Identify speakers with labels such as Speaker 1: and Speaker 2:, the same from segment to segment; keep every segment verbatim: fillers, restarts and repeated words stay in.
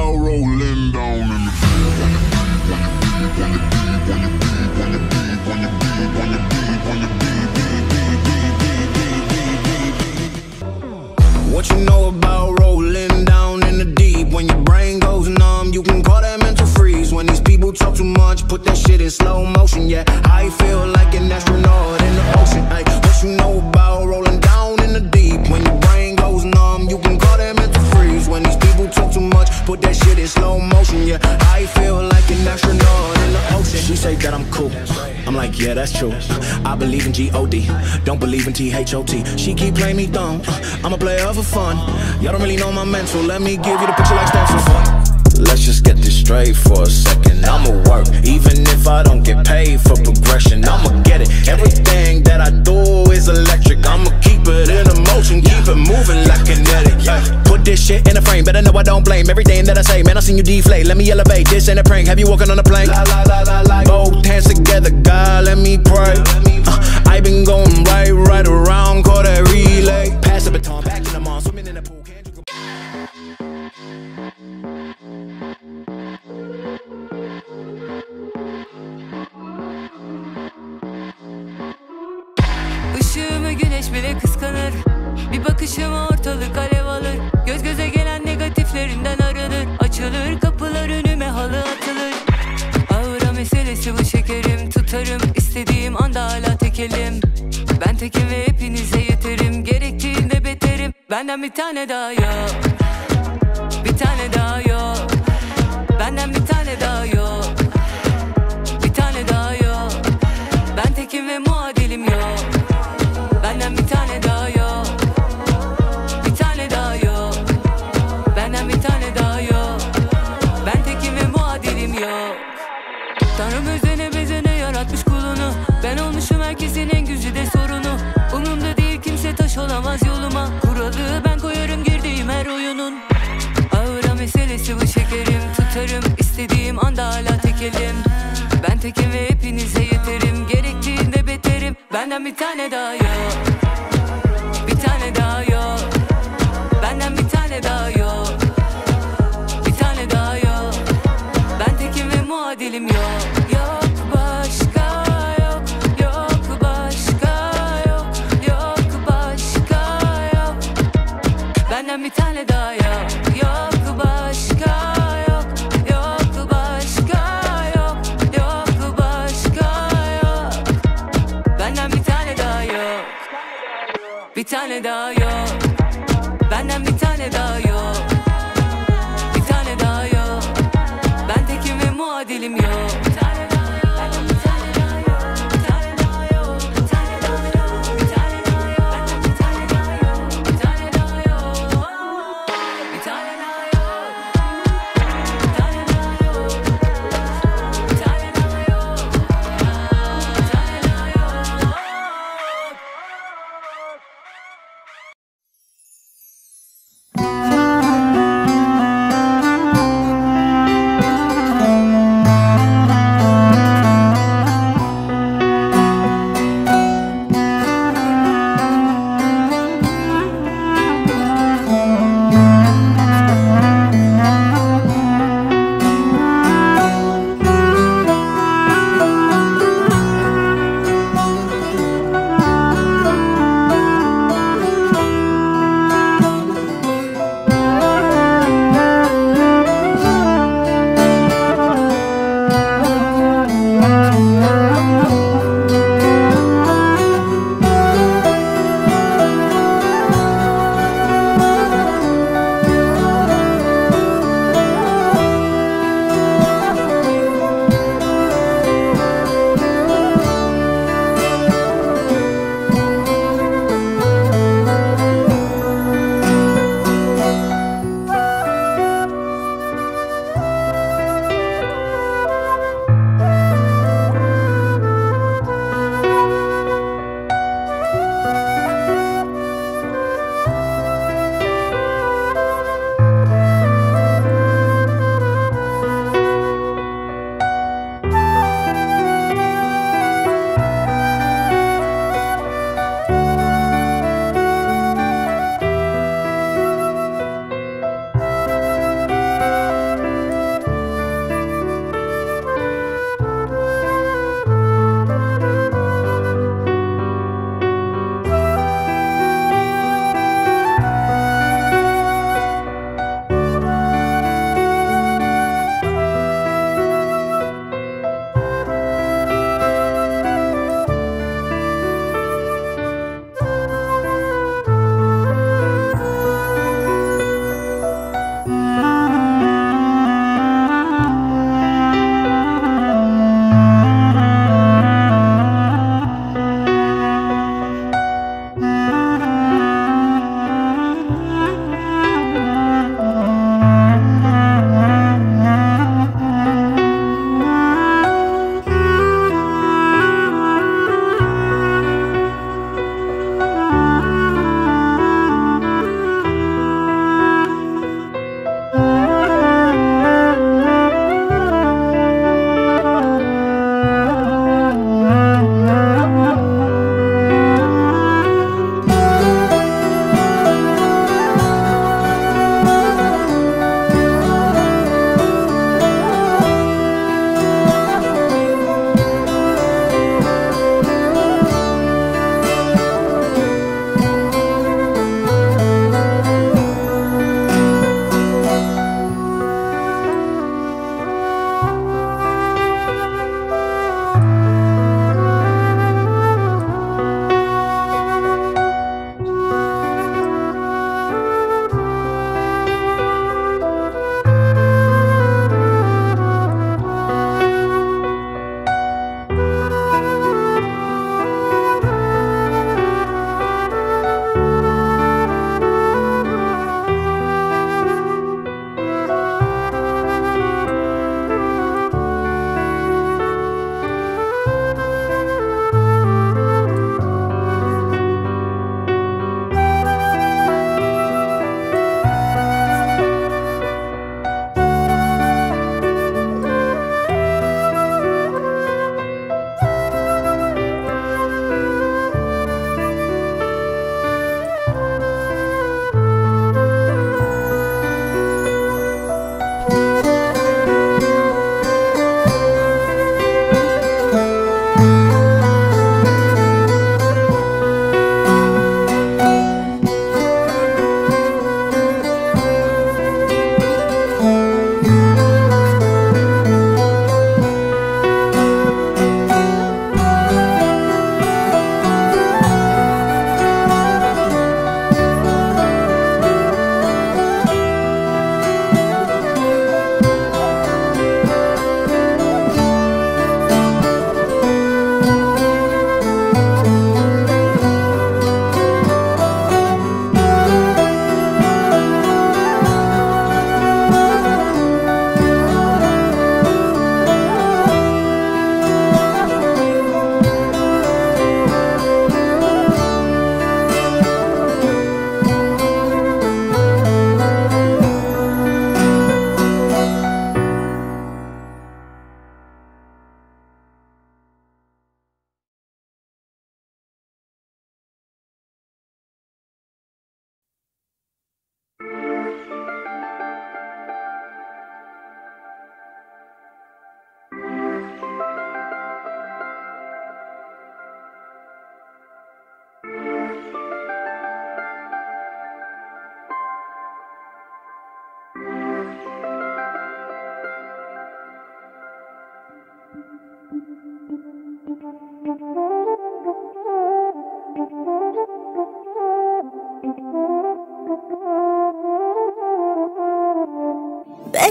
Speaker 1: about rolling down in the What you know about rolling down in the deep? When your brain goes numb, you can call that mental freeze. When these people talk too much, put that shit in slow motion. Yeah, I feel like an astronaut in the ocean. Ay, what you know about rolling down in the deep? When your brain goes numb, you can call that mental freeze. When these people talk too much, put that shit in slow motion. Yeah, I feel like an astronaut in the ocean. She say that I'm cool, I'm like, yeah, that's true. I believe in G O D, don't believe in T H O T. She keep playing me dumb, I'm a player for fun. Y'all don't really know my mental, let me give you the picture like stencils. Let's just get this straight for a second. I'ma work, even if I don't get paid for progression. I'ma get it, everything that I do is electric. I'ma keep it in motion, keep it moving like kinetic. Put this shit in a frame, better know I don't blame everything that I say. Man, I seen you deflate, let me elevate, this ain't a prank. Have you walking on a plane? Both hands together, God, let me pray. uh, I been going right, right around, call that relay. Pass the baton, back in the mall, swimming in the pool. Can't you go?
Speaker 2: Işığımı güneş bile kıskanır. Bir bakışıma ortalık alev alır. Göz göze gelen negatiflerinden arınır. Açılır kapılar, önüme halı atılır. Aura meselesi bu şekerim. Tutarım istediğim anda, hala tekelim. Ben tekim ve hepinize yeterim. Gerektiğinde beterim. Benden bir tane daha yok. Bir tane daha yok. Benden bir tane daha yok. Bir tane daha yok. Ben tekim ve muadilim yok. Benden bir tane daha yok. Bir tane daha yok. Benden bir tane daha yok. Ben tekim ve muadilim yok. Tanrım özene bezene yaratmış kulunu. Ben olmuşum herkesin en güzide sorunu. Umurumda değil, kimse taş olamaz yoluma. Kuralı ben koyarım girdiğim her oyunun. Aura meselesi bu şekerim. Tutarım istediğim anda, hala tekelim. Ben tekim ve hepinize yeterim. Gerektiğinde beterim. Benden bir tane daha yok. Bir tane daha yok. Benden bir tane daha yok. Bir tane daha yok. Ben tekim ve muadilim yok. Yok başka yok. Yok başka yok. Yok başka yok. Benden bir tane daha yok. Yok başka yok. Yok başka yok. Yok başka yok. Benden bir tane daha yok. Bir tane daha yok. Benden bir tane daha yok. Bir tane daha yok. Ben tekim ve muadilim yok.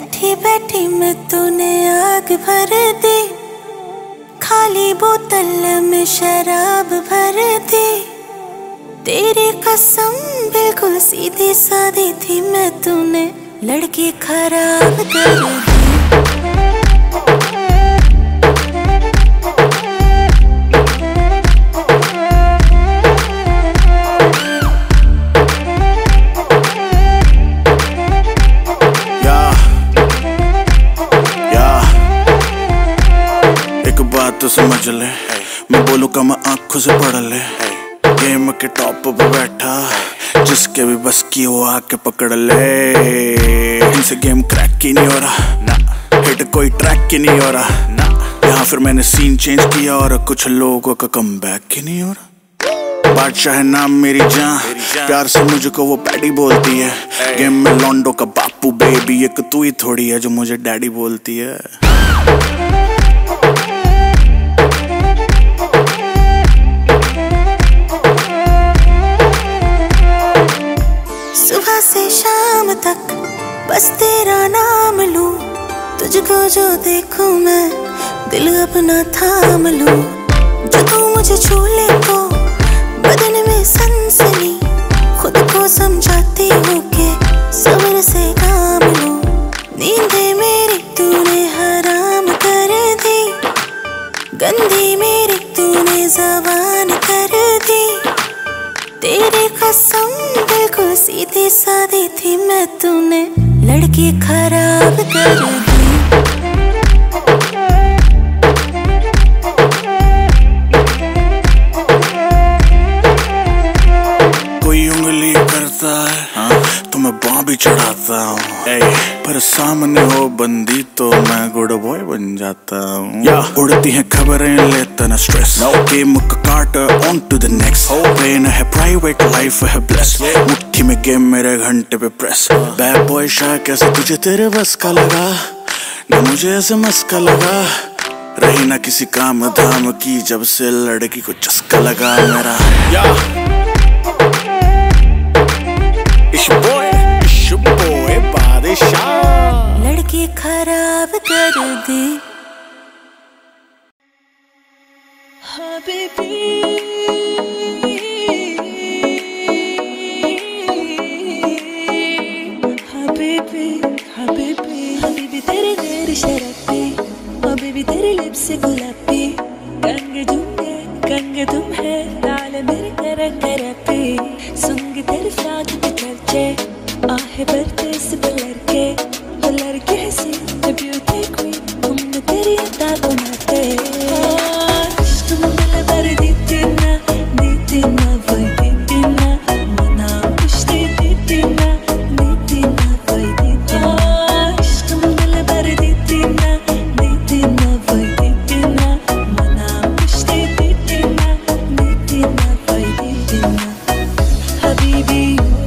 Speaker 3: बैठी बैठी मैं तूने आग भर दी, खाली बोतल में शराब भर दी। तेरी कसम बिल्कुल सीधी सादी थी मैं, तूने लड़की खराब कर दी।
Speaker 4: तो समझ ले, मैं बोलूँ का मैं आंखों से पढ़ ले। गेम के टॉप पे बैठा, जिसके भी बस की वो आके पकड़ ले। इनसे गेम क्रैक ही नहीं हो रहा ना, हिट कोई ट्रैक ही नहीं हो रहा ना। यहाँ फिर मैंने सीन चेंज किया और कुछ लोगों का कम बैक ही नहीं हो रहा। बादशाह है नाम मेरी जान, प्यार से मुझको वो पैडी बोलती है। गेम में लॉन्डो का बापू बेबी, एक तू ही थोड़ी है जो मुझे डैडी बोलती है।
Speaker 3: सुबह से शाम तक बस तेरा नाम लूं, तुझको जो देखूं मैं दिल अपना थाम लूं। जो तू मुझे छू ले तो बदन में सनसनी, खुद को समझाती हूँ कि सब्र से काम लूं। नींदें मेरी तूने हराम कर दी, गंदी मेरी तूने ज़बान कर दी। तेरी कसम बिल्कुल सीधी सादी थी मैं, तूने लड़की खराब कर दी।
Speaker 4: कोई उंगली करता है हाँ, तो मैं बाँ भी चढ़ाता हूँ। पर सामने हो बंदी तो मैं गुड बॉय बन जाता हूँ। या उड़ती हैं खबरें लेता ना स्ट्रेस, गेम का काट ऑन टू द नेक्स्ट। प्लेन है प्राइवेट लाइफ है ब्लेस, मुट्ठी में गेम मेरे घंटे पे प्रेस। बैड बॉय शाह कैसे तुझे तेरे बस का लगा, ना मुझे ऐसे मस्का लगा। रही ना किसी काम धाम की जब से लड़की को चस्का लगा मेरा। या इश बॉय इश बॉय बादशाह,
Speaker 3: लड़की खराब कर दी। हाँ बेबी, हाँ बेबी, हाँ बेबी, हाँ बेबी तेरे तेरे शराबी, हाँ बेबी तेरे लिप्स गुलाबी। कंगे जुंगे कंगे तुम है, लाल मेरे कर कर पे। सुनगी तेरे फ्रॉक के चर्चे, आहे भरते से लड़के, वो लड़के हंसी the beauty queen, हमने तेरी अदा बनाते। तुम दिल भर देती ना, देती ना वही देती ना, मना पुष्टि देती ना, देती ना वही देती ना। तुम दिल भर देती ना, देती ना वही देती ना, मना पुष्टि देती ना, देती ना वही देती ना। हबीबी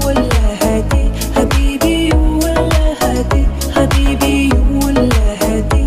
Speaker 3: वल्लाह हदी, हबीबी वल्लाह हदी, हबीबी वल्लाह हदी।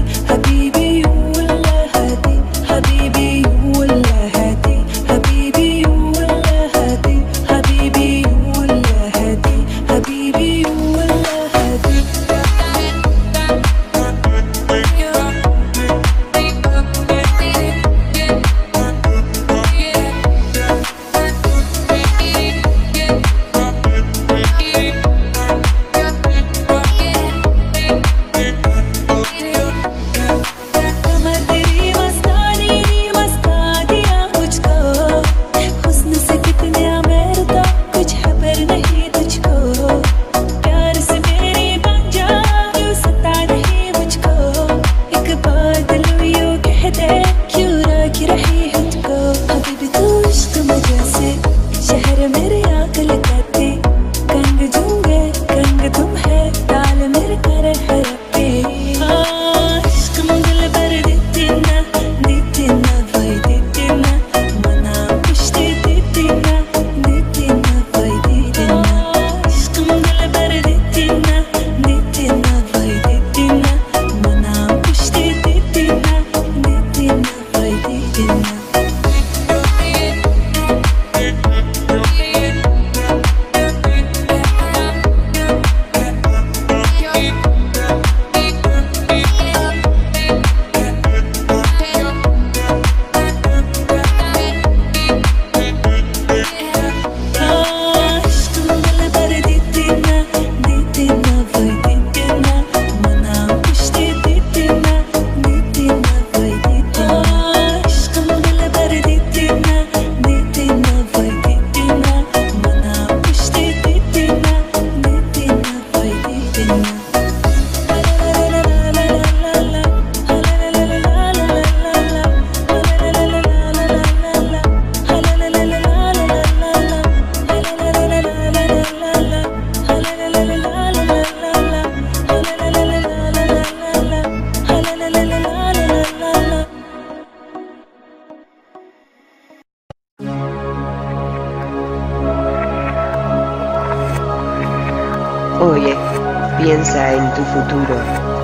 Speaker 5: tu futuro.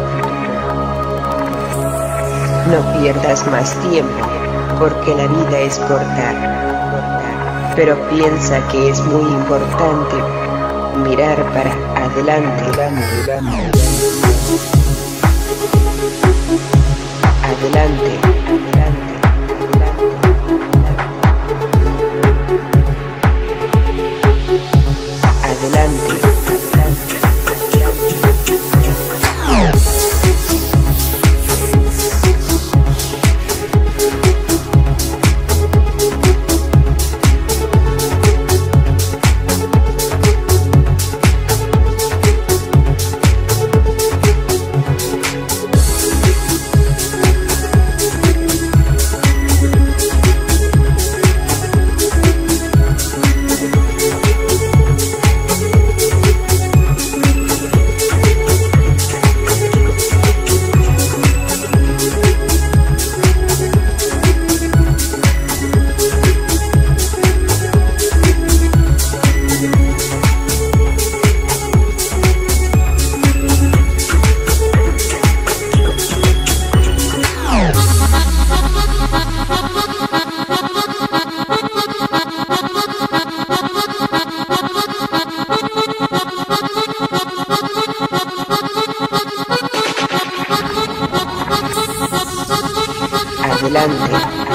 Speaker 5: No pierdas más tiempo, porque la vida es corta. Pero piensa que es muy importante mirar para adelante. Adelante. Adelante. Adelante,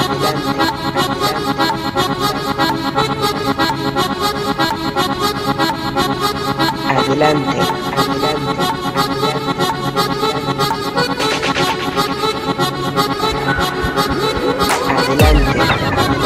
Speaker 5: adelante, adelante.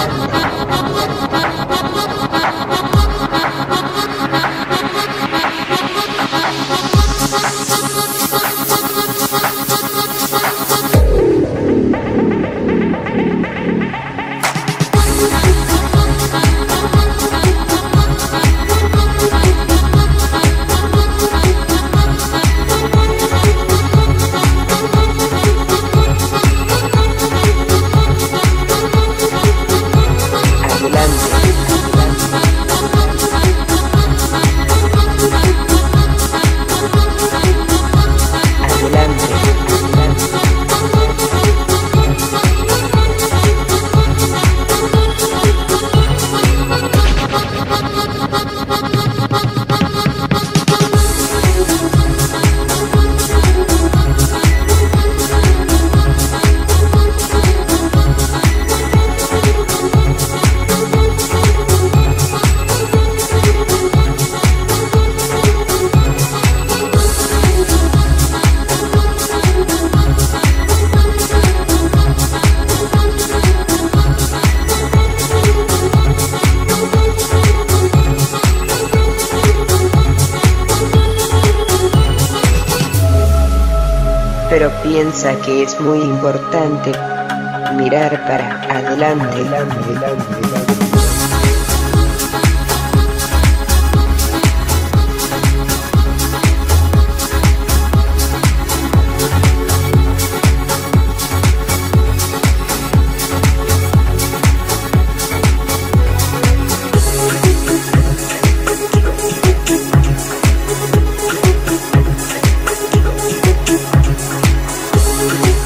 Speaker 5: Pero piensa que es muy importante mirar para adelante.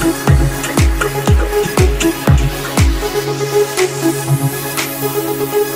Speaker 3: Thank you.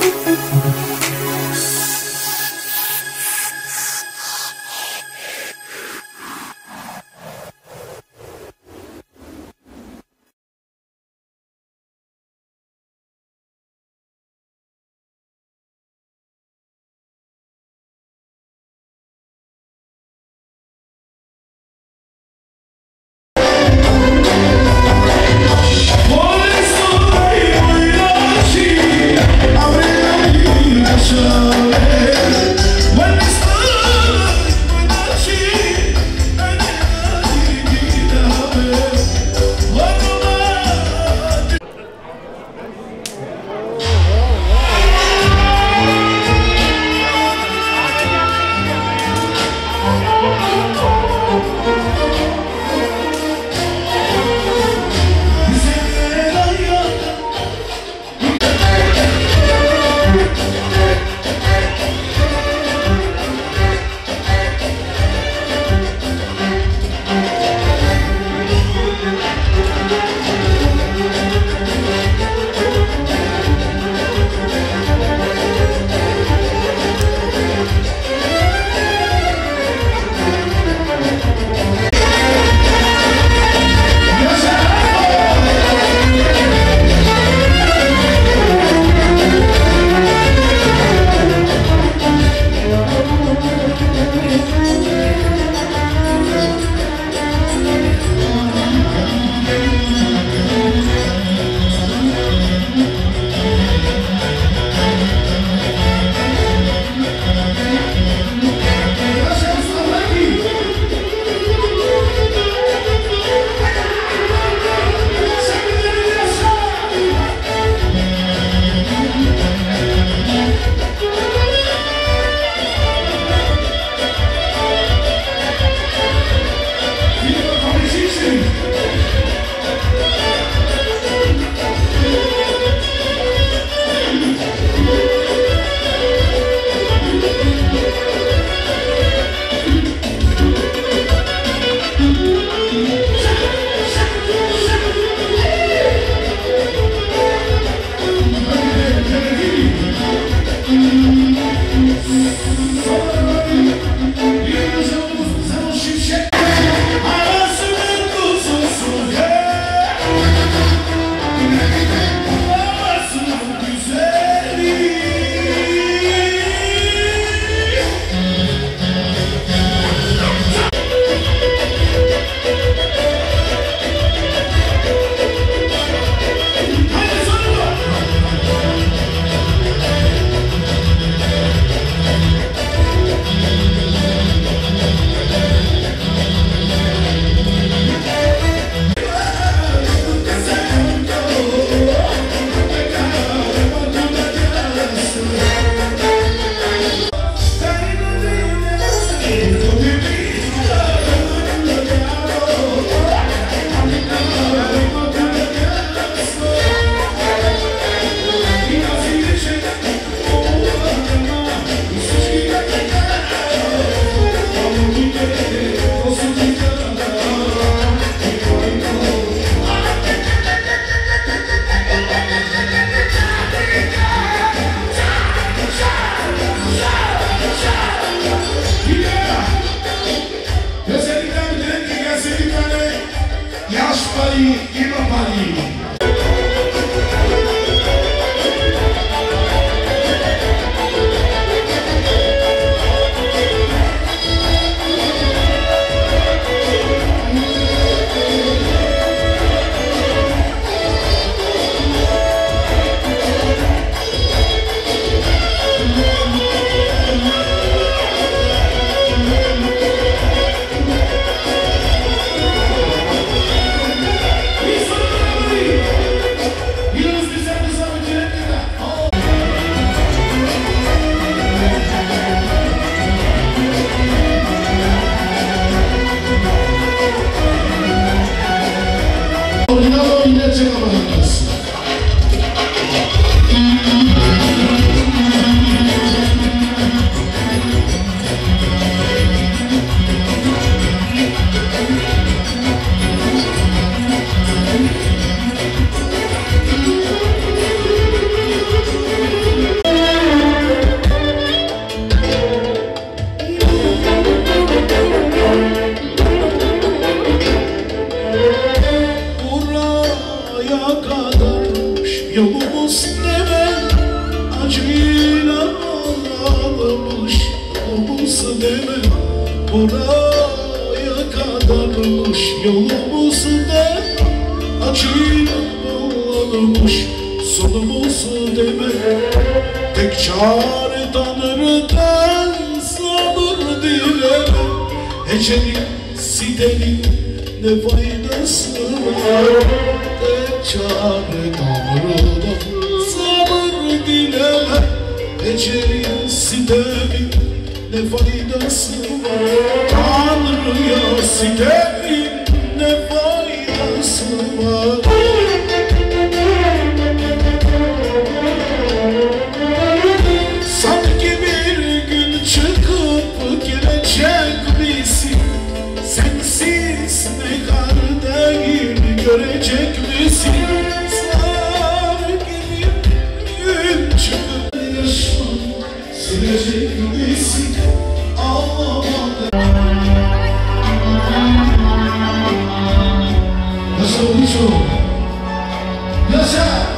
Speaker 6: Pali Iba Pali.
Speaker 7: Yolumuz deme, acıyla ağlamış. Yolumuz deme, buraya kadarmış. Yolumuz deme, acıyla ağlamış. Sonumuz deme, tek çare Tanrı'dan sabır dileme. Ecelin, sidenin ne faydası var? Tek çare Tanrı'dan sabır dileme. Ecelin, sidenin ne faydası var? Tanrı'ya sidenin ne faydası var? Sanki bir gün çıkıp gelecek misin? Sensiz ne kardayım görecek misin? Sanki bir gün çıkıp yaşam silecek misin? Ağlamadan yaşa uçu, yaşa.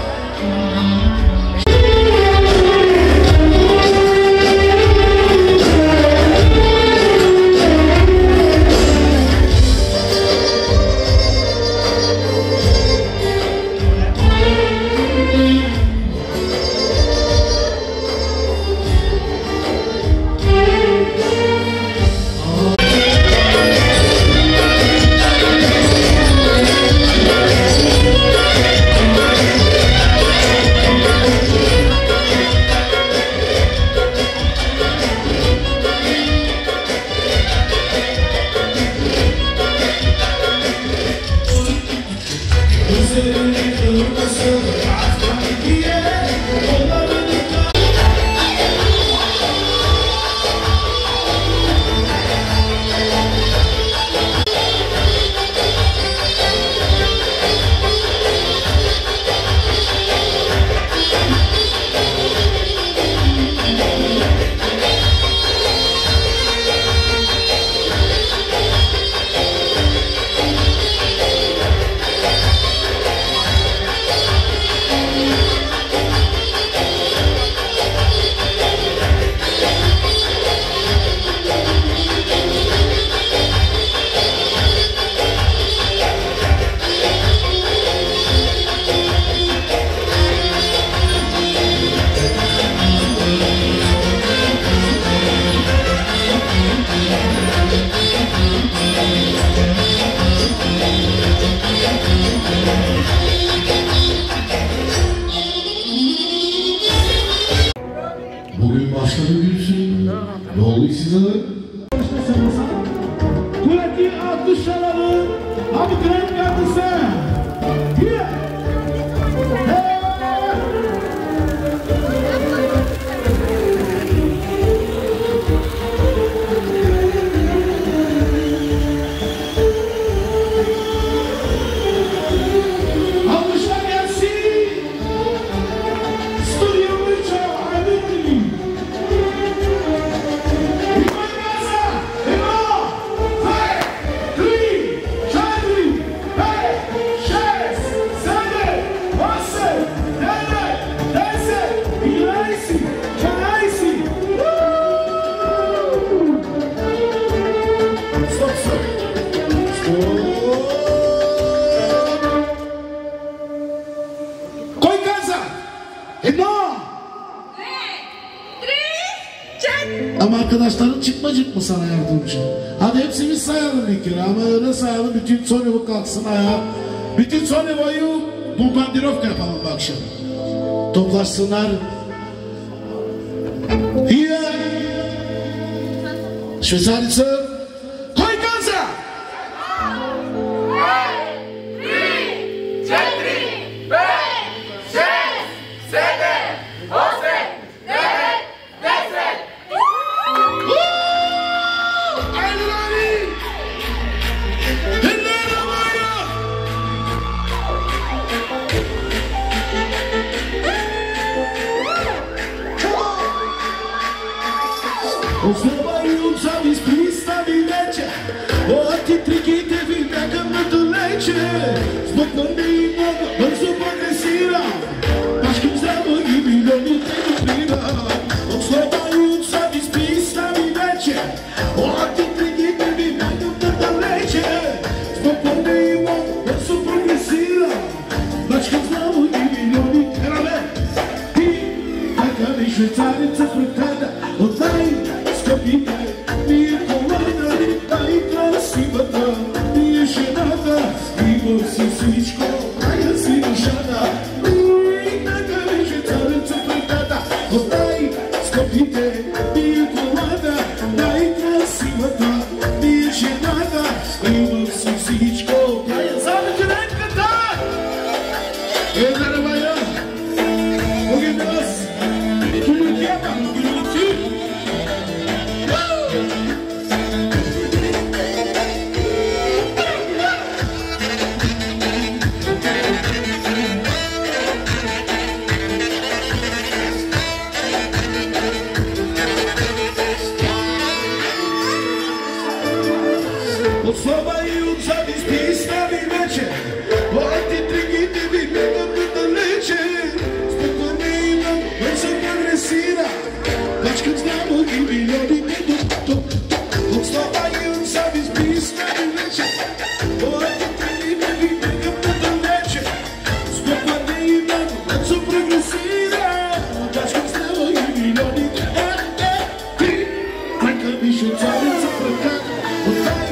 Speaker 7: Bugün başka bir günsün. Ne oldu size? Kuvvetli alkışlar alın. Abi krem geldi sen. Hey! Tutmacık mı sana yardımcı? Hadi hepsimiz sayalım bir kere ama öyle sayalım. Bütün Sonyvo kalksın ayağa. Bütün Sonyvo'yu bombardirovka yapalım bu akşam. Toplaşsınlar. Hier. Şveysarice. Koy kansa. Oslobajú sa mi z prístavy leče, o ti trikite vi takam na to leče. Spokojný mogo, brzo progresíram, paškom zdravo i milionu tedu pridám. Oslobajú sa mi z prístavy leče, o ti trikite vi takam na to leče. Spokojný mogo, brzo progresíram, paškom zdravo i milionu tedu pridám. Ti, taka mi švecarica frutada, oddaj. Скъпите ми е колена, най-красивата ми е жената. Има си всичко, края си душата. И така вижда царица предата. От най-скъпите ми е колена, най-красивата ми е жената. Има си всичко, края за вечеренката. Е, заравая, моги нас, тулюкята, тулюки. Oslobajú sa mi z prístavy veče, ti trigite vi begam na daleče. Spokojný imam, len sa progresíra, pačkam známo i miliony tedu. Oslobajú sa mi z prístavy veče, ti trigite vi begam na daleče. Spokojný imam, len sa progresíra, pačkam známo i miliony tedu. Така ми ще царица предата, отдай.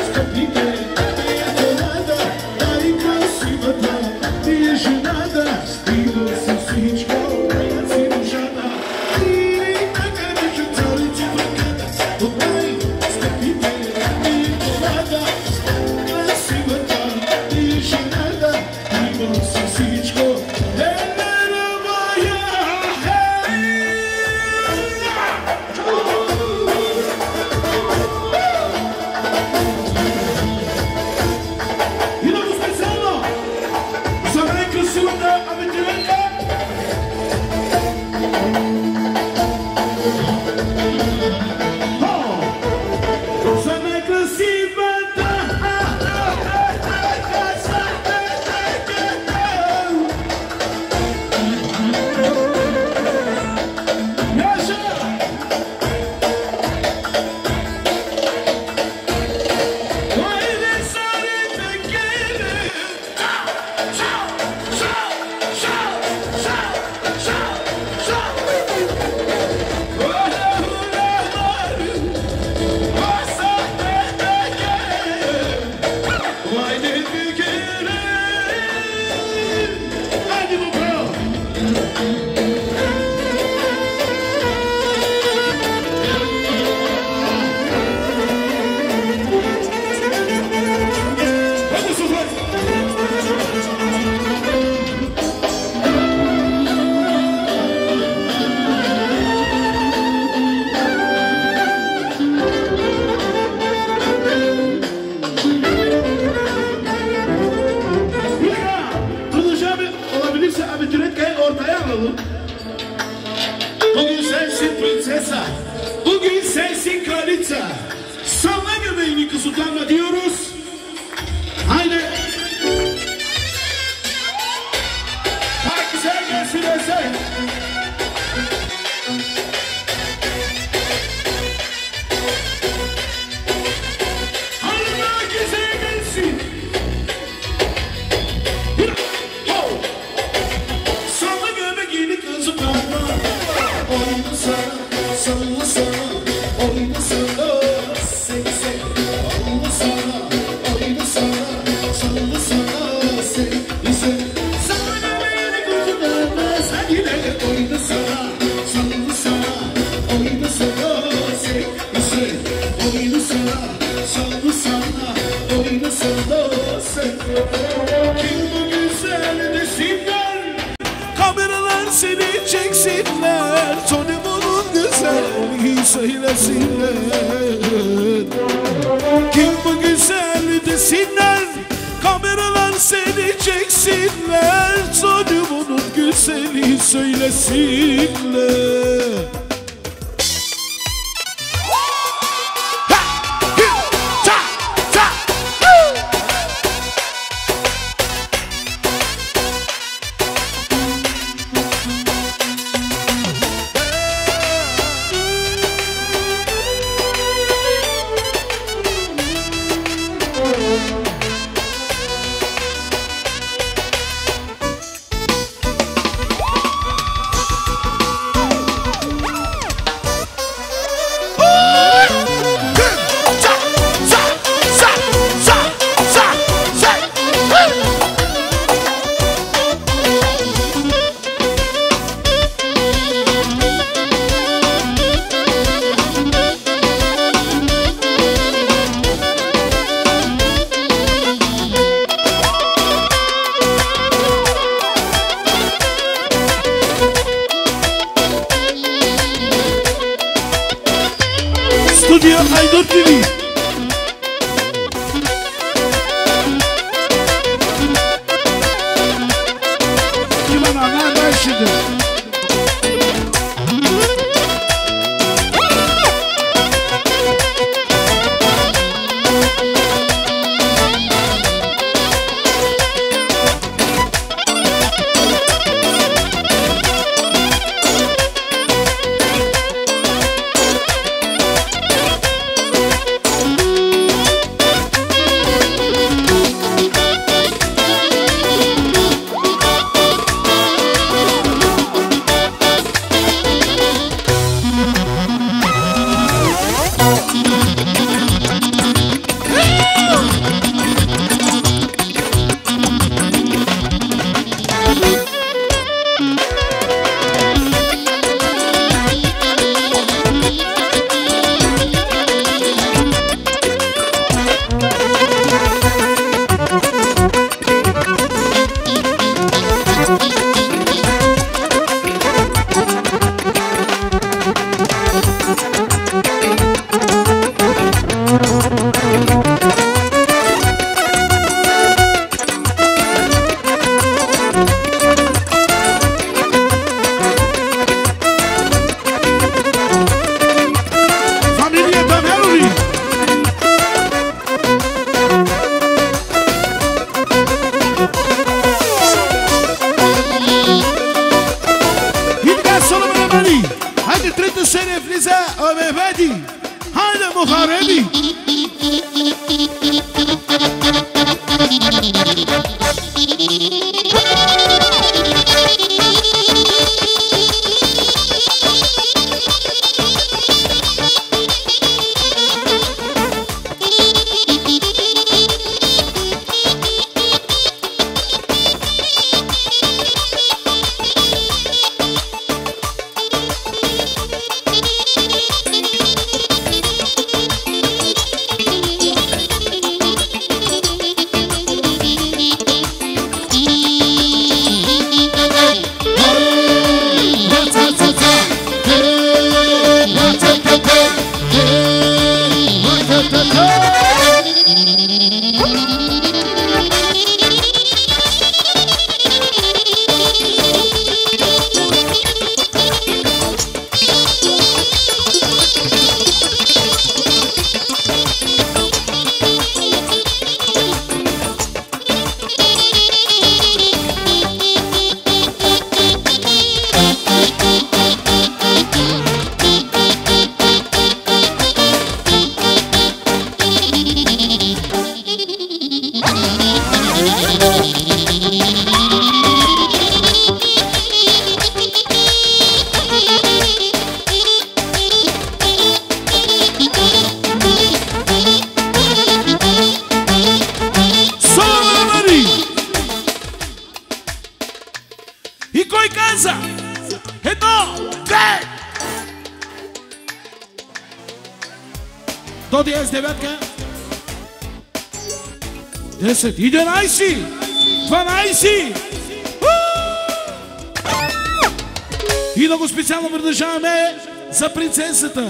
Speaker 7: Bugün sensin prinsesa, bugün sensin kraliça. Salla göbeğini kız utanma diyoruz. Haydi. Herkese gelsin özel. Haydi herkese gelsin. Salla göbeğini kız utanma. Oynasana, sallasana, oynasana. Kameralar seni çeksinler, Tony'nin güzelliği söylesinler. Kim bu güzel desinler, kameralar seni çeksinler, Tony'nin güzelliği söylesinler. Studio Aydın T V. Kimin anlar ben şimdi?
Speaker 6: Ficou em casa. Então, vem. Do jest dziewiątka. Deset. jedenaście. dwanaście. И много специално продължаваме за принцесата.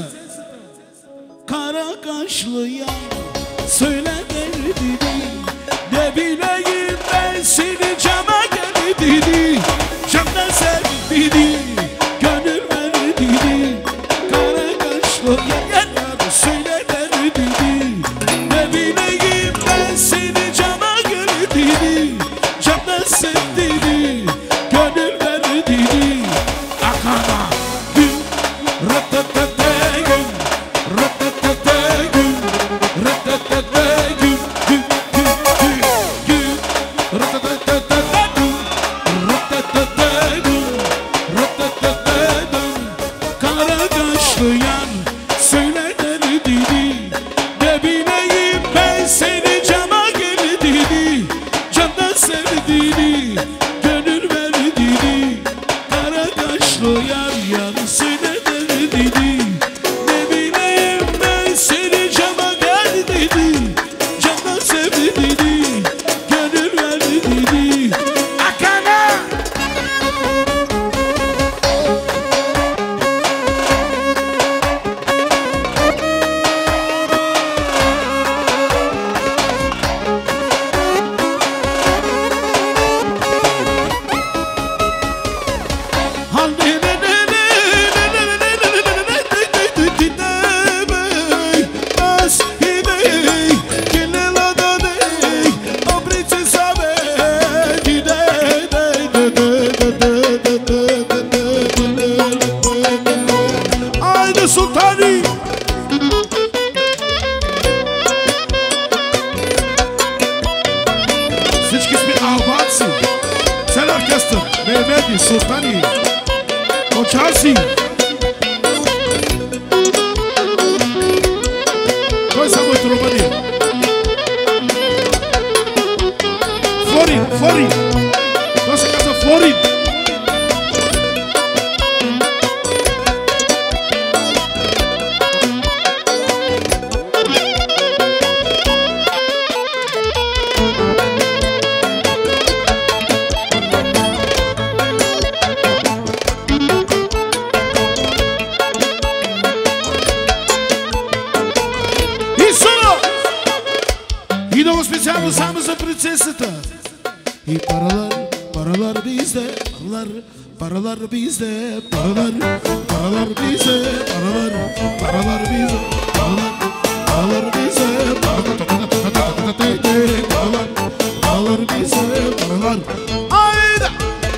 Speaker 6: Каракашлия, söyleme dedi, ne bileyim ben seni cama gel dedi, camda sev dedi, gönül ver dedi, Karakaşlıya gel ya söyleme dedi, ne bileyim ben seni cama gel dedi, camda sev dedi, gönül ver dedi, akana gün, ratatate gün, ratatate gün, ratatate gün, gün, gün, gün, gün, ratatate gün, ratatate gün, ratatate gün, Karakaşlıyan söyle dedi, ne bileyim ben seni cama gel dedi, camda sev dedi, gönül ver dedi, Karakaşlı yar yar söyle dedi, ne bileyim ben seni cama gel dedi, camda sev dedi, gönül ver dedi, akana. Haydi Sultani. Всички сме албанци. Цел оркестър. Мехмеди, Султани. Очаси. Кой са моите романи? Флорин, Флорин. Той се казва Флорин. И много специално само за принцесата. И паралар, паралар bizde, paralar, paralar bizde, paralar, paralar bizde, paralar, paralar bizde, paralar, paralar bizde, paralar, paralar, paralar bizde, paralar. Hayda!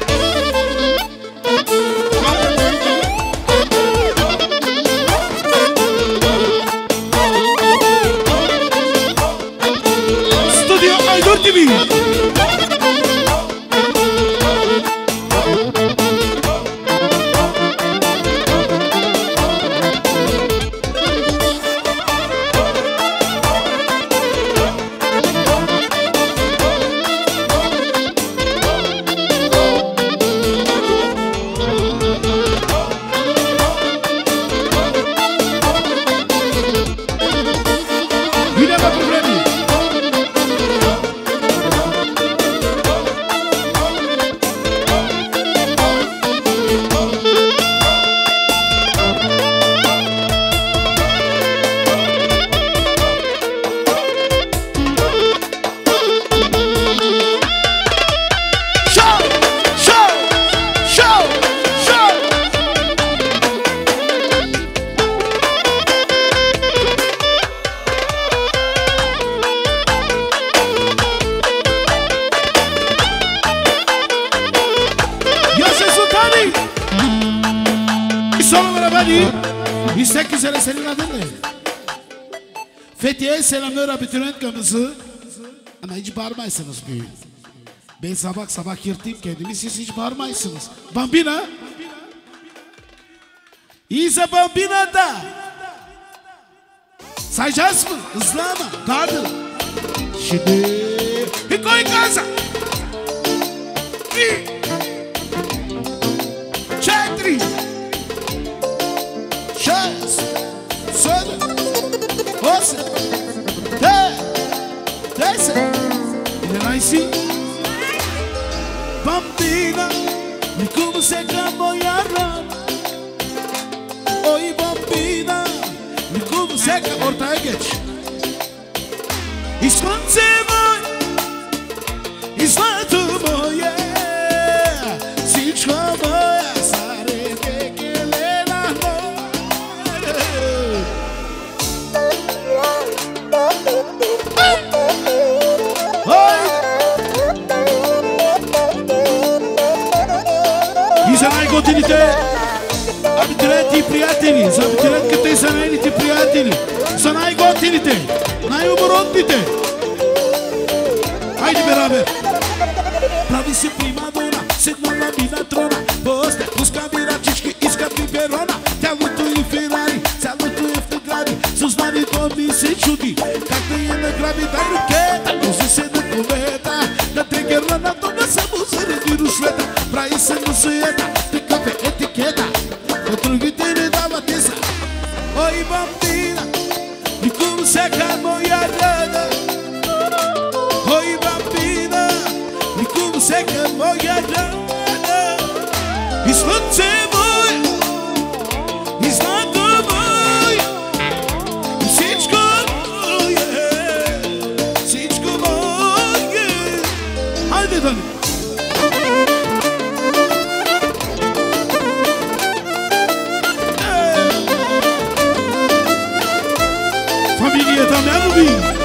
Speaker 6: Studio Aydın T V. И всеки се разсели на ден. Fethiye selamlar abituriyent kapısı. Ama hiç bağırmayısınız büyük. Ben sabah sabah yırtayım kendimi, siz hiç bağırmayısınız. Bambina. İsa Bambina da. Sayacağız mı? Hızlı ama. Kaldır. Şimdi. Bir koy gaza. Bir. dice, Denise, bambina, mi come se cambiará. Oy bambina, mi come se ortaya geç. İsmancemo, İsmancemo ye, siçkamo ya sare tekelena no. Sanai godinite, abituati priateli, abituati che te sanai ti priateli, sanai godinite, nai umorondite. Haydi beraber. Bravissima prima donna, se non la vida trona, posta, busca vira cici, isca biberona, ti ha avuto i Ferrari, ti ha avuto i Ferrari, sus mari mi se ciudi, catena gravità rucheta, non si sente cometa, da te che rana donna sa musere di rusveta, pra isso não se entra, tem café etiqueta, outro que tem da batista. Oi bambina, e como se acabou a grana. Oi bambina, e como se acabou a grana. It's not the boy, it's not the boy. It's good, yeah, it's good, yeah. Haydi dönün. Família também é bobinho.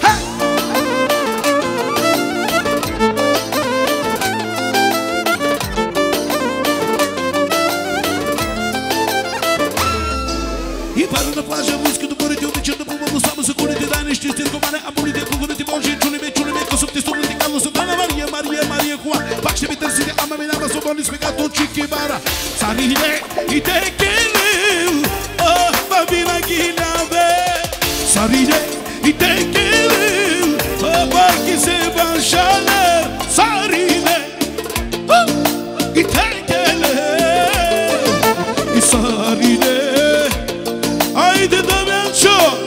Speaker 6: E para na playa, música do Boritio, metido pro mundo, sabe se cura de dar neste estilo, como é a bonita, com o de bom jeito, chule me, chule me, com subtexto, de Carlos Santana, Maria, Maria, Maria, com a Pax, me ter sido a maminada, sou bom, explicator, chiquibara, sarine, e tem que ler, oh, babina, guilherme. Sarine, e tem que ler, oh, porque se vai chaler. Sarine, oh, e tem que ler, e sarine, haydi da ben show.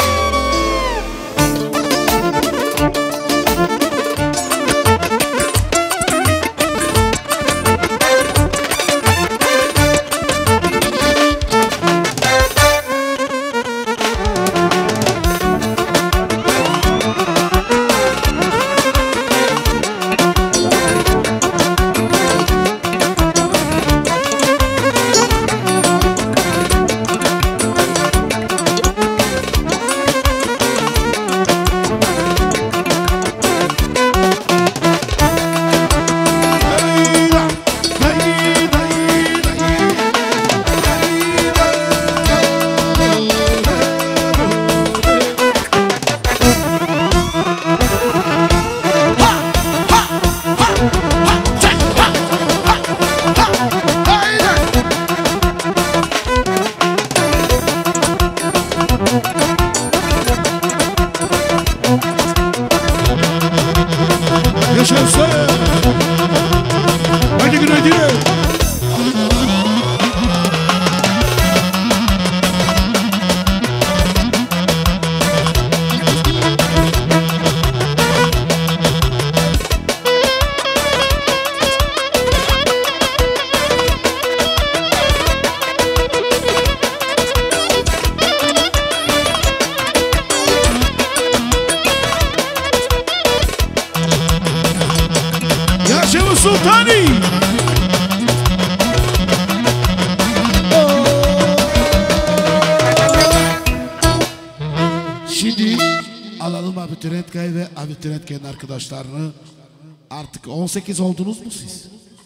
Speaker 6: Abitürentkay'ın arkadaşlarını artık on sekiz oldunuz mu siz?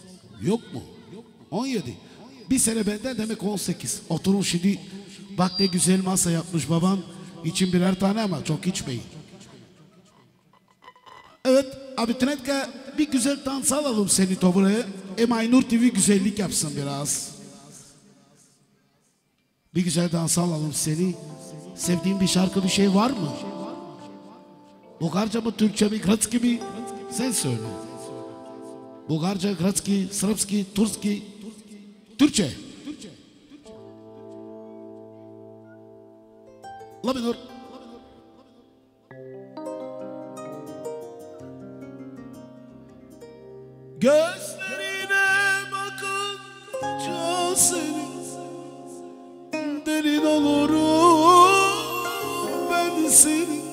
Speaker 6: Yok mu? on yedi. Bir sene benden demek on sekiz. Oturun şimdi. Bak ne güzel masa yapmış baban. İçin birer tane ama çok içmeyin. Evet Abitürentkay bir güzel dans alalım seni buraya. Emay Nur T V güzellik yapsın biraz. Bir güzel dans alalım seni. Sevdiğin bir şarkı bir şey var mı? Bulgarca mı, Türkçe mi, Gratski mi? Sen söyle. Bulgarca, Gratski, Srpski, Turski, Türkçe. La minor. Gözlerine bakınca senin delin olurum ben senin.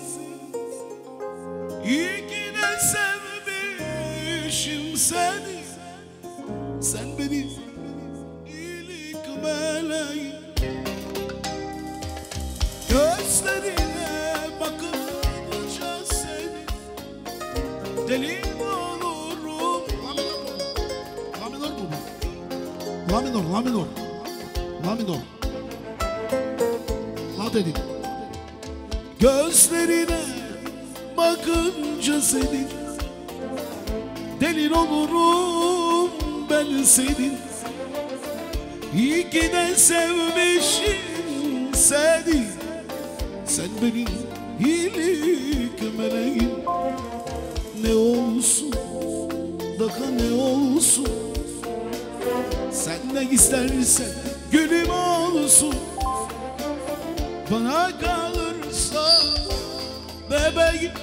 Speaker 6: İyi ki de sevmişim seni. Sen benim iyilik meleğim. Gözlerine bakınca senin delin olurum. La minor mu bu? La minor, la minor. La minor. La dedim. Gözlerine bakınca senin delin olurum ben senin. İyi ki de sevmişim seni. Sen benim iyilik meleğim. Ne olsun, daha ne olsun, sen ne istersen gülüm olsun. Bana kalırsa bebeğim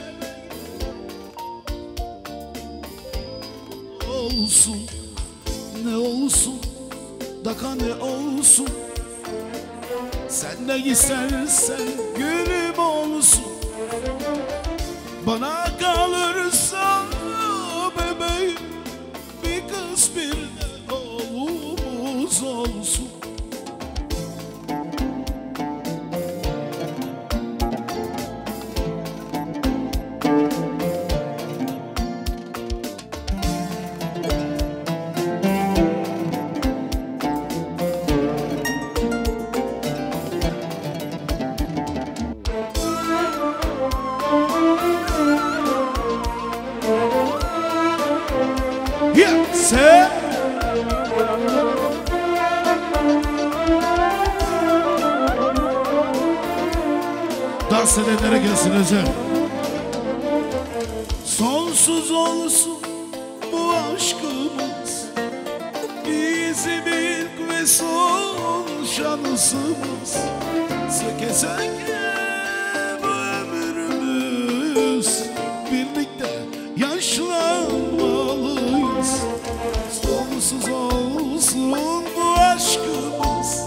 Speaker 6: olsun. Ne olsun, daha ne olsun, sen ne istersen gülüm olsun. Bana kalırsa bebeğim bir kız bir de oğlumuz olsun. Sen dans edenlere gelsin özel. Sonsuz olsun bu aşkımız, bizim ilk ve son şansımız. Söke söke bu ömrümüz, birlikte yaşlanmalıyız. Sonsuz olsun bu aşkımız,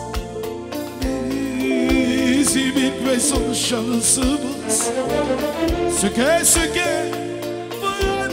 Speaker 6: bizim ilk ve son şansımız. Söke söke bu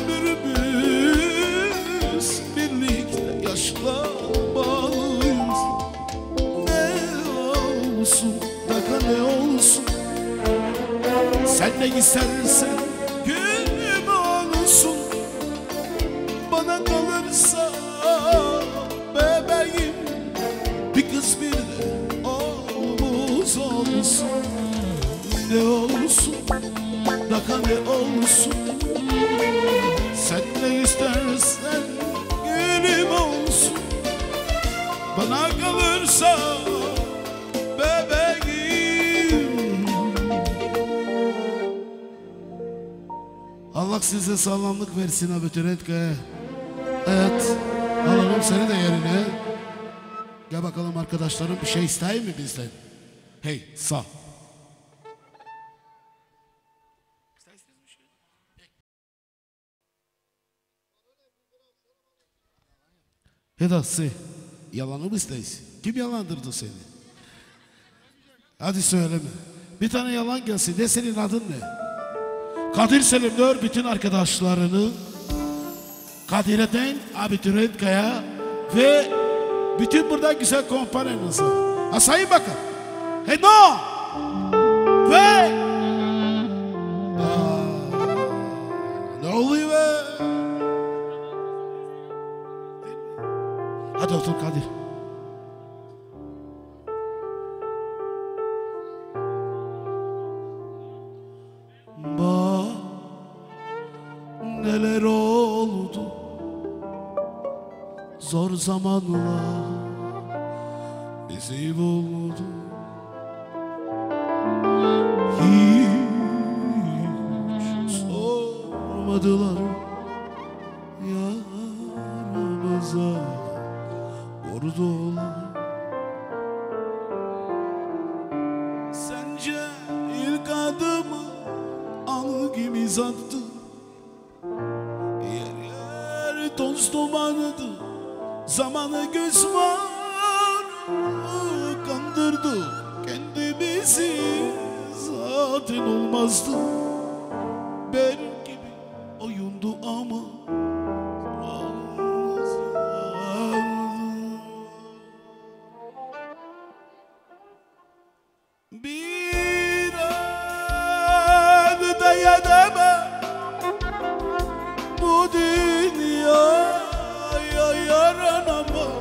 Speaker 6: ömrümüz, birlikte yaşlanmalıyız. Ne olsun, daha ne olsun, sen ne istersen gülüm olsun. Bana kalırsa bebeğim bir kız bir de oğlumuz olsun. Ne olsun, daha ne olsun, sen ne istersen gülüm olsun. Bana kalırsa bebeğim. Allah size sağlamlık versin abi Türetkaya. Evet, alalım seni de yerine. Gel bakalım arkadaşlarım, bir şey ister mi bizden? Hey, sağ. Heda se, yalanı mı isteyiz? Kim yalandırdı seni? Hadi söyleme. Bir tane yalan gelsin. De senin adın ne? Kadir Selimler bütün arkadaşlarını, Kadire'den Abitürentkaya ve bütün burada güzel kompanyanızı. Ha sayın bakın. Hey no! Ve Aa, ne oluyor be? Hadi otur Kadir. Bak neler oldu, zor zamanlar bizi buldu. Hiç sormadılar yaramıza vurdular. Sence ilk adımı al gibi attı, yer yer toz dumanıydı. Zamanı göz var, kandırdı kendimizi. Zaten olmazdı. Belki bir oyundu ama bir an dayanamam bu dünyaya, yaranamam.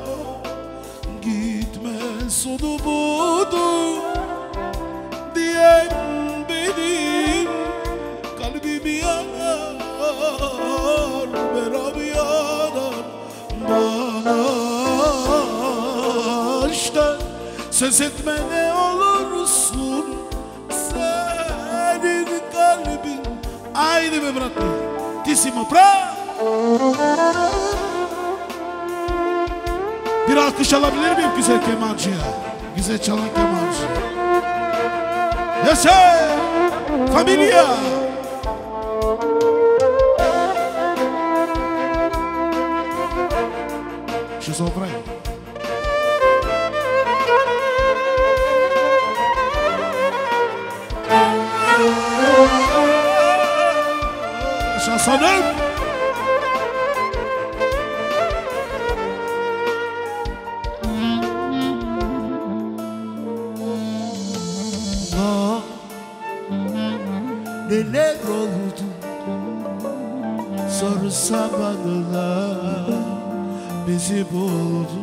Speaker 6: Gitme sonu budur diyen benim kalbim yanar, meram yanar. Bana aşktan söz etme ne olursun, senin kalbin. Haydi be bratli, tissimo pra. Bir alkış alabilir miyim güzel kemancıya? Güzel çalan kemancı. Yaşa! Familia! Şu sofrayı. Şasanım! Neler oldu sorsa bana, bizi buldu.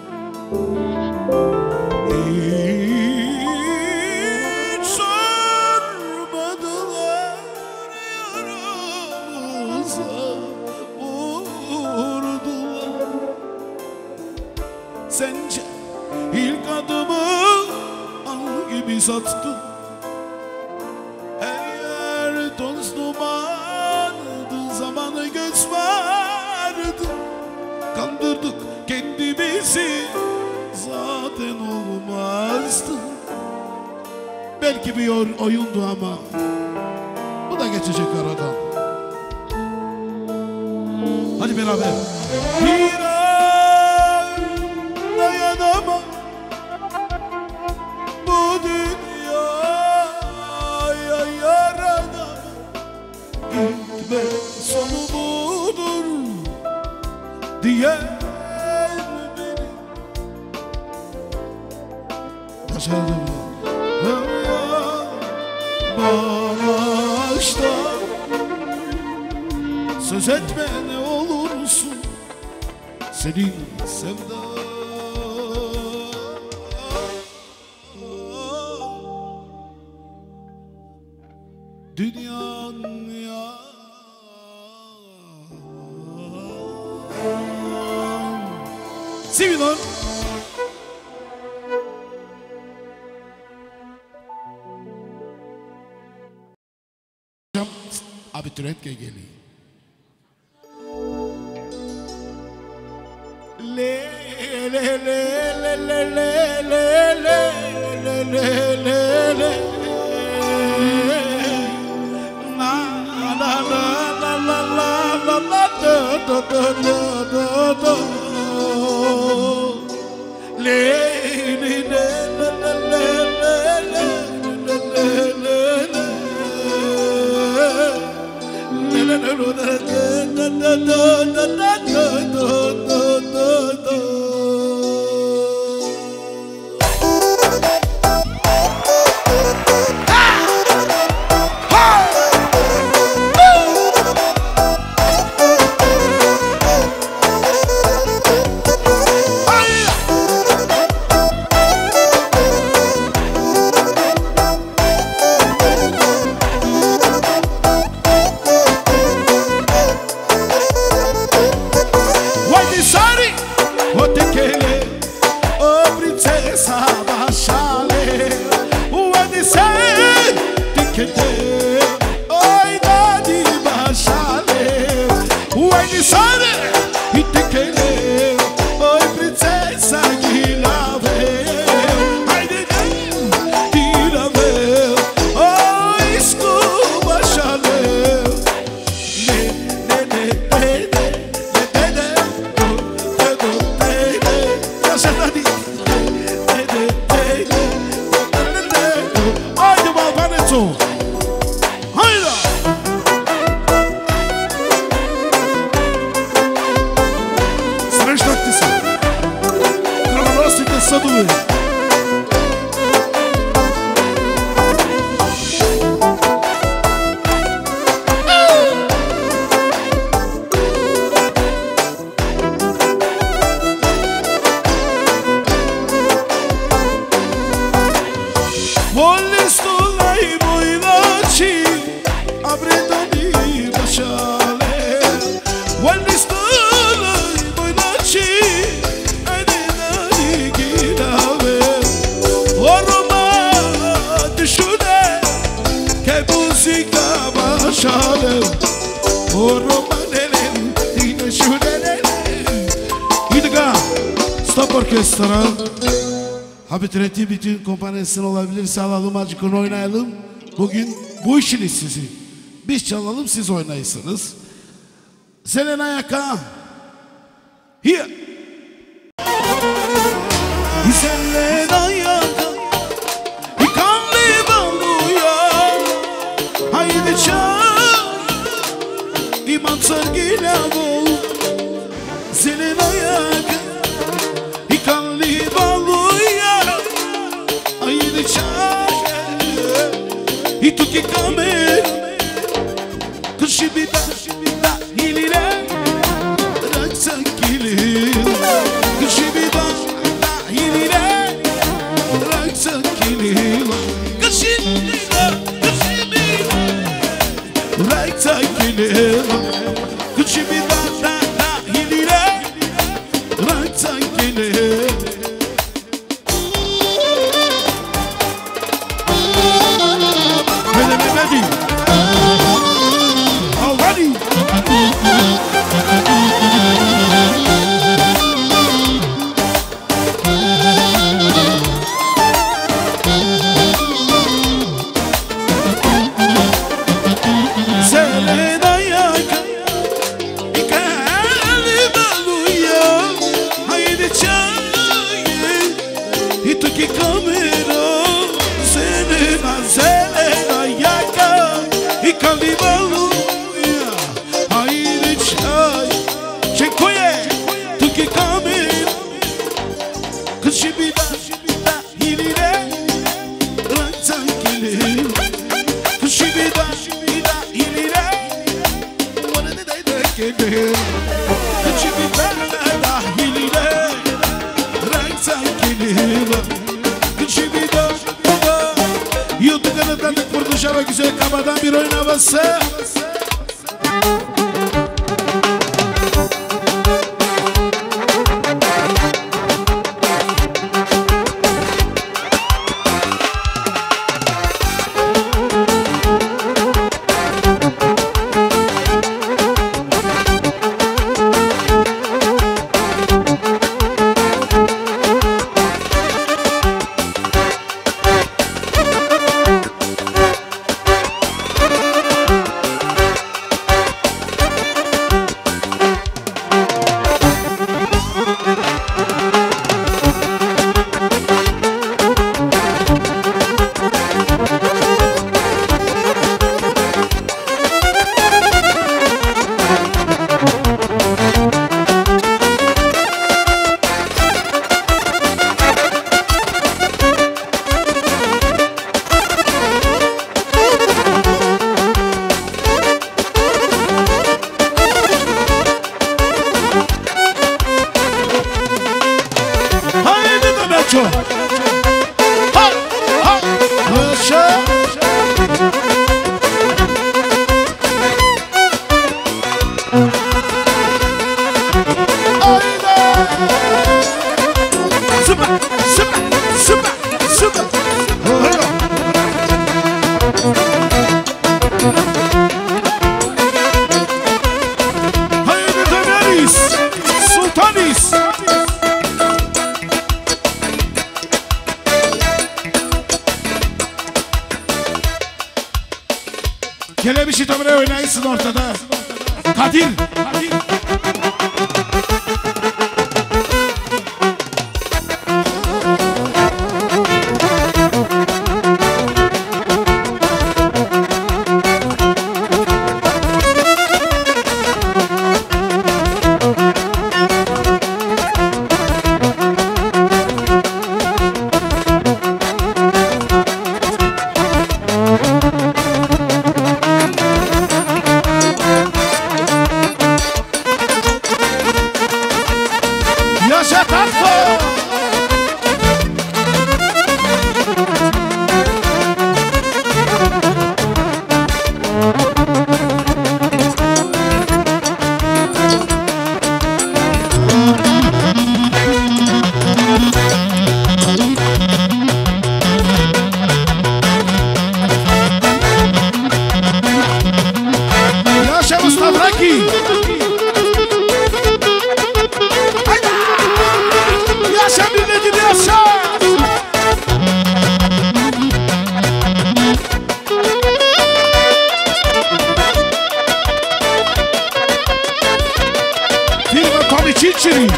Speaker 6: Hiç sormadılar, yaramıza vurdular. Sence ilk adımı hangimiz attı? Toz dumandı, zamanı göz vardı. Kandırdık kendimizi, zaten olmazdı. Belki bir oyundu ama bu da geçecek aradan. Hadi beraber. Bir an dayanamam bu dünyaya, yaranamam. Gitme sonu budur diyen benim. Başardım. Bana aşktan söz etme ne olursun, senin sevdan. Dünyan ya. Sivilon. Abituriyent ke geliyor. Le le le le le le le le le le le. Na na na na na na na do do do do do. Le le le le le le le le le. tabii.
Speaker 7: Volle stolai boinaci abredani başale. Volle stolai boinaci adedani gidave. Orma düşüne ke musika başale. Orma nelen düşüne.
Speaker 6: İdga Stop Orkestra. Habitretti bütün kompanyasin olabilirse alalım acıkın oynayalım. Bugün bu işiniz sizin. Biz çalalım siz oynayısınız. Selena Yaka. Here.
Speaker 7: Selena Yaka. İkanlı baluya. Haydi çal. İman sergile bol. Selena Yaka. İkanlı baluya. Haydi çal. E tu que comer. Kushibida. Hilile. Raksan kilir. Kushibida. Hilile. Raksan kilir. Kushibida. Kushibida. Raksan kilir. Kushibida. Hilile. Raksan kilir. Selena Yaka. İkanlı baluya. Haydi çal. E tu que comerá. Selena, Selena Yaka. İkanlı baluya. Haydi çal. Çekoye. Tu que comer. Kushibida. Hilile. Raksan kilir. Kushibida. Hilile. What did I do? Kushibida. Hilile. Raksan kilir. Kushibida. YouTube'da tanıdık vurdu ve güzel kabadan bir oyun havası.
Speaker 6: Kelemişi tabi oynaysın ortada. Kadir. Kadir. Sasha Tanko. Yaşa Mustafa Raki. Yaşa milleti yaşa. Firma Tommy Ciccioli.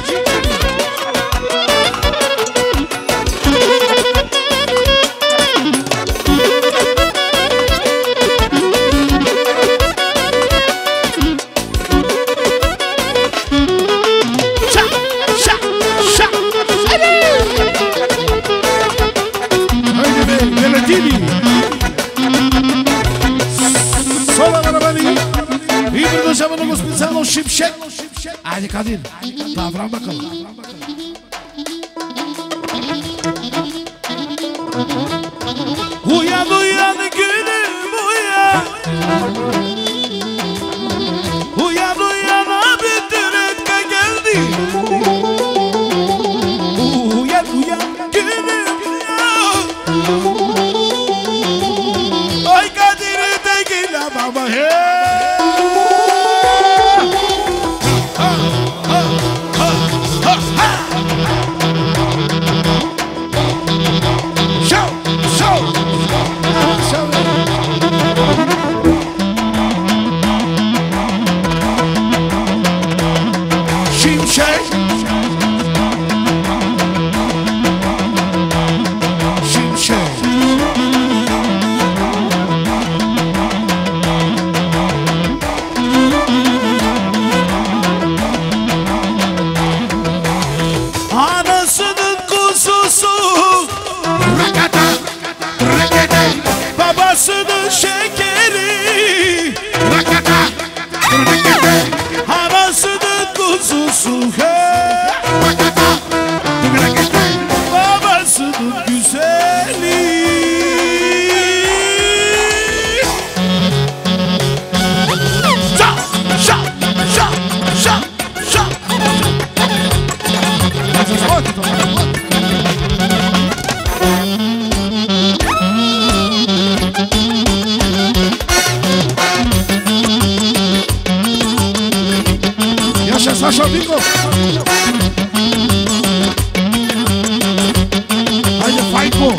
Speaker 6: Şimşek. Hadi Kadir. Davran bakalım. Uyan uyan gülüm uyan. Uyan uyan abi dürükke geldi. Uyan uyan gülüm uyan. Ay Kadir'i de gel baba hey. Sasha Bingo. Haydi Fayko.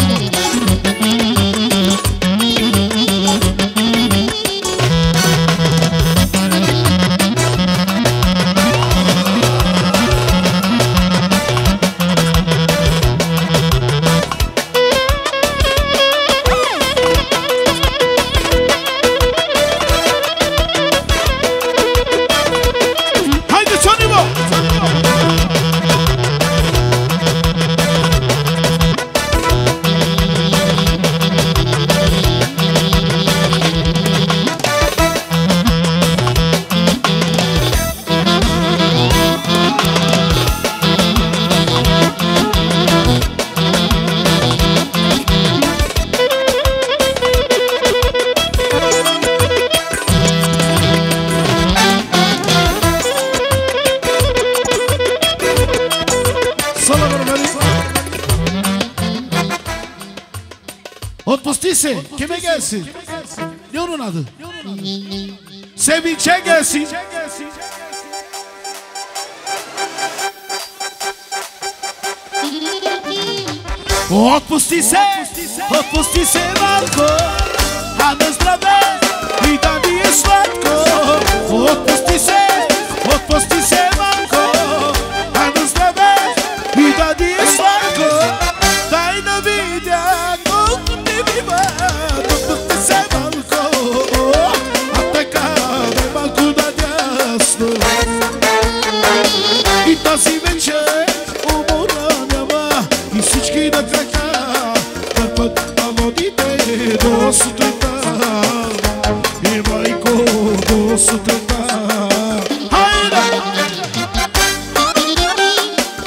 Speaker 6: Otpustise kime gelsin? Ne onun adı? Sevinç'e gelsin. Otpustise, otpustise Marko, a nuestra vez y también slatko. Otpustise, otpustise Marko, a nuestra vez y también slatko. Daj na videa. Si vence umorana i всички на крака търпат водите до сутринта и майко до сутринта. Хайде!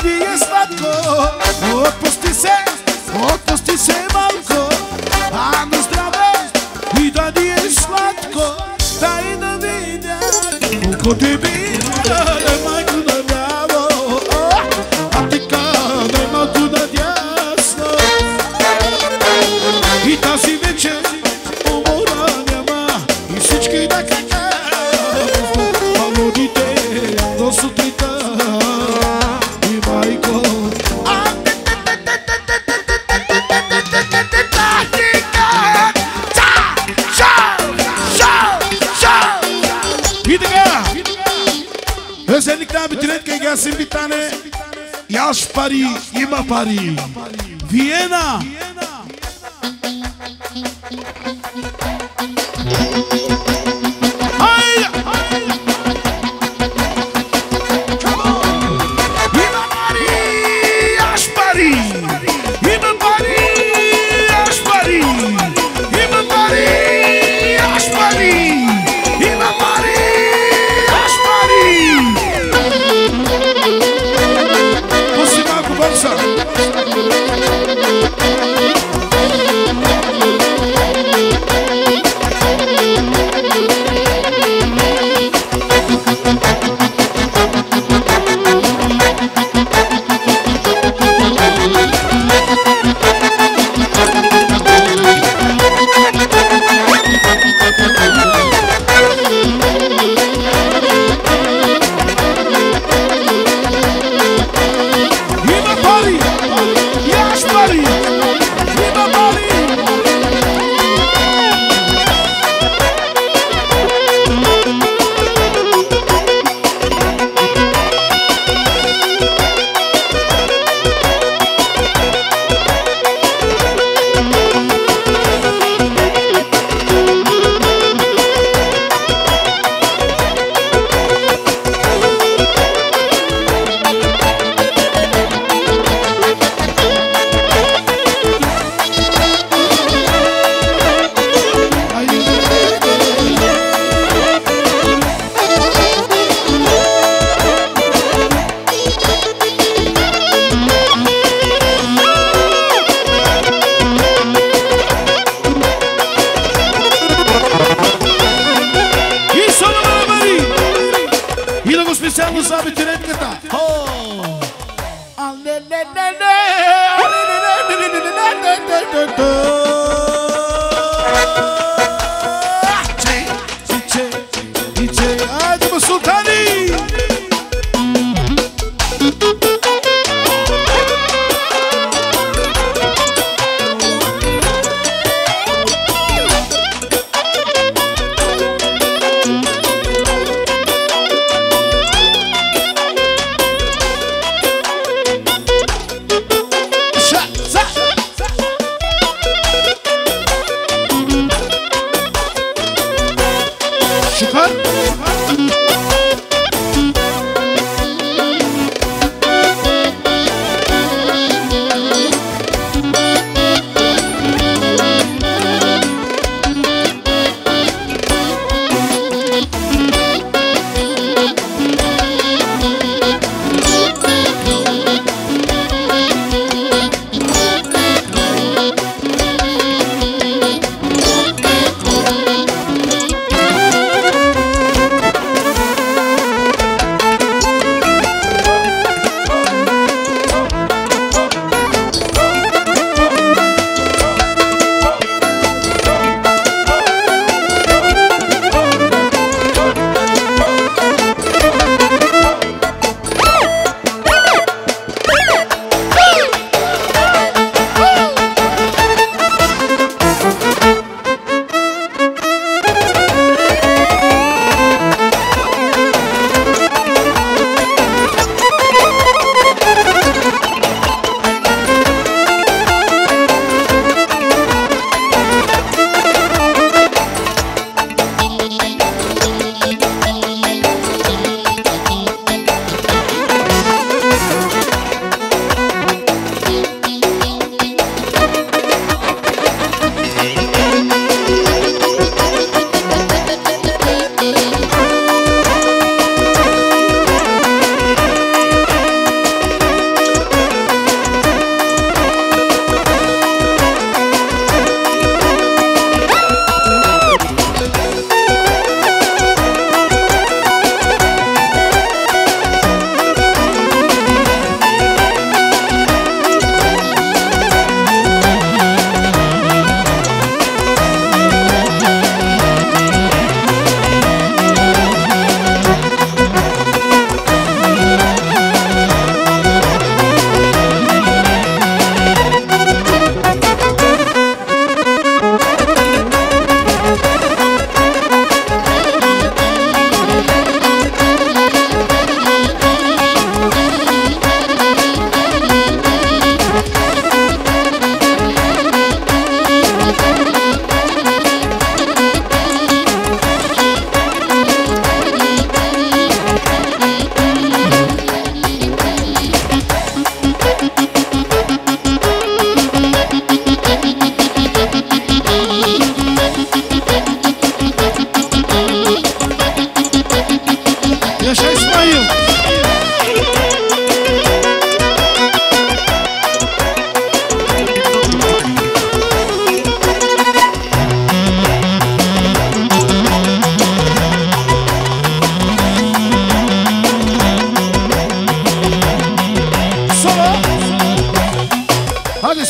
Speaker 6: da di je slatko, otpusti se, otpusti se malko, a na zdrave i da di je slatko, daj da vidim koliko ti bila, majku na ljavo, a ti kada ima tu na djesno. I тази вечер уморанjama i всички да кажат, палудите до сутринта и майко. И така, özellikle bütün etkiye gelsin bir tane yaş pari, ima pari, Viyana.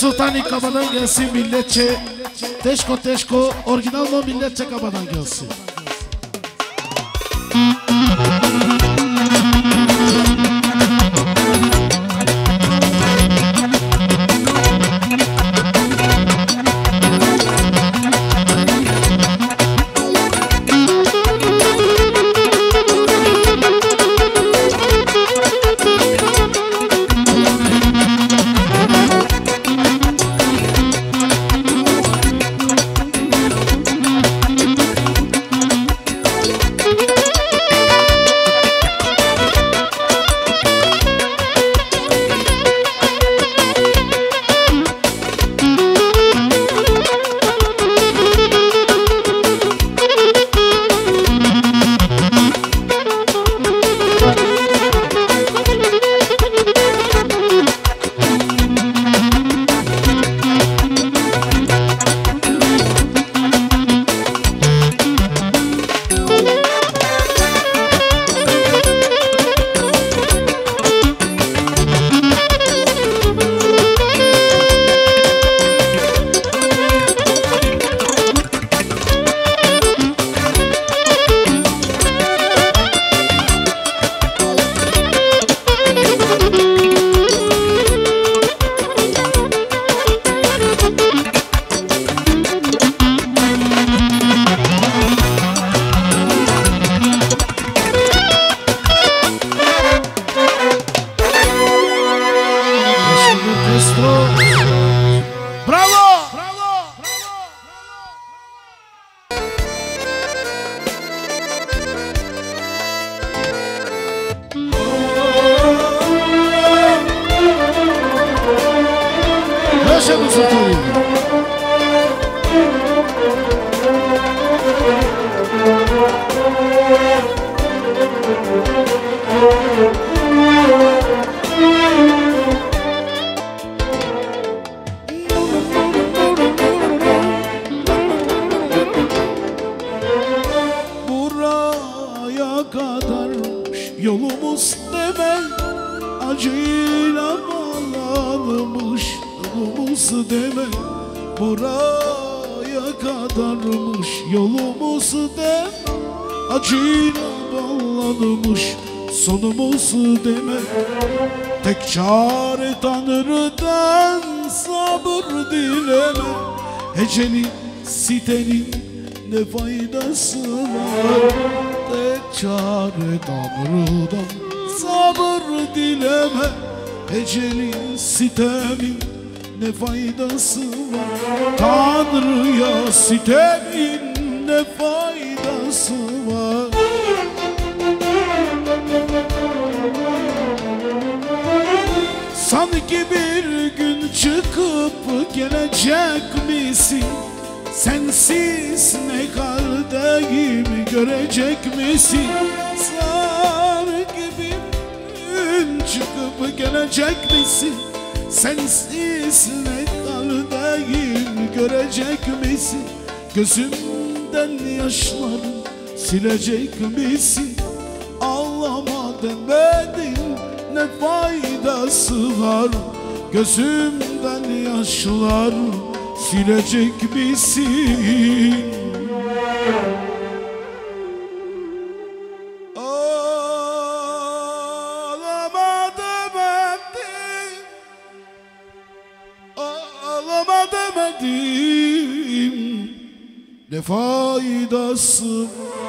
Speaker 6: Sultani kabadan gelsin milletçe. Teşko teşko orijinal mı milletçe kabadan gelsin. Yolumuz deme acıyla bağlanmış, yolumuz deme buraya kadarmış, yolumuz deme acıyla bağlanmış, sonumuz deme. Tek çare Tanrı'dan sabır dileme, eceli sitenin ne faydası var? Tek çare Tanrı'dan sabır dileme, ecelin sitemin ne faydası var? Tanrı'ya sitemin ne faydası var? Sanki bir gün çıkıp gelecek misin? Sensiz ne kaldeyim görecek misin? Sanki bir gün çıkıp gelecek misin? Sensiz ne kaldeyim görecek misin? Gözümden yaşları silecek misin? Ağlama demedin ne faydası var? Gözümden yaşları silecek misin? Ağlama demedim, ağlama demedim, ne faydası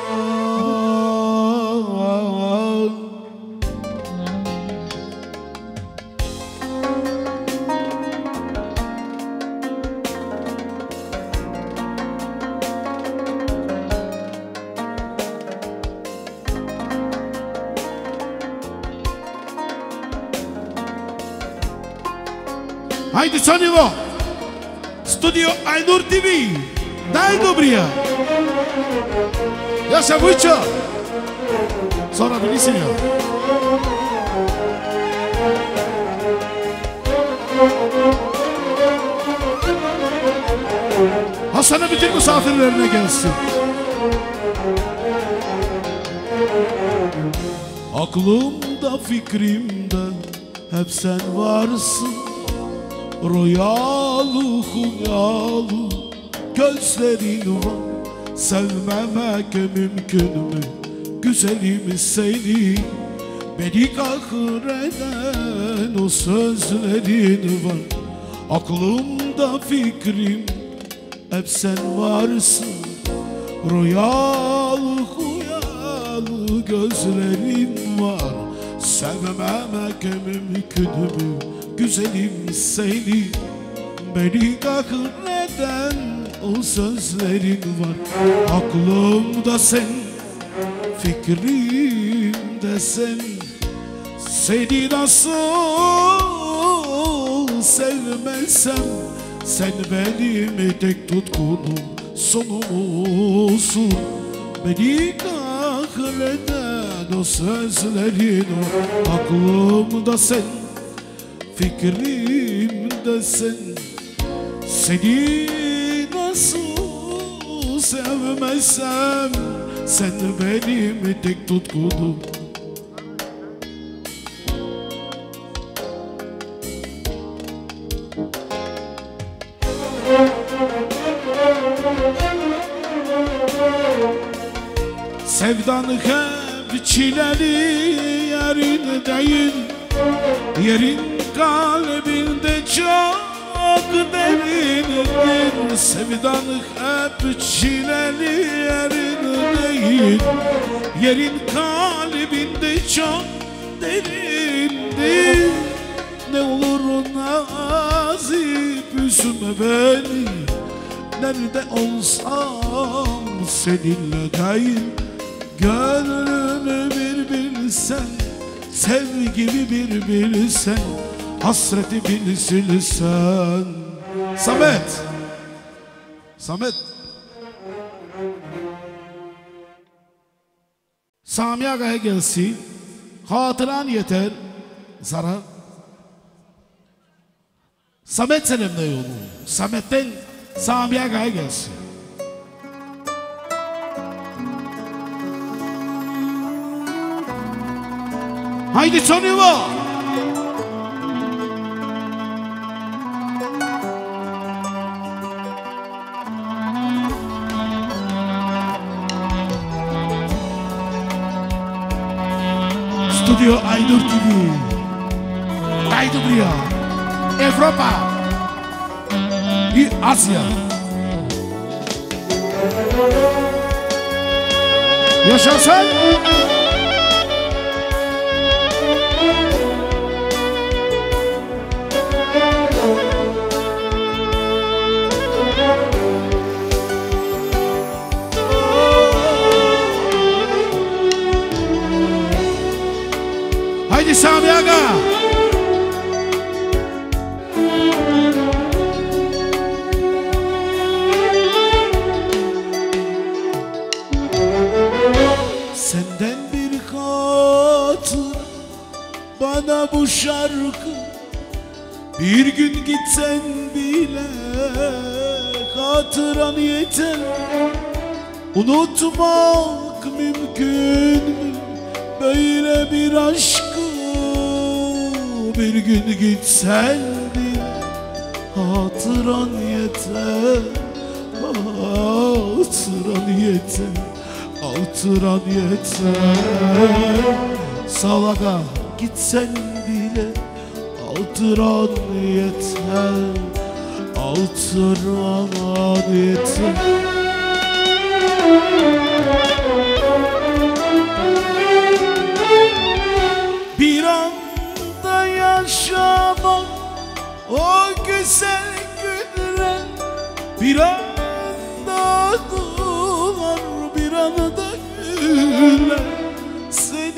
Speaker 6: var? Haydi Sonivo, Studio Aynur T V, daj dobrija. Jasza Wójcio, co robiliście? Hasan'a bütün misafirlerine gelsin. Aklımda fikrimde hep sen varsın. Rüyalı hülyalı gözlerin var. Sevmemek mümkün mü güzelim seni? Beni kahreden o sözlerin var. Aklımda fikrim hep sen varsın. Rüyalı hülyalı gözlerin var. Sevmemek mümkün mü güzelim seni? Beni kahreden o sözlerin var. Aklımda sen, fikrimde sen. Seni nasıl sevmezsem, sen benim tek tutkunum, sonumsun. Beni kahreden o sözlerin var. Aklımda sen, fikrimde sen. Seni nasıl sevmezsem, sen benim tek tutkunum. Sevdan hep çileli yerin değil, yerin kalbinde çok derindir. Sevdan hep çileli yerin değil, yerin kalbinde çok derindir. Ne olur nazip üzme beni, nerede olsam seninle değil. Gönlümü bir bilsen, sevgimi bir bilsen, hasreti bir silsen. Samet, Samet, Sami Aga'ya gelsin, hatıran yeter, zarar. Samet Selim'de yolu, Samet'ten Sami Aga'ya gelsin. Haydi Sonyva! Studio Aynur T V. Haydi buraya. Avrupa ve Asya. Yaşasın! Haydi Sami Aga! Senden bir hatır bana bu şarkı. Bir gün gitsen bile hatıran yeter. Unutmak mümkün mü böyle bir aşkı? Bir gün gitsen bile hatıran yeter. Hatıran yeter. Hatıran yeter. Salaga gitsen bile hatıran yeter. Hatıran yeter. Bir anda yaşamak o güzel günler, bir anda dolar, bir anda güller. Seni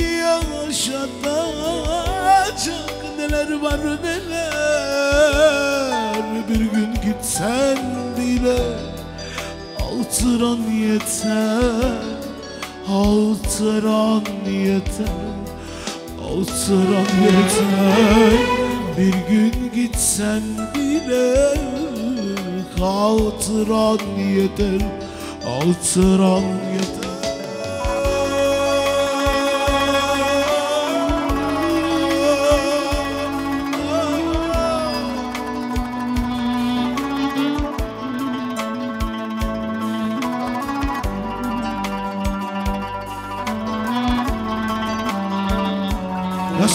Speaker 6: yaşatacak neler var neler. Bir gün gitsen bile hatıran yeter. Hatıran yeter. Hatıran yeter. Bir gün gitsen bile hatıran yeter. Hatıran yeter.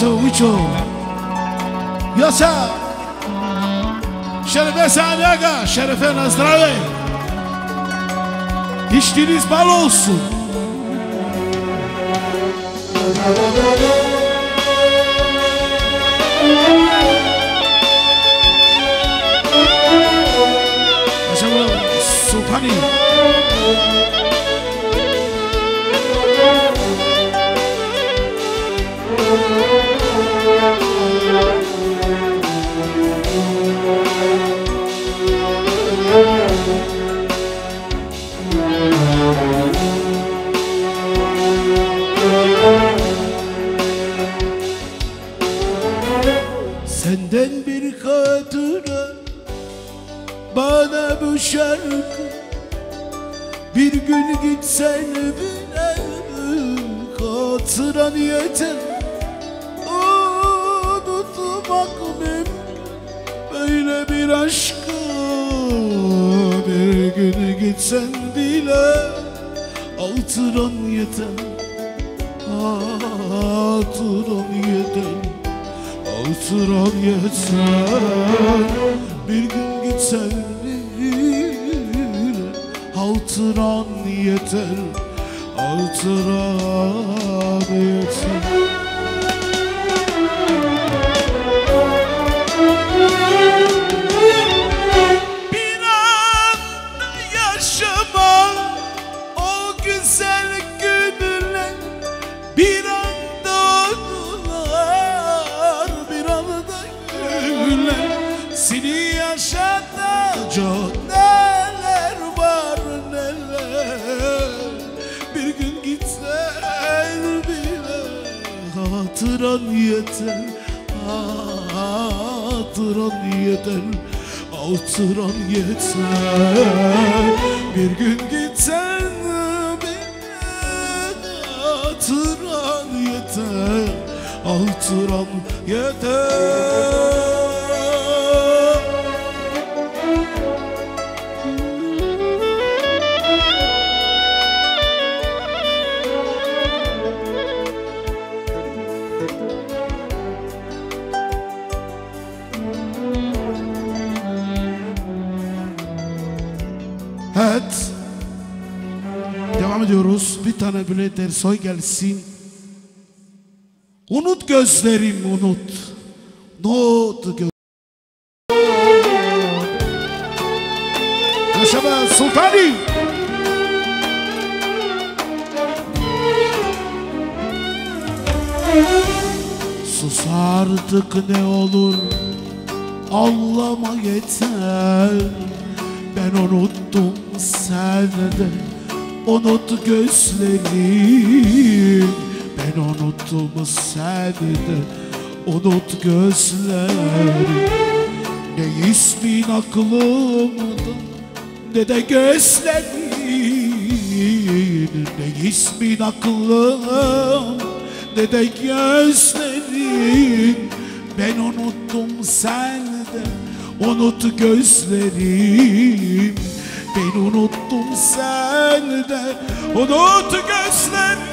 Speaker 6: Yaşa uço. Yaşa. Şerefe Sani Aga, Şerefe Nazdrave. İçtiğiniz bal olsun. Yaşa Sultani. Senden bir hatıra bana bu şarkı, bir gün gitsen bile hatıran yeter. Unutmak mümkün böyle bir aşkı, bir gün gitsen bile hatıran yeter. Hatıran yeter. Hatıran yeter. Bir gün gitsen bile hatıran yeter. Hatıran yeter. Bir anda yaşama o güzel günler, bir anda anılar, bir anda güller. Seni yaşatacak neler var neler. Bir gün gitsen bile hatıran yeter. Hatıran yeter. Hatıran yeter. Bir gün gitsen bile hatıran yeter. Hatıran yeter. Evet. Devam ediyoruz. Bir tane Bülent Ersoy gelsin. Unut gözlerim unut. Unut gözlerim. Yaşama Sultani. Sus artık ne olur. Ağlama yeter. Ben unuttum sen de. Unut gözlerim. Ben unuttum sen de. Unut gözlerim. Ne ismin aklımda, ne de gözlerin. Ne ismin aklım, ne de gözlerin. Ben unuttum sen de. Unut gözlerim. Ben unuttum sen de. Unut gözlerim.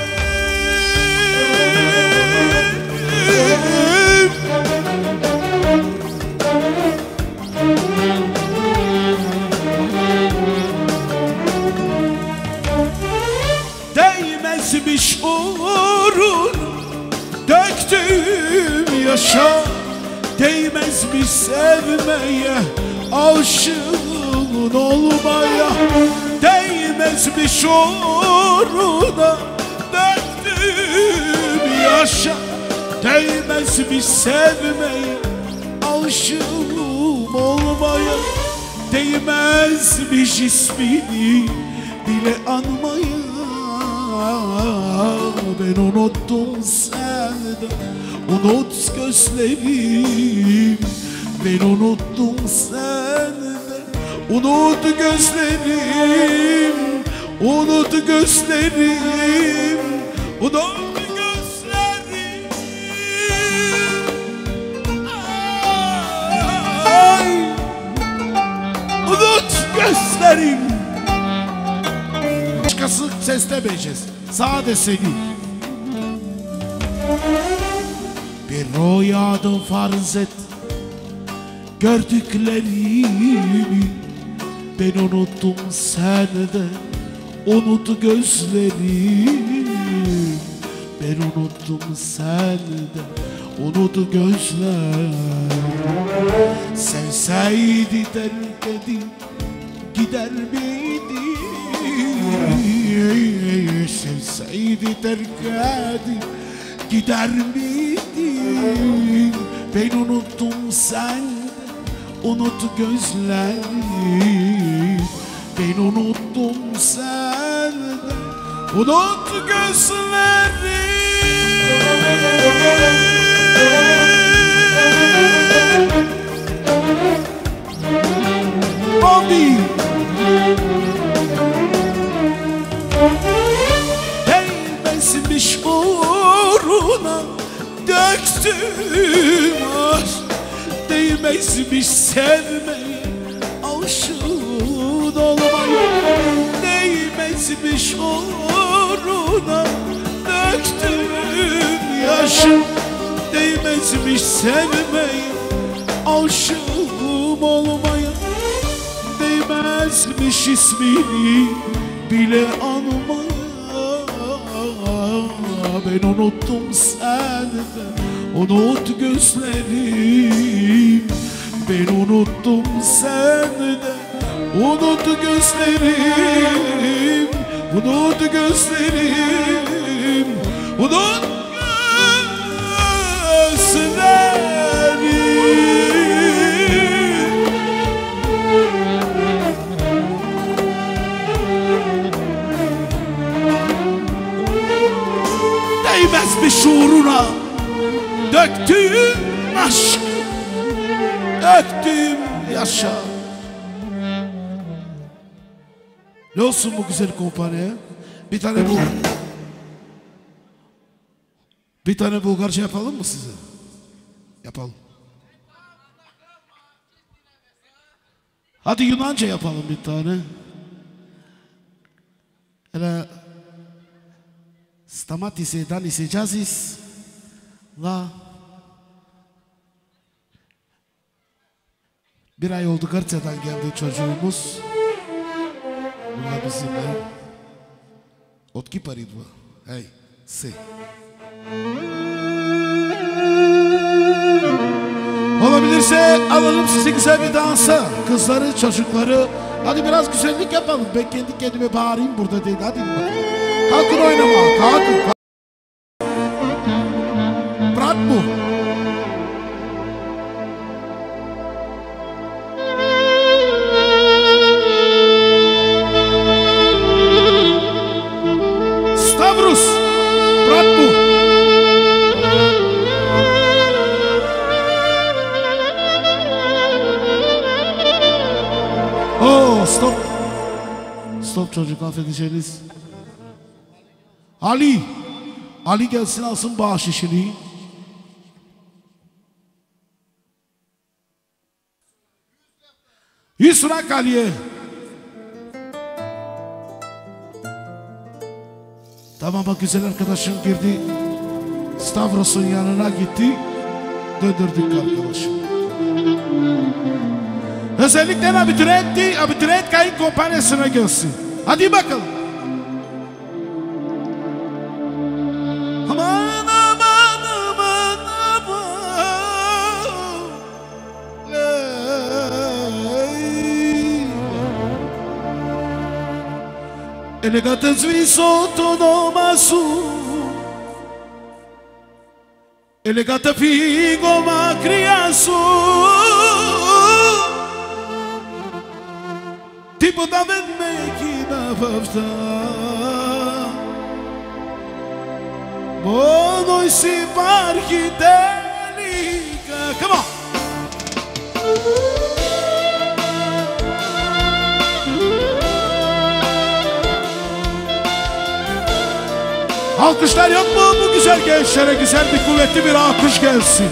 Speaker 6: Değmezmiş uğrun döktüğüm yaşa. Değmezmiş sevmeye, aşığın olmaya. Değmezmiş uğruna döktüğüm yaşa. Değmezmiş sevmeye, aşığım olmaya. Değmezmiş ismini bile anmaya. Ben unuttum seni, unut gözlerim. Ben unuttum seni, unut gözlerim. Unut gözlerim. Unut gözlerim. Ay, unut gözlerim. Başkası seslemeyeceğiz. Sade seni. Rüyada farz et gördüklerimi, ben unuttum sen de unut gözlerimi, ben unuttum sen de unut gözler. Sevseydi terk edip gider miydi? Sevseydi terk edip gider miydi? Ben unuttum sen de unut gözleri, ben unuttum sen de unut gözleri. Bobby değmezmiş uğruna döktüm aşk, değmezmiş sevmeye aşığın olmaya, değmezmiş uğruna döktüm yaşım, değmezmiş sevmeye aşığım olmaya, değmezmiş ismini bile anmaya. Ben unuttum sen de unut gözlerim, ben unuttum sen de unut gözlerim, unut gözlerim, unut gözlerim. Değmezmiş uğruna döktüğüm aşk, döktüğüm yaşa. Ne olsun bu güzel kompanya? Bir tane bu Bir tane Bulgarca yapalım mı size? Yapalım. Hadi Yunanca yapalım bir tane. Hele Stamatis danis ecazis la. Bir ay oldu Gırça'dan geldi çocuğumuz. Bunlar bizimle. Otki paridva. Hey, se. Olabilirse alalım sizi güzel bir dansa. Kızları, çocukları. Hadi biraz güzellik yapalım. Ben kendi kendime bağırayım burada değil. Hadi bakalım. Kalkın oynama. Kalkın. Kalkın. Bırak bu. Stavros. Bırak bu. Oh, stop. Stop çocuk, affedeceğiniz. Ali. Ali gelsin alsın bahşişini. Yüz frank Ali'ye. Tamam bak güzel arkadaşım girdi. Stavros'un yanına gitti. Döndürdük arkadaşım. Özellikle abitüretti, abitüret kayın kompanyasına gelsin. Hadi bakalım. Aman aman aman aman. Elegante sviso todo masu. Elegante figo ma crianço. Tipo da vedme da fafta. Bono si parchi delica. Come on. Alkışlar yok mu bu güzel gençlere? Güzel bir kuvvetli bir alkış gelsin.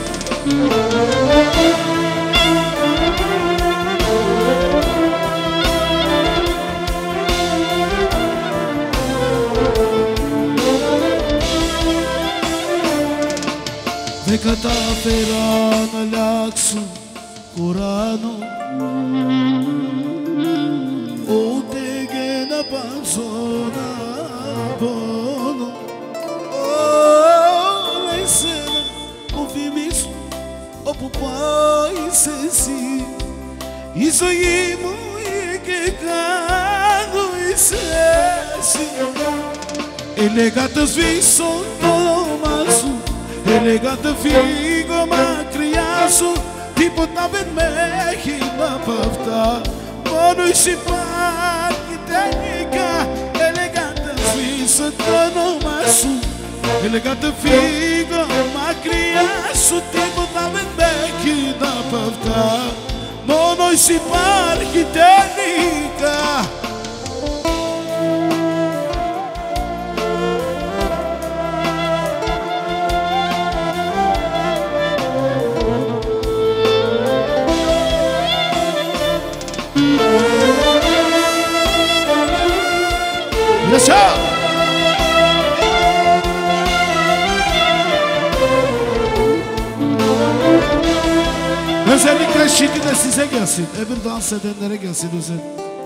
Speaker 6: κατάφερα να αλλάξω ουρανό, ούτε και να πάψω να πονώ. Όλα εσένα μου θυμίζουν, όπου πάει είσαι εσύ. Η ζωή μου και κάνω είσαι εσύ. Έλεγα το σβήσω το όνομα σου, έλεγα το φύγω μακριά σου. Τίποτα δεν με έχει απ' αυτά, μόνο εσύ υπάρχει τελικά. Έλεγα το σβήσω το όνομα σου, έλεγα το φύγω μακριά σου. Τίποτα δεν με έχει απ' αυτά, μόνο εσύ υπάρχει τελικά. Özellikle şimdi de size gelsin, öbür dans edenlere gelsin özel.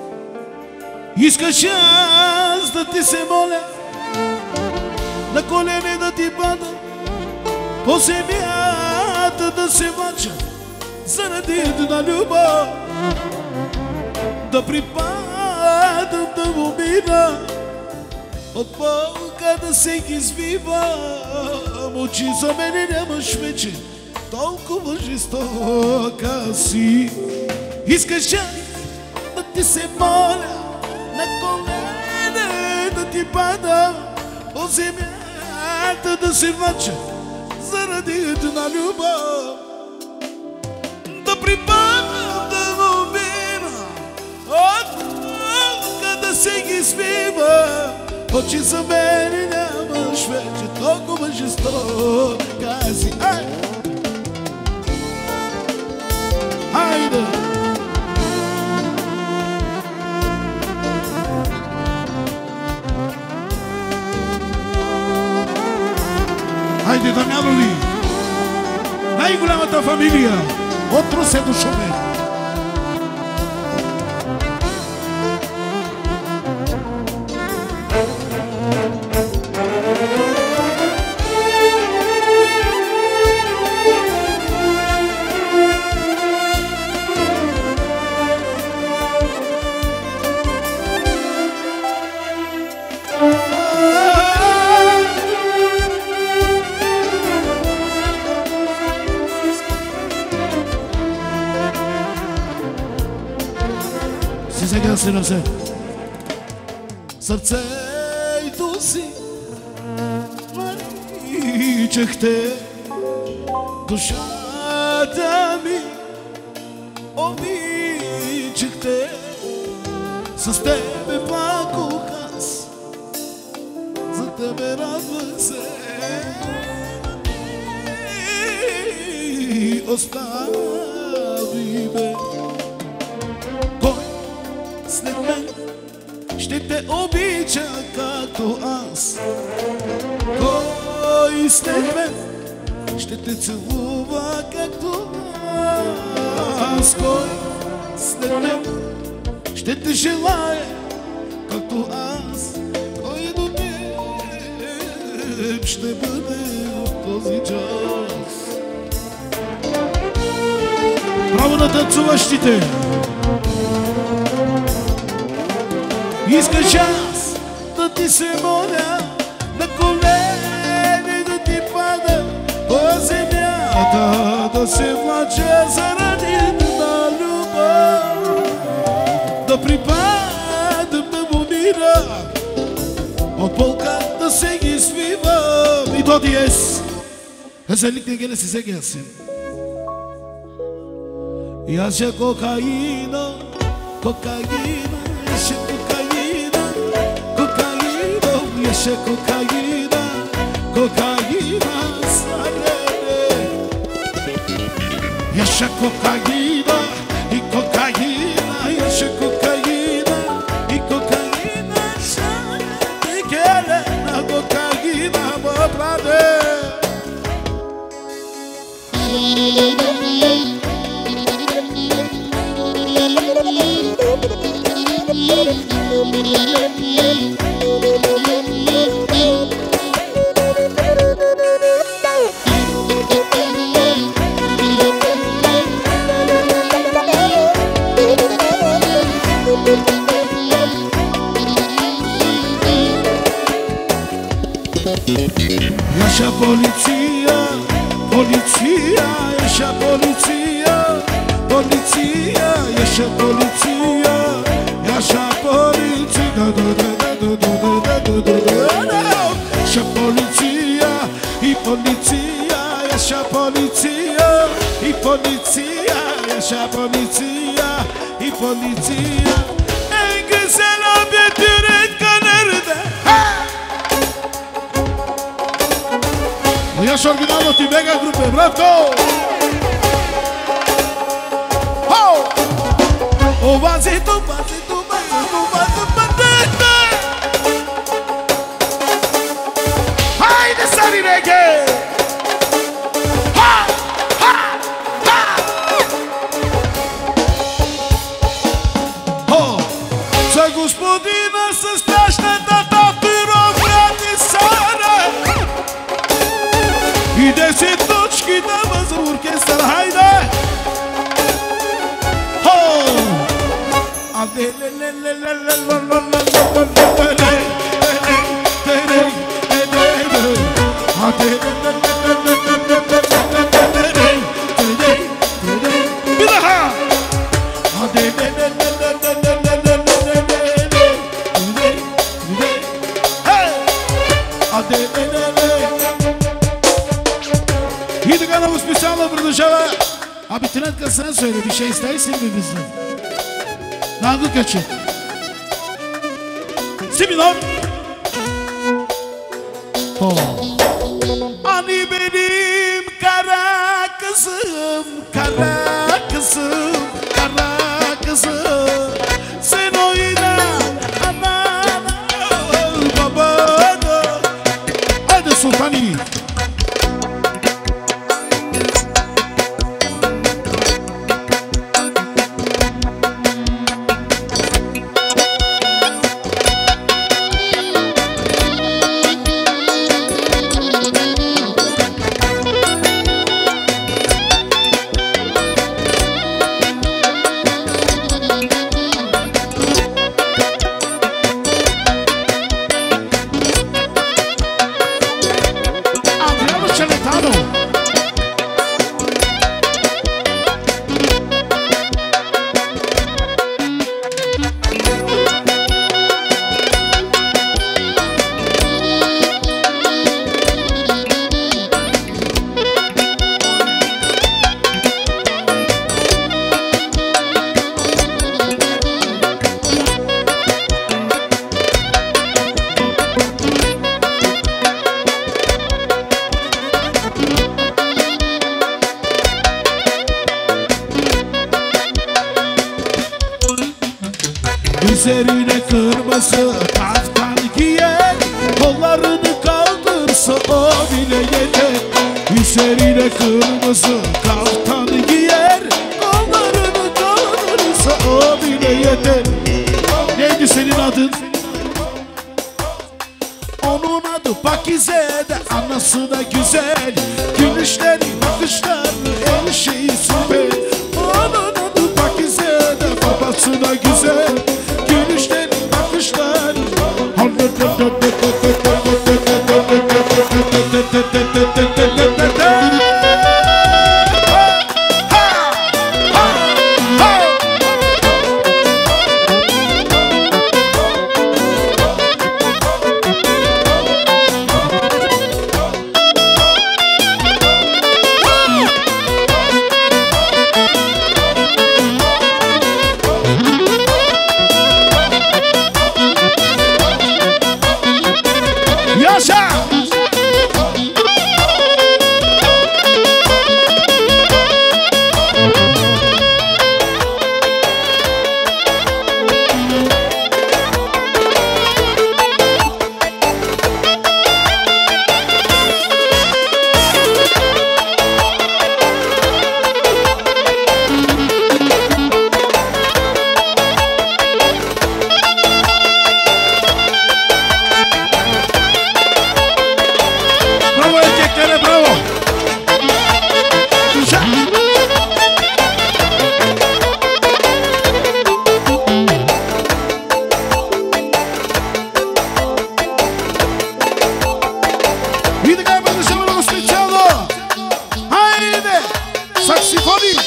Speaker 6: Искаш да ти се моля, на колене да ти пада, по земята да се мъча, заради една любов, да припадам, да му мина, от болка да се извивам. Очи за мене нямаш вече, толкова жестока си. Искаш да ти се моля, на колене да ти пада, по земята да се мъча, заради една любов, да припадам, да му мина, от болка да се извивам. Очи за мене нямаш вече, толкова жестока си. Ай! Haydi. Haydi Damjanovi, най-голямата фамилия от Русе до Шумен. Сега си носе сърцето си, наричахте душата ми, обичахте, с тебе плакох аз, за тебе радвах се. Остави ме, след мен ще те обича както аз. Кой след мен ще те целува както аз. Кой след мен ще те желая както аз. Кой до теб ще бъде в този час. Право на танцуващите! Искаш аз да ти се моля, на колени да ти пада, по земята да се влача заради една любов, да припадам, да му мира, от болка да се ги свивам. И до диез, özellikle gelesi size gelsin. Yaşa kokaina, kokaina, yaşa kokaina, kokaina, yaşa kokaina, kokaina, sarere. Yaşa kokaina, i kokaina, yaşa kokaina, i kokaina, sarere. Kelena kokaina, babrade. Yaşa policija, policija, yaşa policija, policija, yaşa policija, yaşa policija, yaşa policija, i policija, yaşa policija, i policija, yaşa policija, i policija. En güzel abi Türk nerede? Još originalno ti mega grupe, bratko! Ovazi tu, bazi tu, bazi tu, bazi tu, bazi tu. Hajde stari reggae! Ha, ha, ha! Ho! Za gospodina sa strašната татуировка Сара. И десет точки дава за оркестър, хайде! Хо! А де ле ле ле ле ле ле ле ле ле ле А де ле ле ле ле ле ле ле Bir daha! А де ле ле ле ле ле ле ле ле ле А де ле ле ле И така много специално продължава. Абитурентка sen söyle, bir şey istersin mi bizden? Nangı kaçı? Similor. Oh. Hani benim kara kızım, kara kızım, kara kızım. Sen oyna anana, babana. Hadi sultani. Üzerine kırmızı kaftan giyen, kollarını kaldırsa o bile yeter. Üzerine kırmızı kaftan giyer, kollarını kaldırsa o bile yeter. Neydi senin adın? Onun adı Pakize de, anası da güzel. Gülüşleri, bakışları, her şeyi süper. Onun adı Pakize de, babası da güzel. Gülüşleri, bakışları. Saxifoni.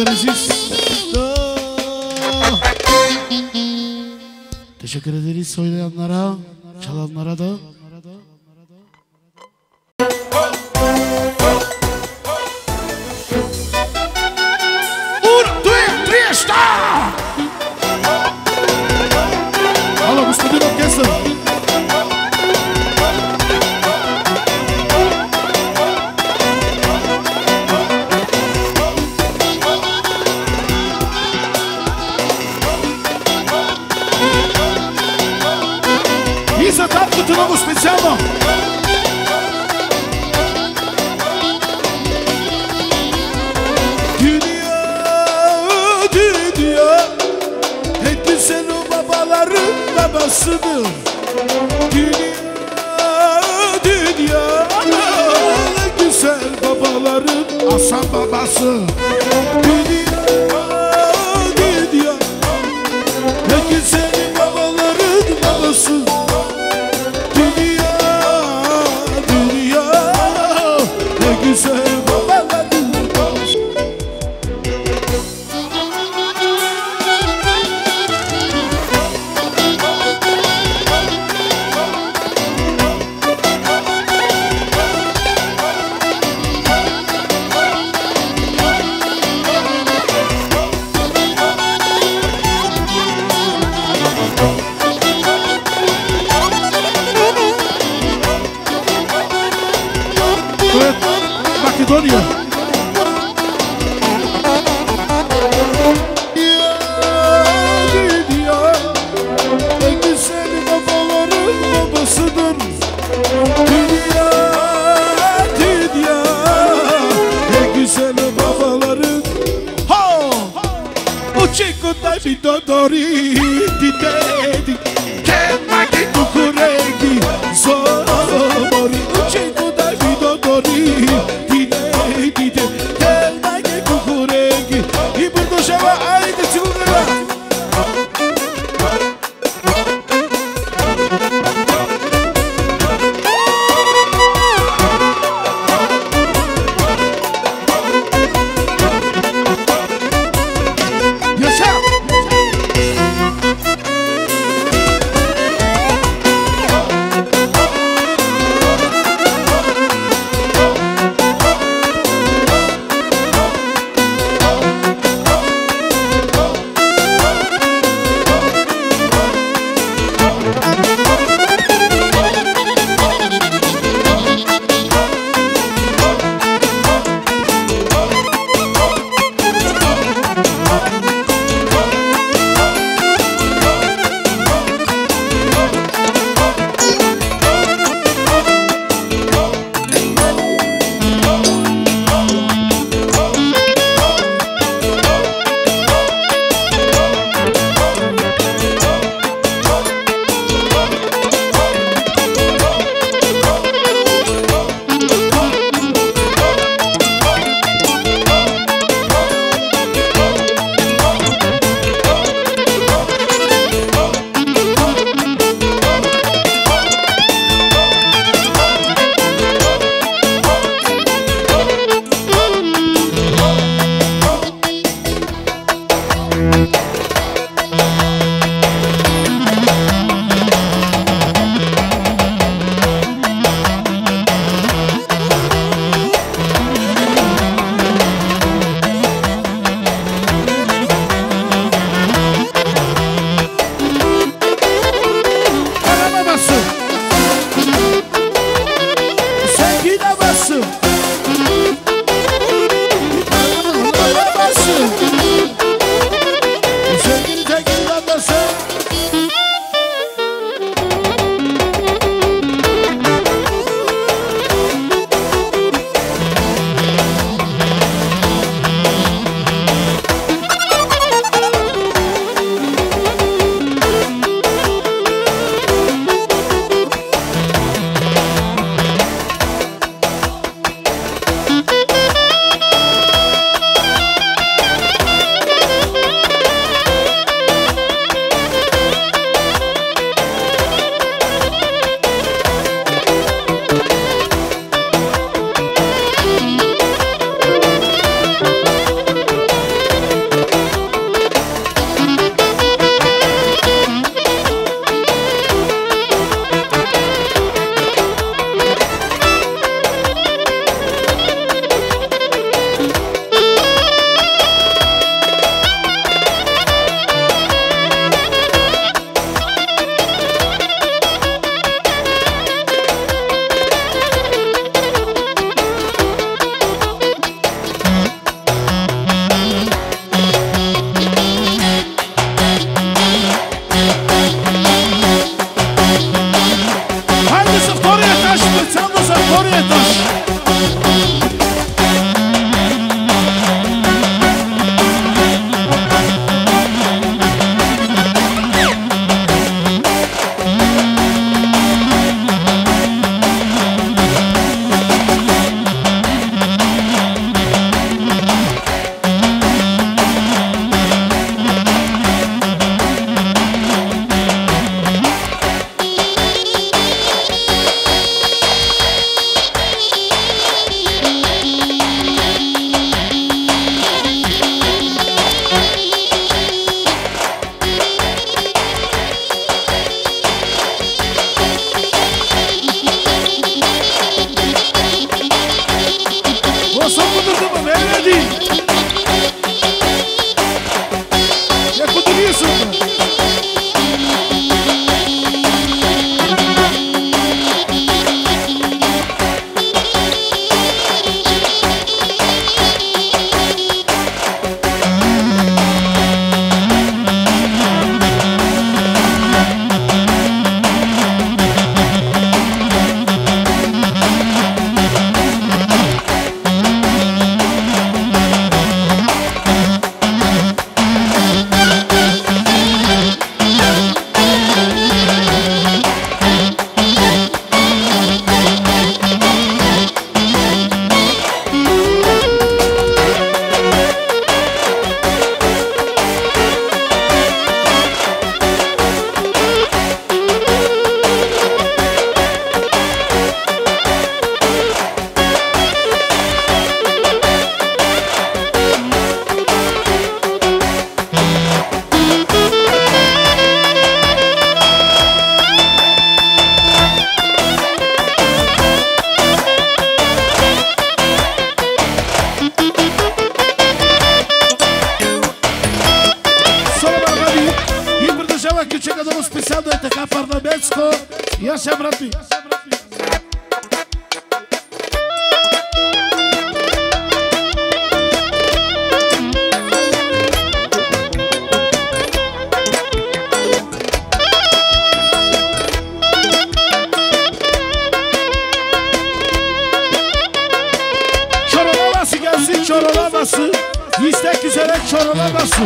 Speaker 6: ederiz biz. Teşekkür ederiz oynayanlara, çalanlara da. Un, due, tre, sta! Halo, gospodin orkestar. I za tanto te novo specijalno. Dünya, dünya, en güzel o babaların babasıdır. Dünya, dünya, en güzel babaların Hasan babası. Dünya, dünya, en güzel babaların babası. Dünya, dünya, ne güzel babaların babası. Makedonya. Dünya, dünya, en güzel babaların babasıdır. Dünya, dünya, en güzel babaların. Ho! O chico dai midodori, ti dedi, che magi kukuregi, zomori. O chico dai midodori. Kanada, Mexico. Yaşa brati. Çorabası gelsin, çorabası. İstek üzere çorabası.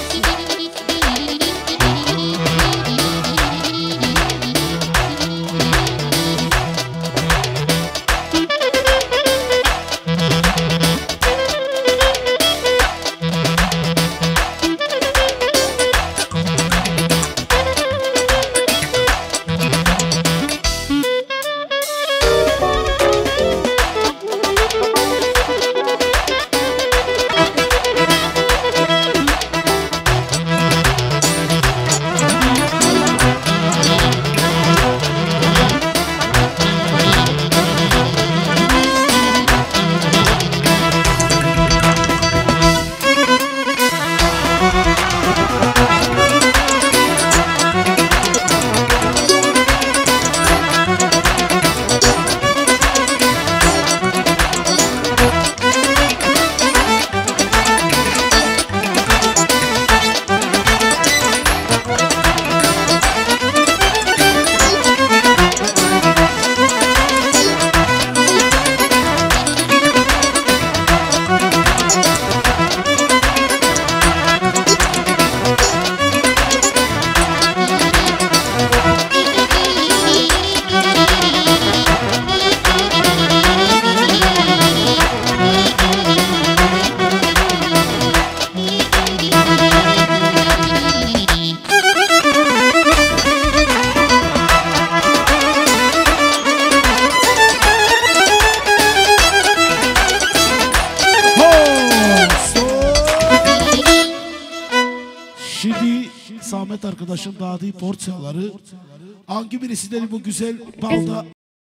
Speaker 6: Samet arkadaşın dağıdığı porsiyaları hangi birisinden bu güzel balda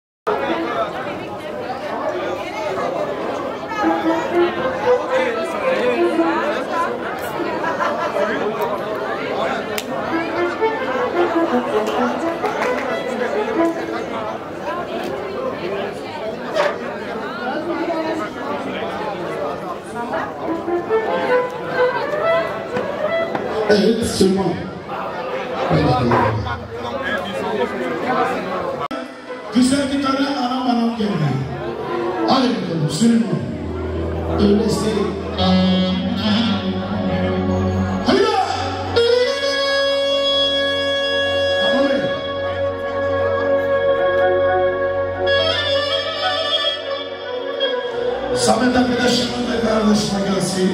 Speaker 7: Evet, Süleyman. Güzel gitarı anam anam geldi. Hadi bakalım Süleyman. Öylesi. Hayda! Tamam. Samet arkadaşımın da kardeşime gelsin.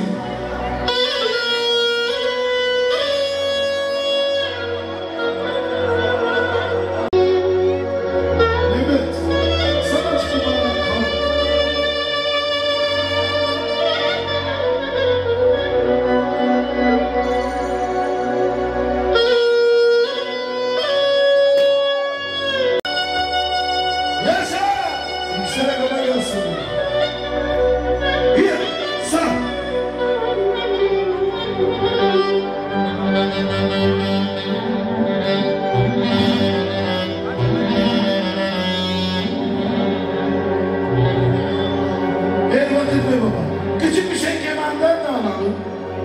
Speaker 7: Küçük bir şey kemandan da alalım.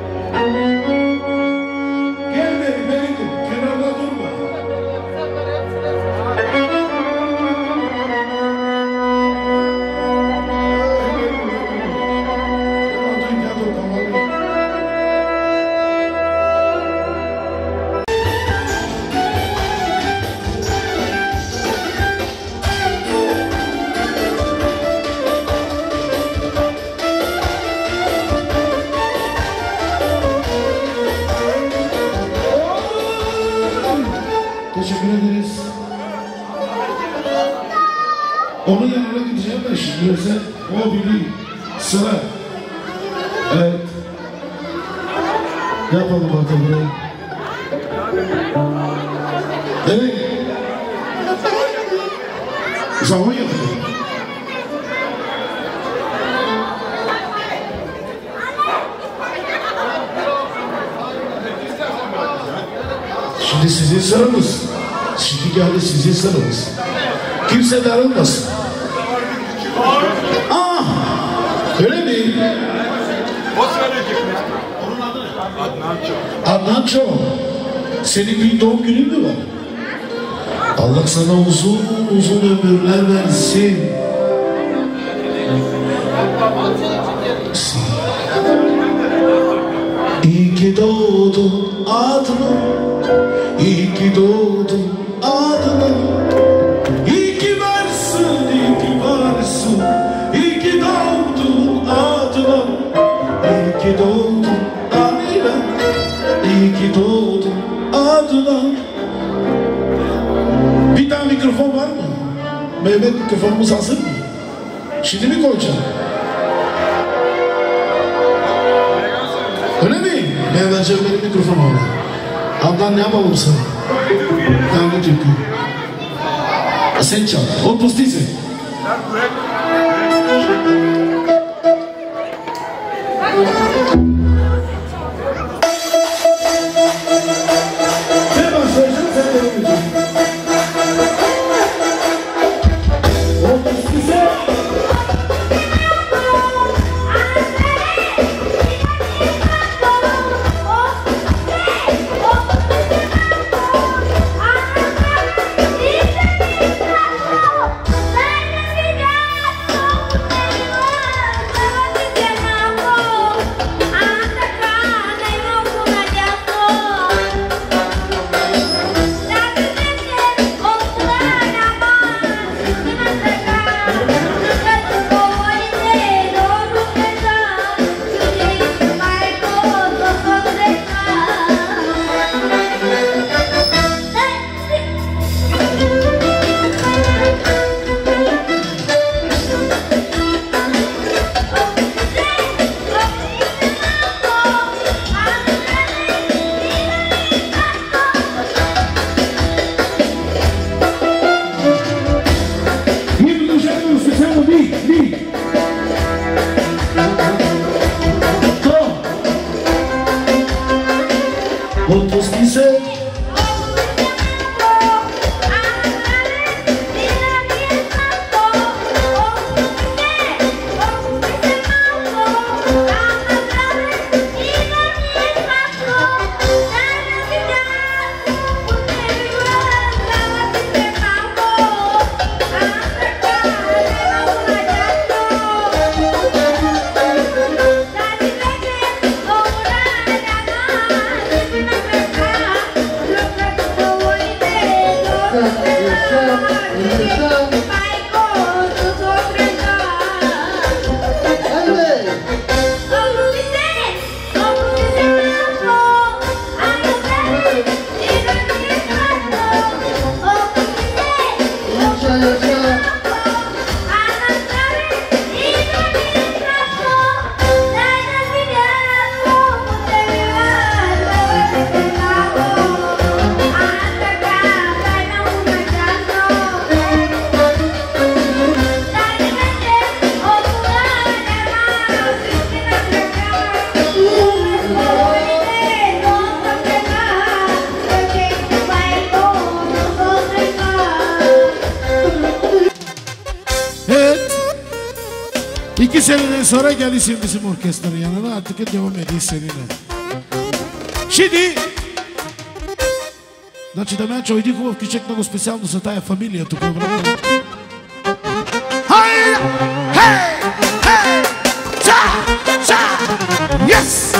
Speaker 7: Gel beni, beni de. Kenarda durma. Teşekkür ederiz. Onun yanına gideceğim de şimdi sen o biliyor. Sıra. Evet. Yapalım bakalım burayı. Evet. Zaman yapalım. Şimdi sizin sıranız.
Speaker 6: Şimdi geldi sizin sıranız. Kimse darılmasın. Ah! Öyle mi? Adnan Ço. Senin bir doğum günün mü var? Allah sana uzun uzun ömürler versin. İyi ki doğdun Adnan, iyi ki doğdun Adnan. İyi ki varsın, iyi ki varsın, iyi ki doğdun Adnan. İyi ki doğdun Adnan, iyi ki doğdun Adnan. Bir tane mikrofon var mı? Mehmet, mikrofonumuz hazır mı? Şimdi mi koyacağım? Öyle mi? Ben vereceğim benim mikrofonu ona. Adnan ne yapalım sana? Hangi türkü? Sen çal. O postisi. Ben başlayacağım, sen devam edeceksin. O postisi. Outros dizer İki seneden sonra gelirsin bizim orkestranın yanına, artık devam edeyim seninle. Şimdi значи да ме чуй хубав кичек, много специално за тая фамилия тук. Хай! Хей! Хей! Ча! Ча! Yes!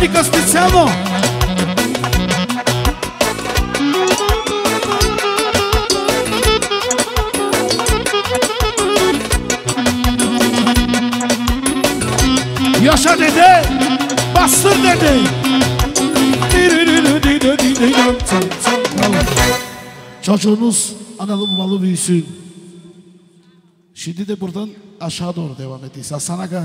Speaker 6: Dedica specijalno. Yaşa dede, bastır dede. Çocuğunuz analı babalı büyüsün. Şimdi de buradan aşağı doğru devam edeceğiz. Hasan Aga.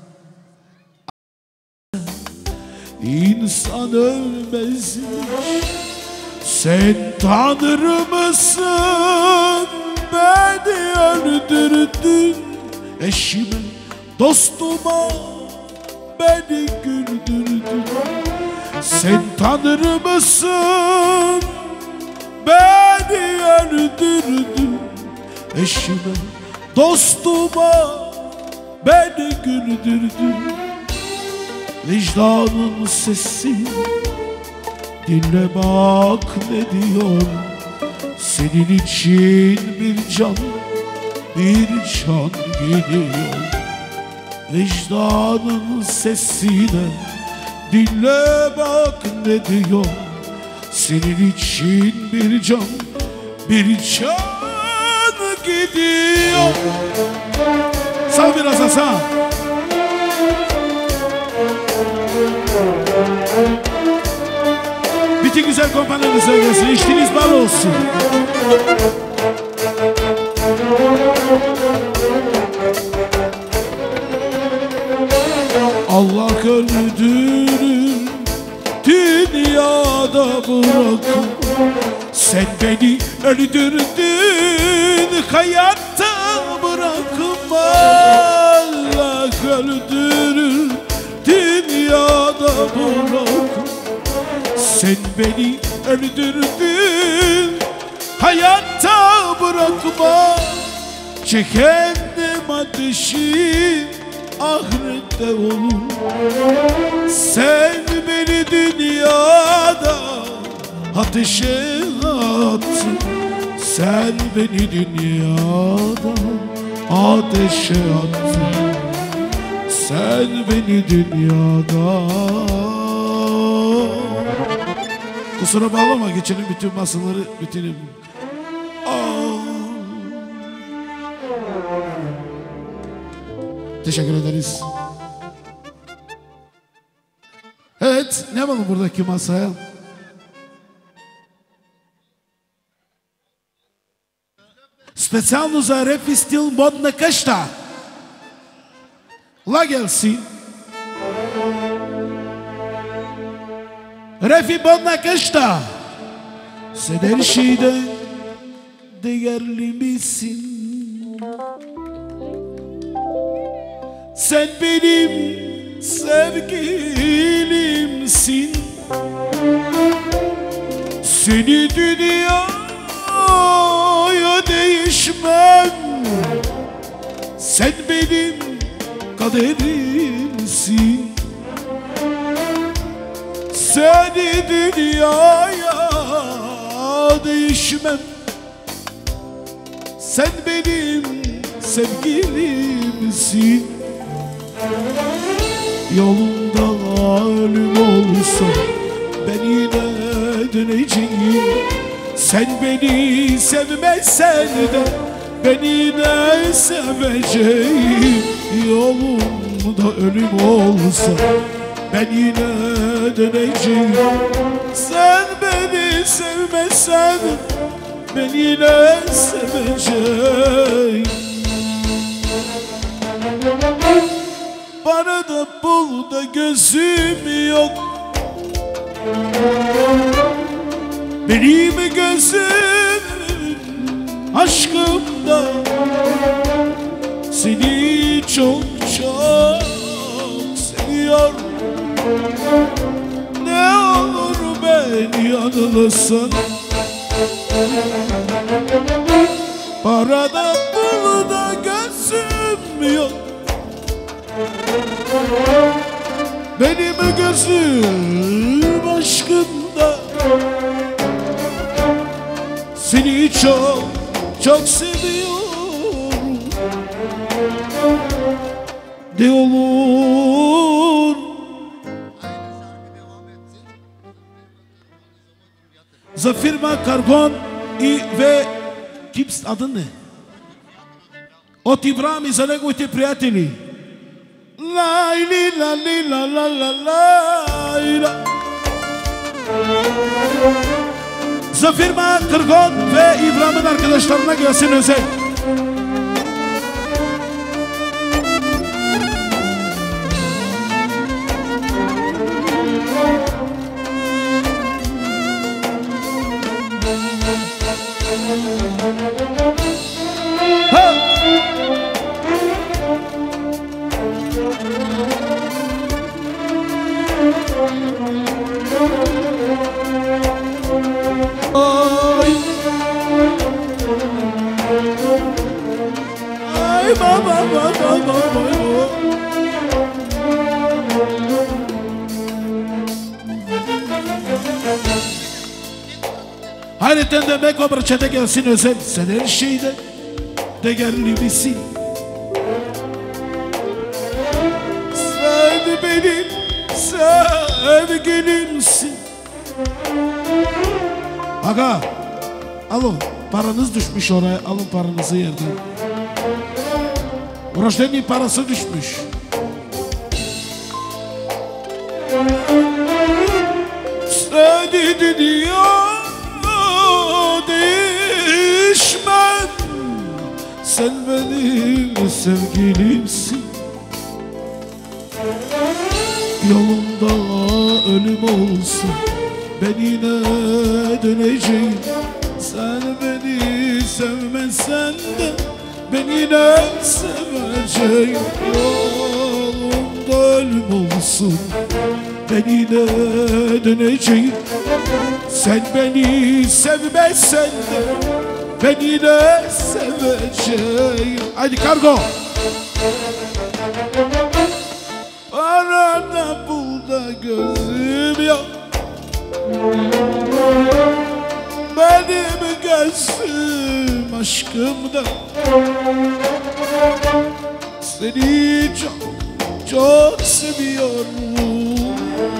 Speaker 6: İnsan ölmez, sen Tanrı mısın? Beni öldürdün, eşime, dostuma beni güldürdün. Sen Tanrı mısın? Beni öldürdün, eşime, dostuma beni güldürdün. Vicdanın sesi dinle bak ne diyor. Senin için bir can, bir can gidiyor. Vicdanın sesine dinle bak ne diyor. Senin için bir can, bir can gidiyor. Sağ biraz da sağ. Bütün güzel kompanyanızı gelsin, içtiğiniz bal olsun. Allah öldürür, dünyada bırakın. Sen beni öldürdün, hayatta bırakma. Allah öldürür, dünyada bırakın. Sen beni öldürdün, hayatta bırakma. Cehennem ateşi ahirette olur. Sen beni dünyada ateşe attın. Sen beni dünyada ateşe attın. Sen beni dünyada. Kusura bağlama, geçelim bütün masaları bitirelim. Teşekkür ederiz. Evet, ne yapalım buradaki masaya? Специално за реп и стил модна къща. Лагел си. Реп и модна къща. Седеш и ден, değerli misin? Sen benim sevgilimsin. Seni dünyaya değişmem. Sen benim kaderimsin. Seni dünyaya değişmem. Sen benim sevgilimsin. Yolunda ölüm olsa ben yine döneceğim. Sen beni sevmezsen de ben yine seveceğim. Yolunda ölüm olsa ben yine döneceğim. Sen beni sevmezsen ben yine seveceğim. Bana da bul da gözüm yok. Benim gözüm aşkımda. Seni çok çok seviyorum. Ne olur beni yanılasın. Bana da bul da gözüm yok. Benim gözüm aşkında. Seni çok çok seviyorum. Ne olur za firma Karbon i ve kimst adın ne? От Ибрам и за неговите приятели. Лайли, лали, ла, ла, ла, ла. За firma Kırgon ve İbrahim'in arkadaşlarına gelsin özel. Hayretten demek o bırçete gelsin özel. Sen her şeyde değerli misin? Sen benim sevgilimsin. Aga, alın paranız düşmüş oraya, alın paranızı yerden. Rojden'in parası düşmüş. Seni dünya değişmem. Sen benim sevgilimsin. Yolunda ölüm olsun, ben yine döneceğim. Sen beni sevmezsen de ben yine seveceğim. Yolunda ölüm olsun, ben yine döneceğim. Sen beni sevmezsen de ben yine seveceğim. Haydi kargo. Arada bul da gözüm yok. Benim gözüm aşkımda. Seni çok çok seviyorum.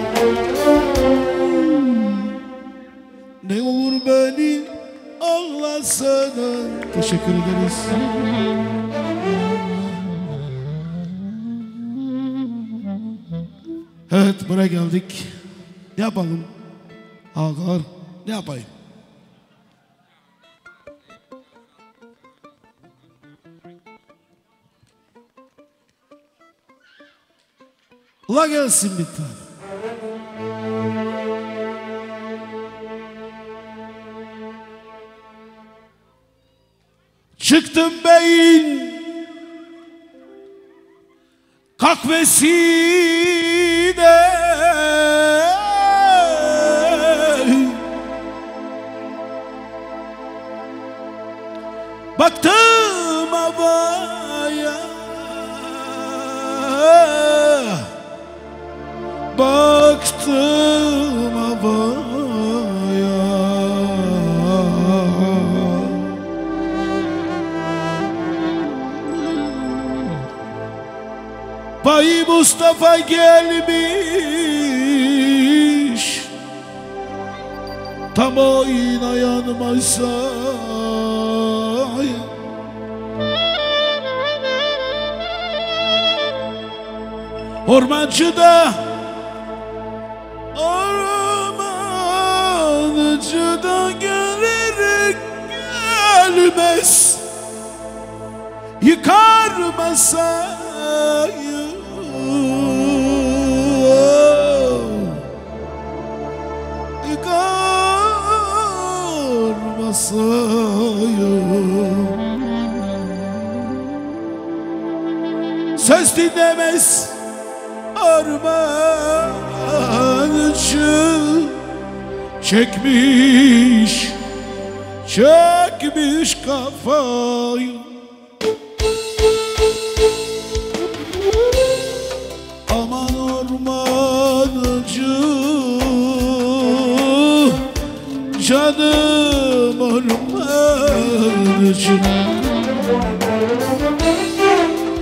Speaker 6: Ne olur beni anlasana. Teşekkür ederiz. Evet, buraya geldik. Ne yapalım? Ağlar, ne yapayım? Ula gelsin bir tane. Çıktım beyin kahvesine, baktım havaya, baktım havaya. Bay Mustafa gelmiş, tam ayna yanmaysa. Ormancı da Ormancı da gelerek gelmez, yıkar masayı, yıkar masayı. Söz dinlemez Ormancı, çekmiş, çekmiş kafayı. Aman Ormancı, canım Ormancı,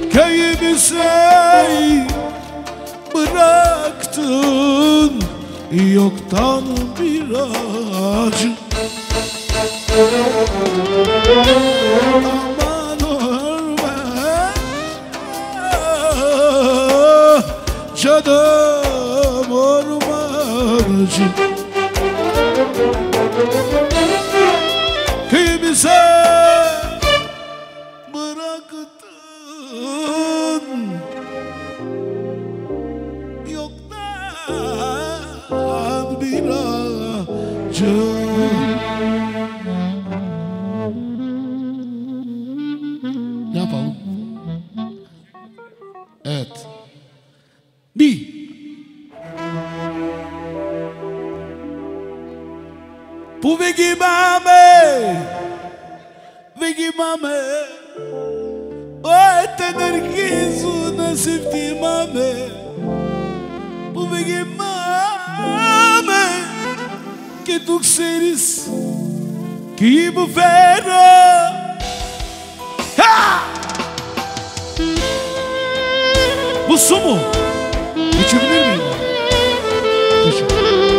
Speaker 6: köyümüze bıraktın yoktan bir acı. Aman ölme canım ormancı. Kimse bıraktın yoktan bir acı. Ne yapalım? Evet. Bir. Bu vegi mame, vegi mame, o tener que su nasip ti mame. Bu vegi mame, que tu seres que bu fero. Ha! Bu su mu? İçebilir miyim? Teşekkür ederim.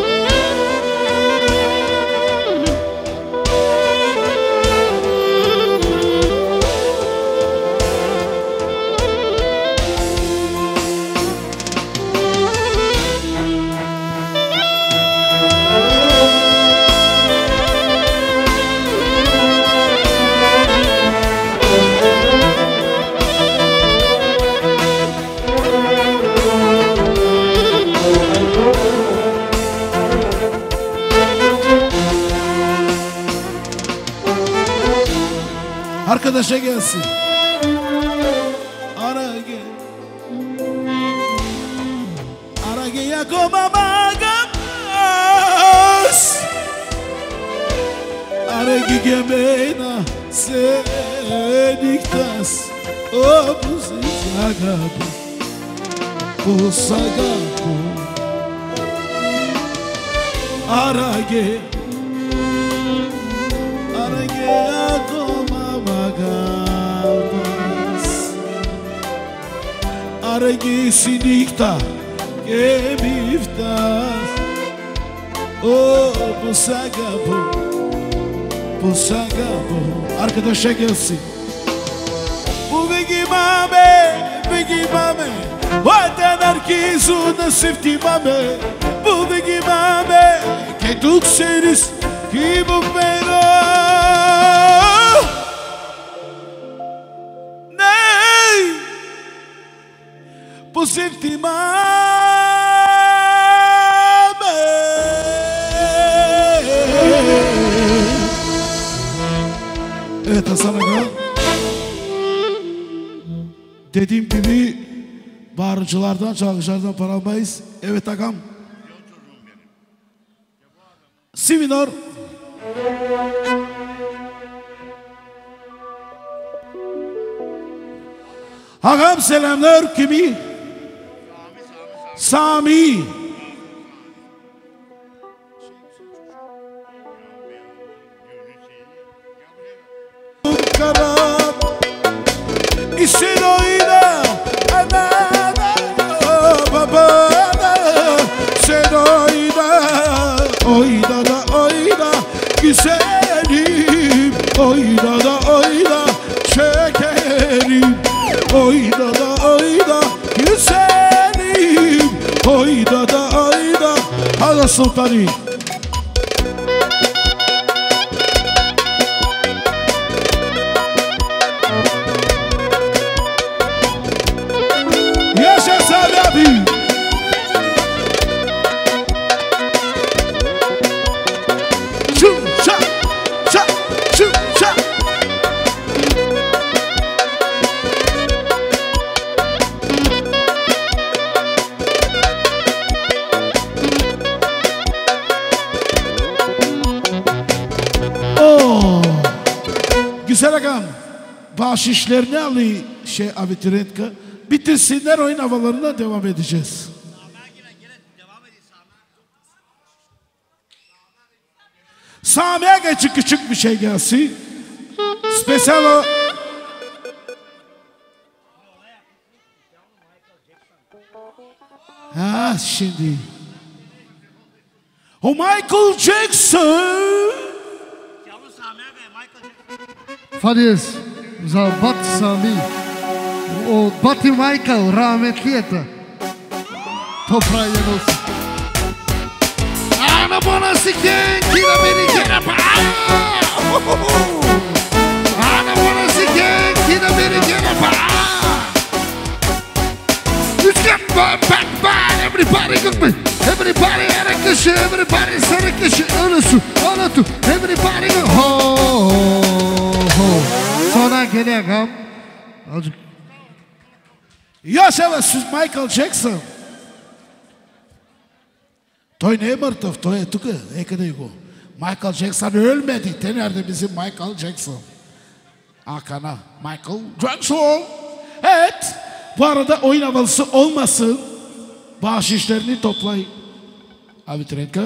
Speaker 6: Arkadaşa gelsin. Ara gel. Ara gel ya komamagamos. Ara gel gemena seniktas. O bu zagabu. Bu zagabu. Ara gel. Ara gel ya Aragi sinikta gemiftas. O bu sagabu, bu sagabu. Arkadaşa gelsin. Bu vegi mame, vegi mame, o tener ki su nasipti mame. Bu vegi mame, que tu seres que bu pero. Bu sevtimame. Evet Hasan Aga. Dediğim gibi bağırıcılardan, çalgıcılardan para almayız. Evet Agam. Si minor. Agam selamlar kimi? Sami. Karam İsenoida Anana Baba Senoida Oyda da oyda Güzelim Oyda da oyda Şekerim Oyda da oyda Güzelim Oyda da oyda Hala Sultani. Yaşa Sami abi. Çum çak çak çum çak. Oh, güzel agam. Bahşişlerini alayım şey abitürentka. Bitirsinler, oyun havalarına devam edeceğiz. Sami'ye küçük küçük bir şey gelsin. Spesyal o. Ha şimdi. O Michael Jackson.
Speaker 8: Fadis, za Bat Sami. O Batı Michael rahmetli etti. Toprağı yen olsun. Ana bana siken kira beni kira pa. Ana bana siken kira beni kira pa. Let's get back back back. Everybody good me. Everybody harekışı. Everybody sarıkışı. Ölüsü. Anlatı. Everybody go. Ho ho. Sonra geliyor kam. Azıcık.
Speaker 6: Još evo su Michael Jackson. Той не е мъртъв, той е тук, некъде го. Michael Jackson ölmedi. Te nerede bizim Michael Jackson? Hakan'a Michael Jackson. Evet. Bu arada oyun havası olmasın. Bahşişlerini toplayın. Abi Trenka.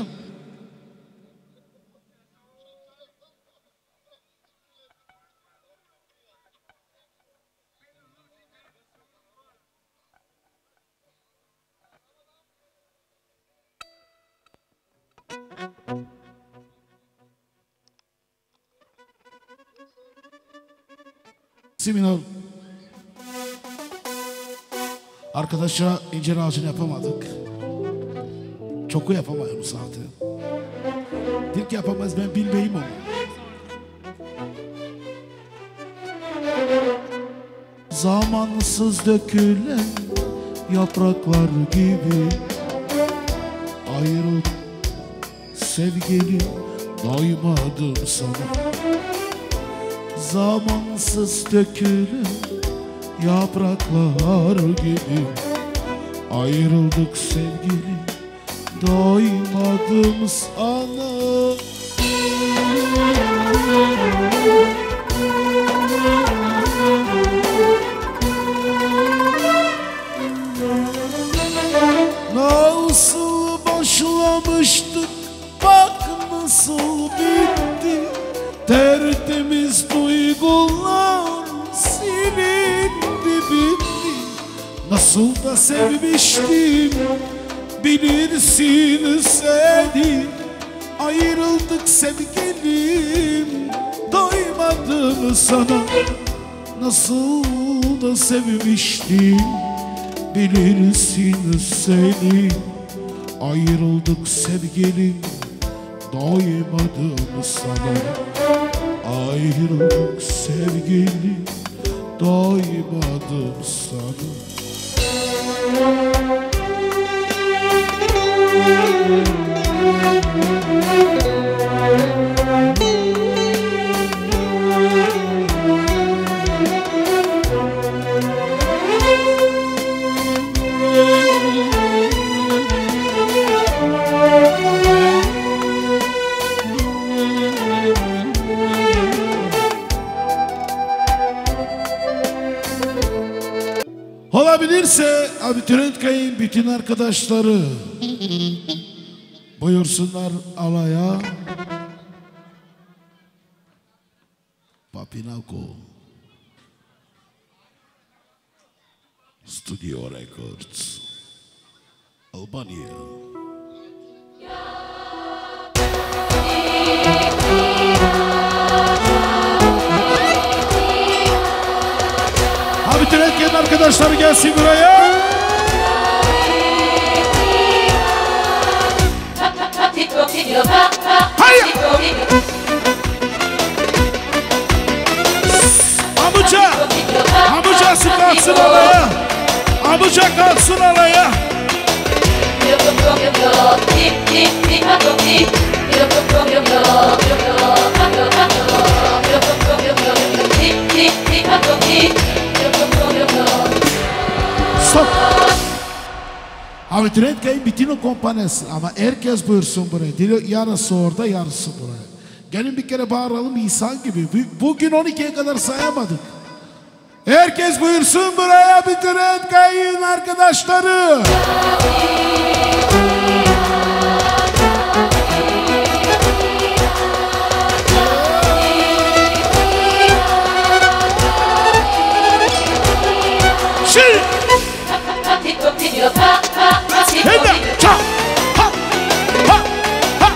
Speaker 6: Siminal. Arkadaşa incir ağacını yapamadık. Çoku yapamıyoruz zaten. Dik yapamaz, ben bilmeyim onu. Zamansız dökülen yapraklar gibi ayrılıp sevgilim doymadım sana. Zamansız dökülen yapraklar gibi ayrıldık sevgilim, doymadım sana. Nasıl başlamıştık, bak nasıl bitti. Tertemiz duygular silindi bitti. Nasıl da sevmiştim, bilirsin seni. Ayrıldık sevgilim, doymadım sana. Nasıl da sevmiştim, bilirsin seni. Ayrıldık sevgilim, doymadım sana. Ayrılık sevgilim, doymadım sana. Olabilirse Abiturent Kayın bütün arkadaşları buyursunlar alaya. Papinako Studio Records, Albania. Abiturent Kayın arkadaşları gelsin buraya. Hayır. Amuca, amucası kalksın alaya. Amuca kalksın alaya. Stop. Abiturent Kayın bütün o kompanesi ama herkes buyursun buraya. Dili yarısı orada, yarısı buraya. Gelin bir kere bağıralım İhsan gibi. Bugün on ikiye kadar sayamadık. Herkes buyursun buraya Abiturent Kayın arkadaşları. Şimdi. Hende, ça, ha, ha, ha.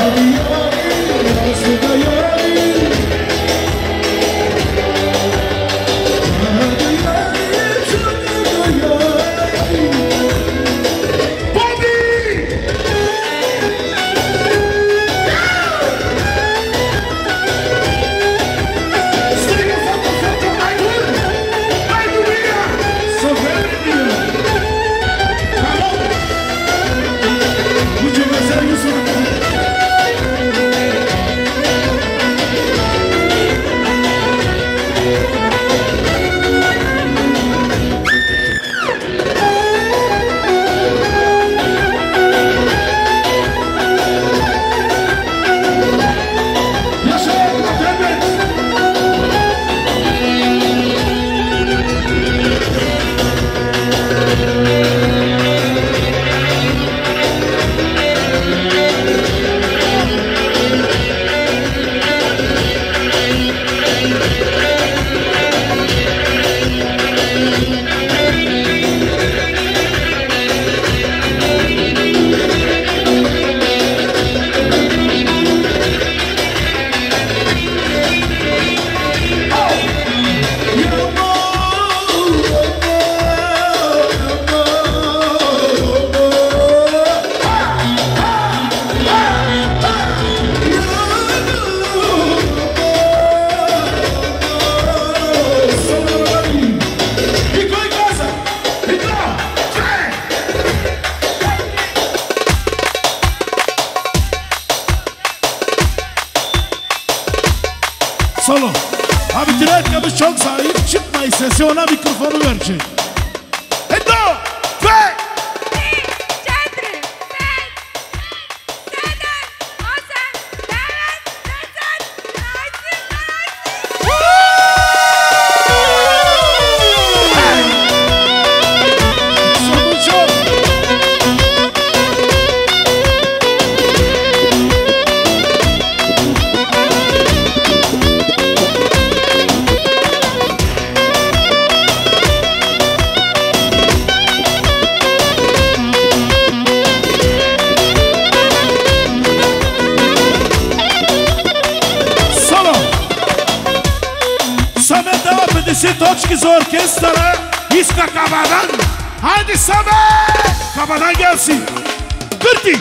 Speaker 6: Solo. Abi direktörümüz çok sahip çıkmayı ise ona mikrofonu verecek. Endo! Ve! Točki za orkestra Iska Kabadan. Hadi Samet! Kabadan gelsin. Kırti!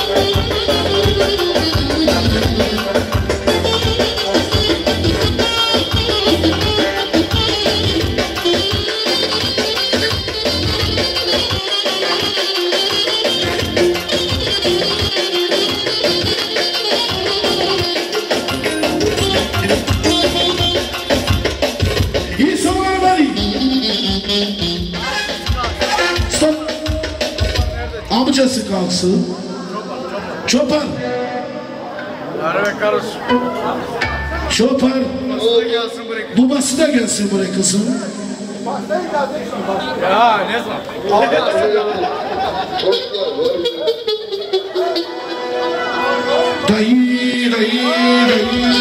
Speaker 6: Amcası kalksın. Çopan. Çopan. Babası da gelsin buraya kızım.
Speaker 9: Ya ne zaman?
Speaker 6: Dayı, dayı, dayı.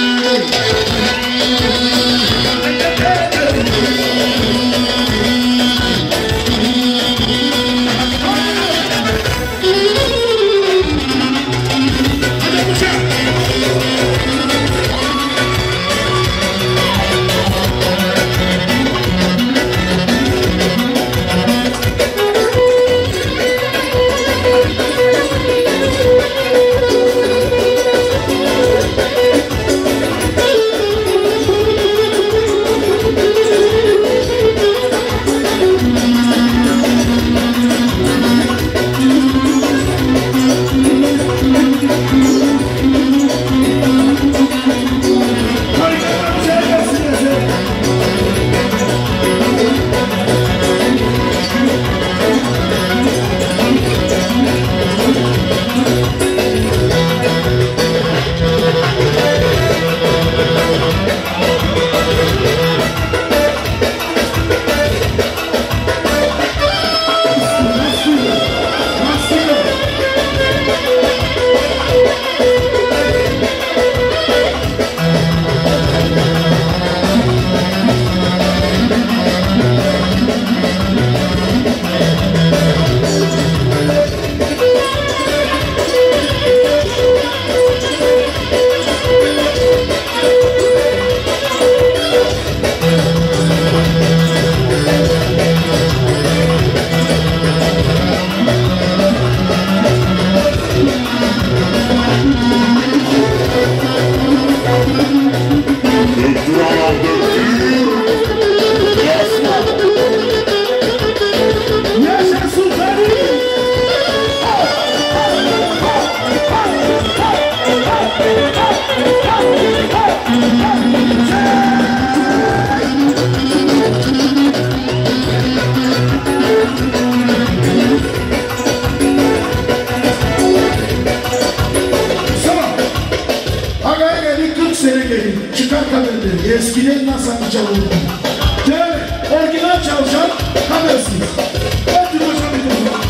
Speaker 6: Eskiden nasıl çalıyordu? Yani orijinal çalışan habersiz. Hadi başa bir konu.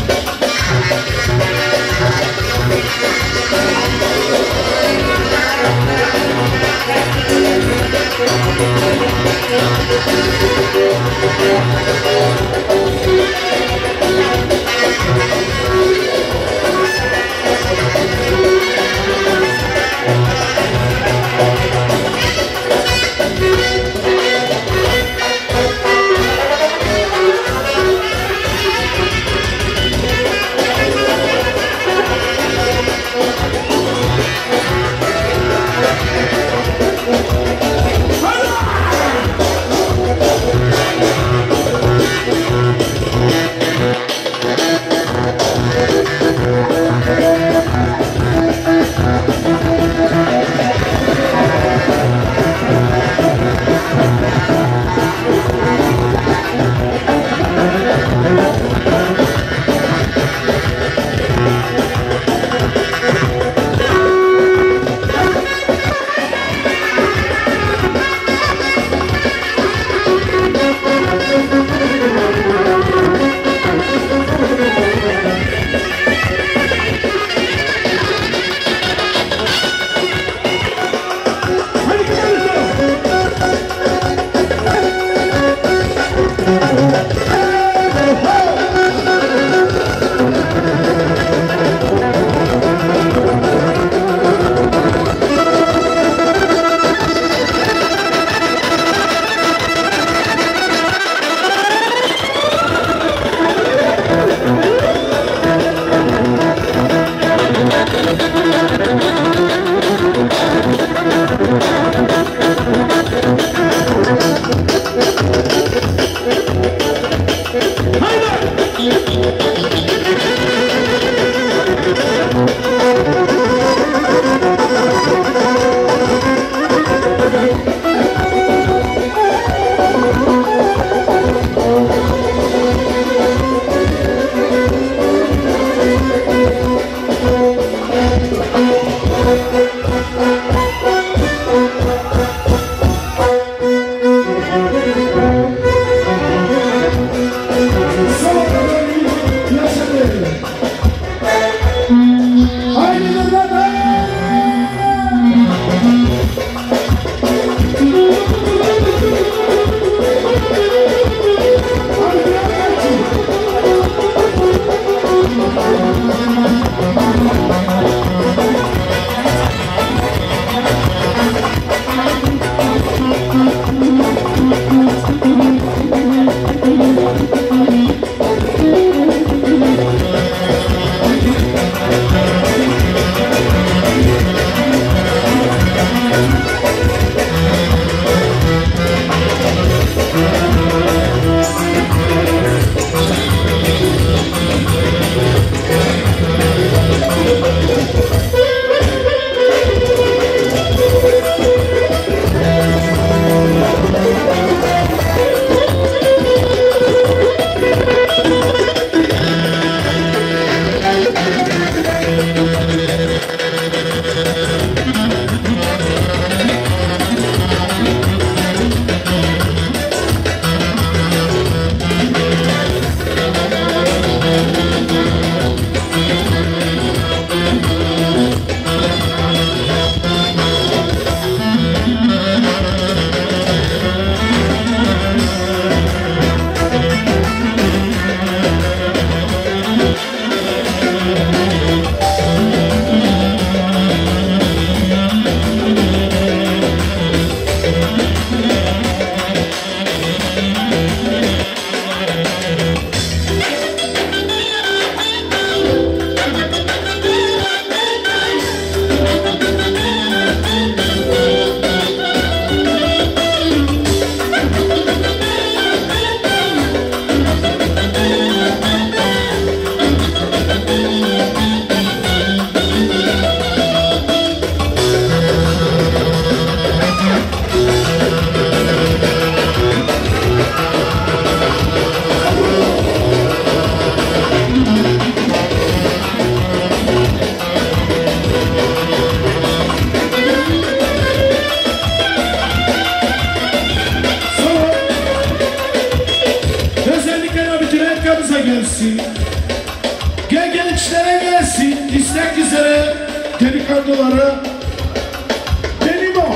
Speaker 7: Delikanlıları benim o.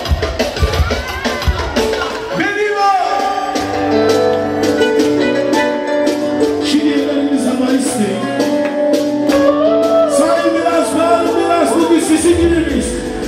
Speaker 7: Benim o. Şimdi elleriniz hava isteyin. Sayın biraz bağlı biraz bu bir sesi giririz.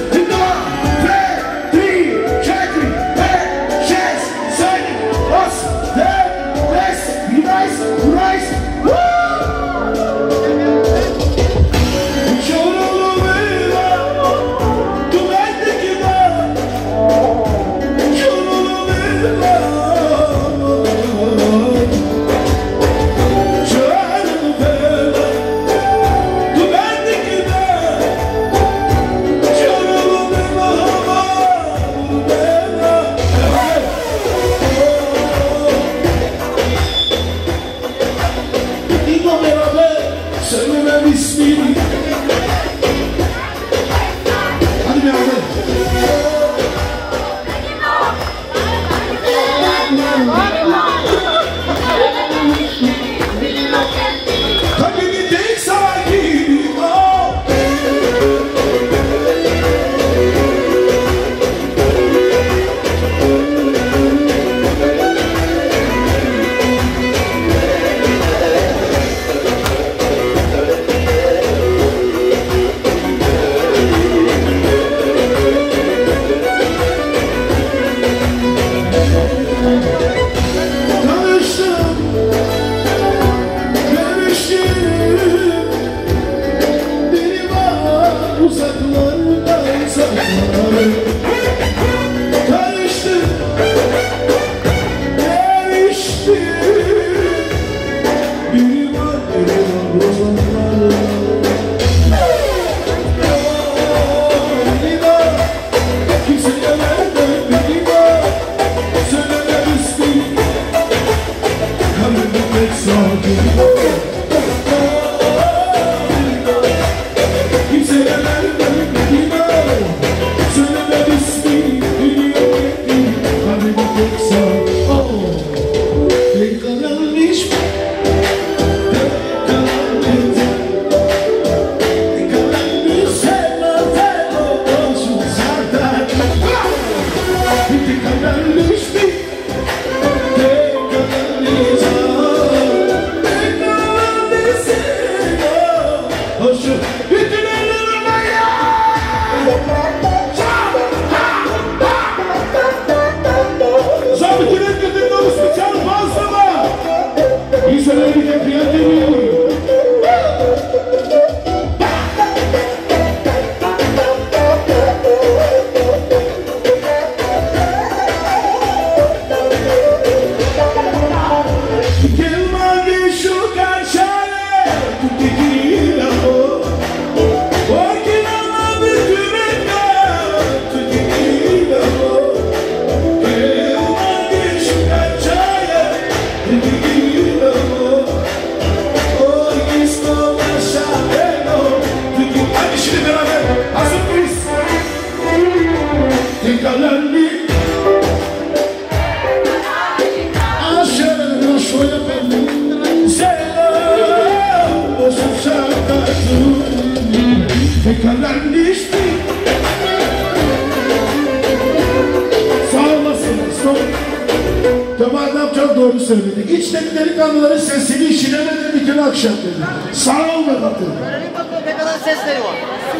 Speaker 7: Doğru söyledi. İçteki delikanlıların sesini işinemedi bütün akşam dedi. Sağ ol be batı.
Speaker 9: Ne kadar sesleri var?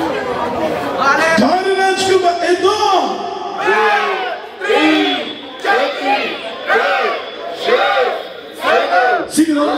Speaker 7: Tanrı'nın çıkıma Edo! Sigil o.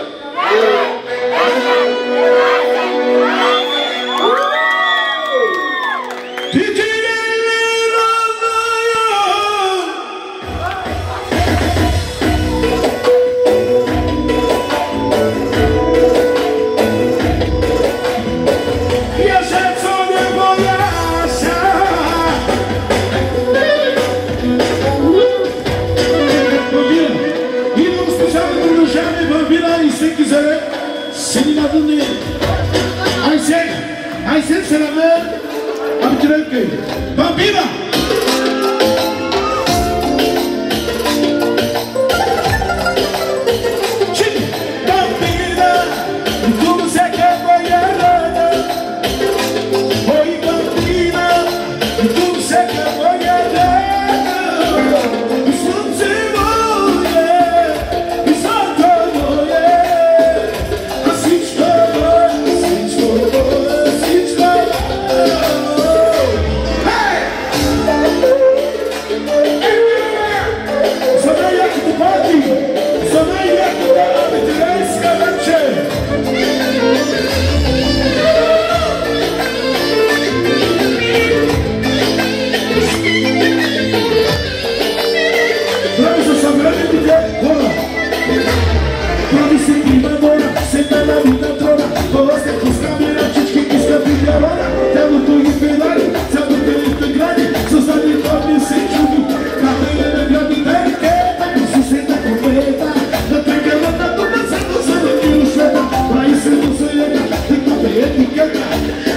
Speaker 7: Senin adın ne? Aysel. Aysel selamı. Abdülhamid Bey. Bambina. Şimdi. Bambina. Tu sei che vuoi andare.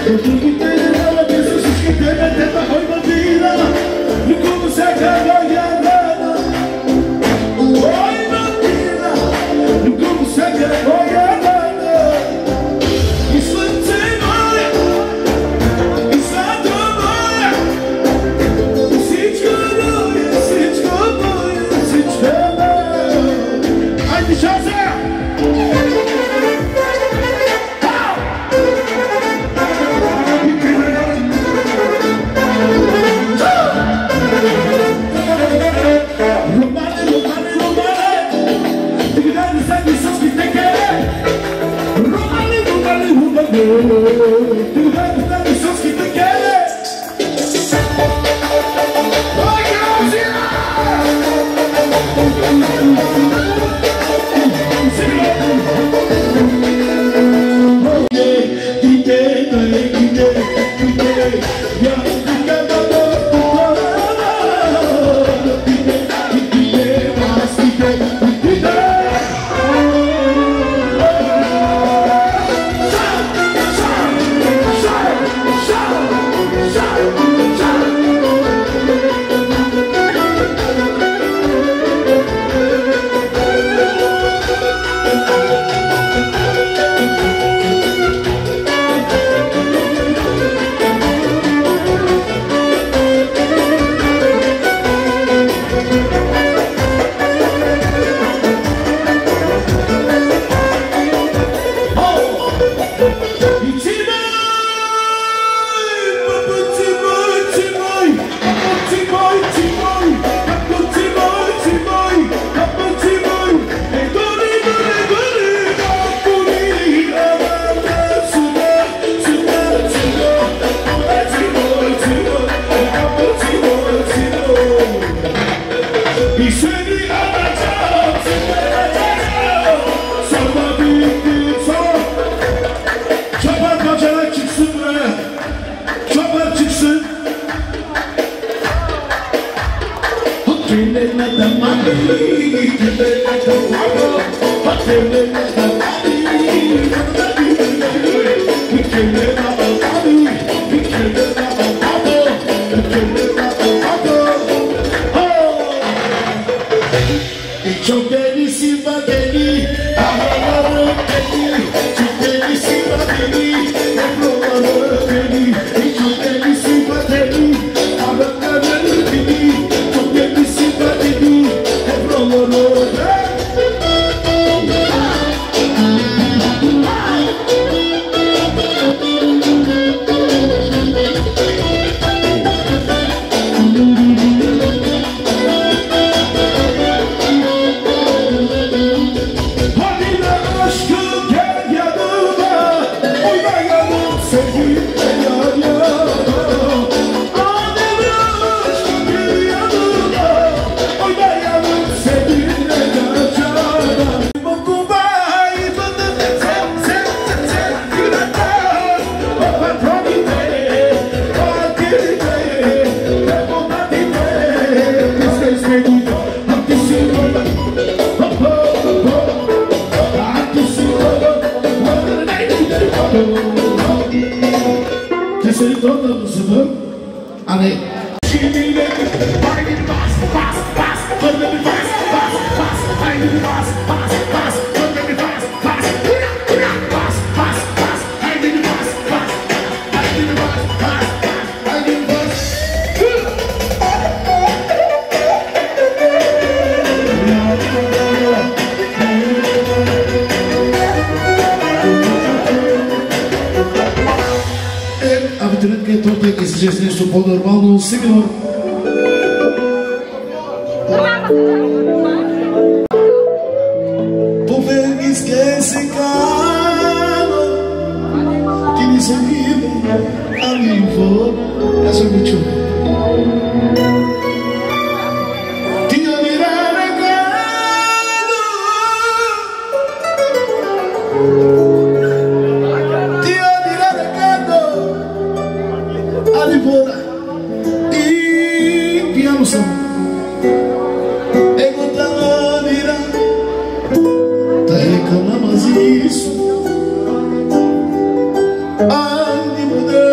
Speaker 7: Ai, me mudei.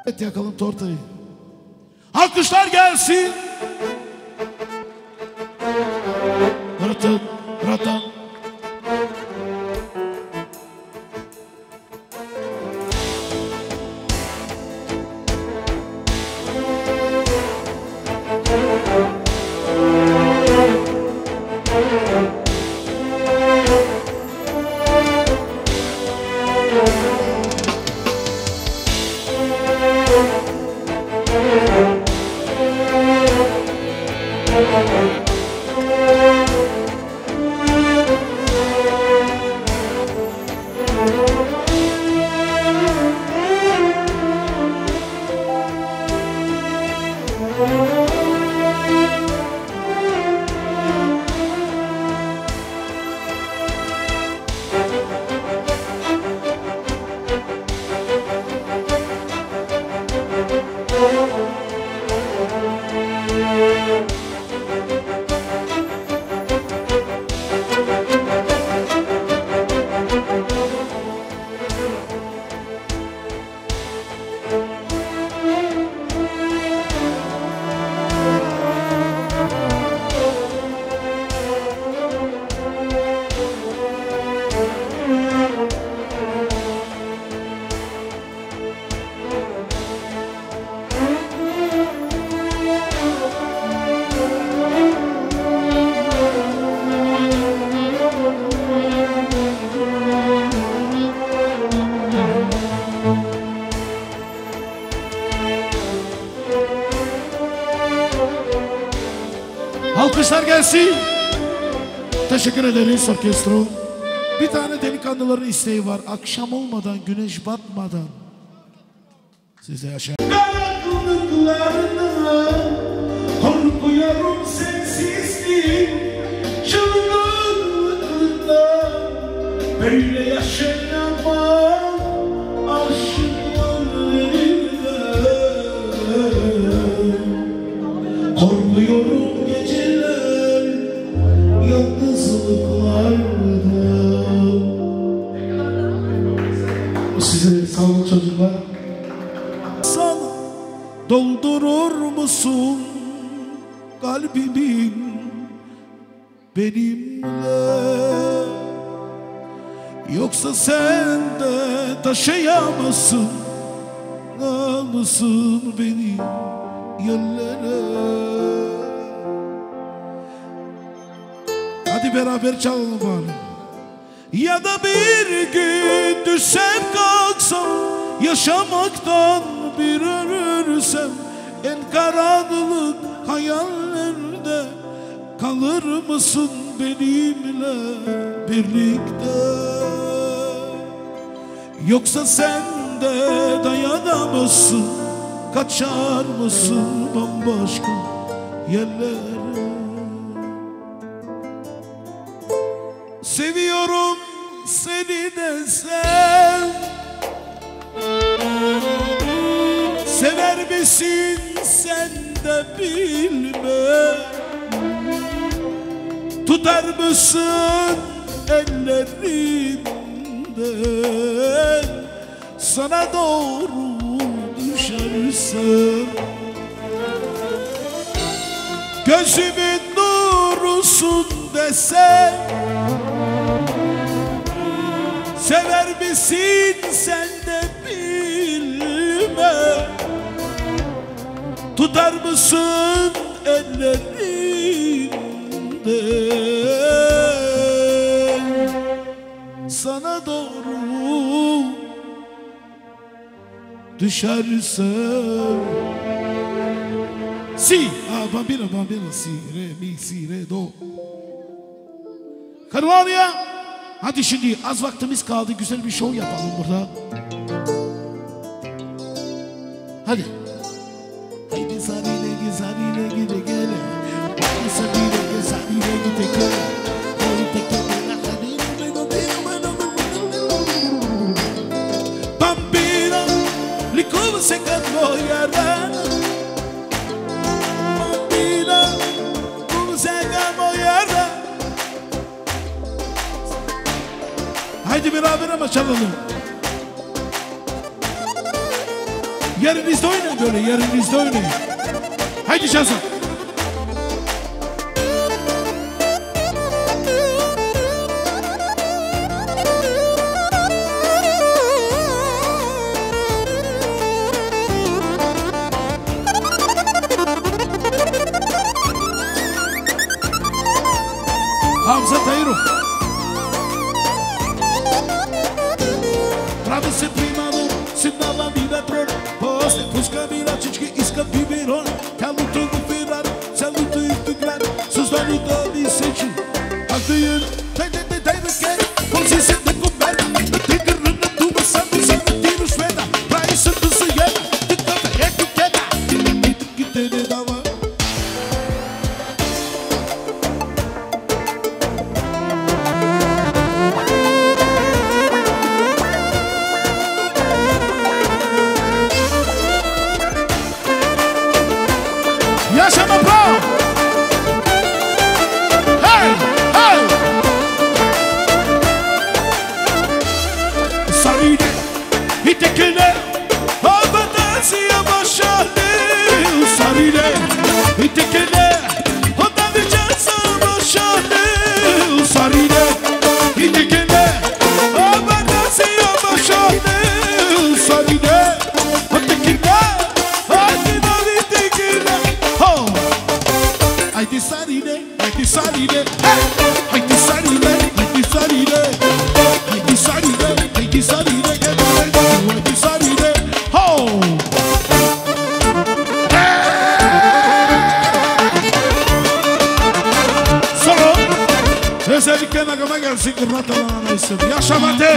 Speaker 6: Evet, yakalım tortayı. Alkışlar gelsin. Rıtın, rıtın. Alkışlar gelsin. Teşekkür ederiz orkestro. Bir tane delikanlıların isteği var. Akşam olmadan, güneş batmadan size yaşa.
Speaker 7: Karanlıklarına korkuyorum sensizliğin çılgınlıklarında böyle yaşayamam aşkın elinde. Korkuyorum geceler yalnızlıklarda. Size sağ olun çocuklar.
Speaker 6: Doldurur musun kalbimin benimle? Yoksa sen de taşıyamazsın namusun beni yerlere. Hadi beraber çalalım bari. Ya da bir gün düşsem kalksam yaşamaktan bir ölürsem en karanlık hayallerde kalır mısın benimle birlikte? Yoksa sen de dayanamazsın, kaçar mısın bambaşka yerlere? Seviyorum seni desem, sever misin sen de bilme. Tutar mısın ellerinden sana doğru düşersem? Gözümün nurusun desem, sever misin sen de bilme. Tutar mısın ellerinden sana doğru düşersem? Si, ah, bambino, bambino, si, re, mi, si, re, do. Karvanya, hadi şimdi az vaktimiz kaldı, güzel bir show yapalım burada. Hadi. Haydi sarıyla gel, sarıyla gide gele. Haydi sarıyla gel, sarıyla gide gele. Haydi gele, bambino, li come se cambiará. Bambino, come se cambiará. Haydi beraber ama çalalım. Yerinizde oynayın böyle, yerinizde oynayın. Haydi Şahzat. Hamza Tayrov. Pravi se primano, se dava vida tron. Poste puska vida chichki iska biberon. Kaluto do Ferrari, saluto integrado. Sus valuto di sechi. Alteyer, tay tay tay tay tay. Ponsi se de comer. Tigre runda tu basando se tiro sueda. Praia tu se yela. Tu canta é que queda. Que te de dava. Yaşama bro. Hey, hey. Sarine, itekele, abadasiya başardı. Sarine, itekele, odavicasa başardı. Sarine, itekele, abadasiya başardı. Sarine, otekele, adinavi itekele. Haydi sarine, haydi sarine, haydi sarine, haydi sarine, haydi sarine, haydi sarine, haydi sarine, ho! Solo, özellikle nagama gelsin Kırmat Allah'ına istedim. Yaşamadı.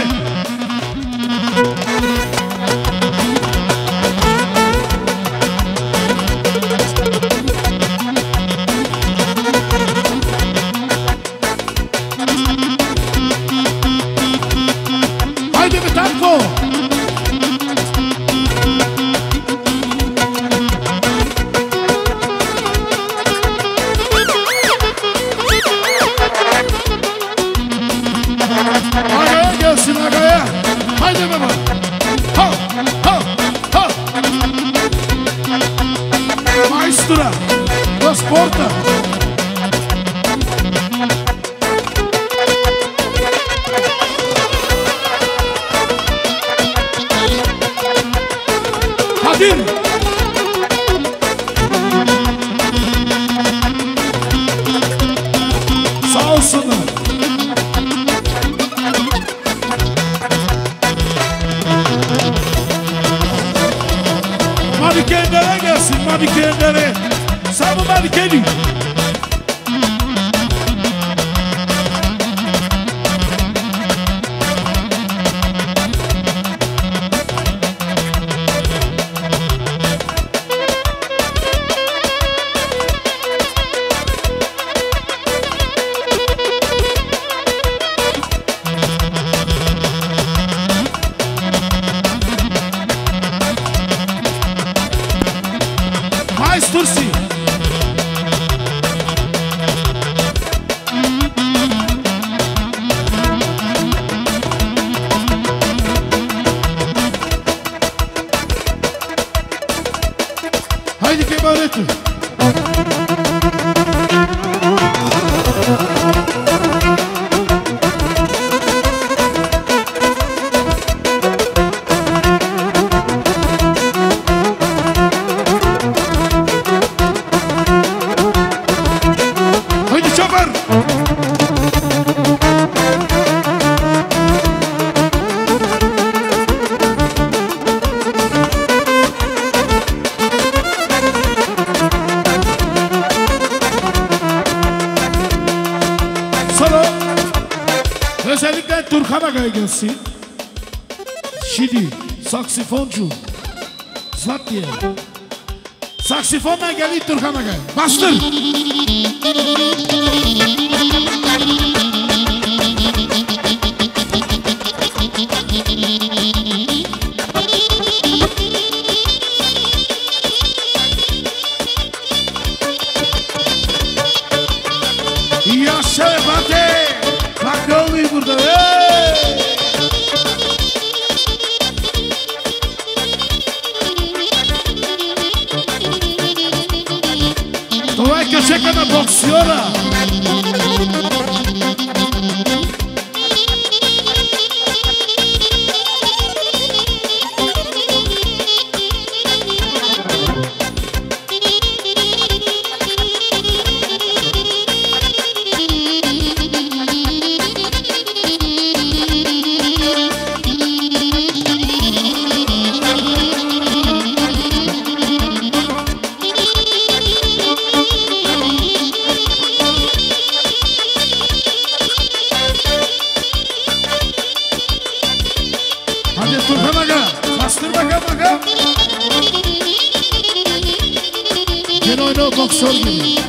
Speaker 6: Haydi bir tanko. Agaya gelsin agaya. Haydi baba. Ha ha ha. Maestra. Dos porta. Kadir. Sağ olsunlar. Madikenlere gelsin, Madikenlere. Sağ mı Madikeni? Mais Tursi. Haydi kebareti. Haydi çabar. Sonra özellikle Turkan Aga'ya gelsin. Şidi, saksifoncu. Zlatye. Saksifonla geldi Turkan Aga'ya. Bastır. Yaşa Fatih. Bak ne oluyor burada. Hey! Signora. Boksör gibi.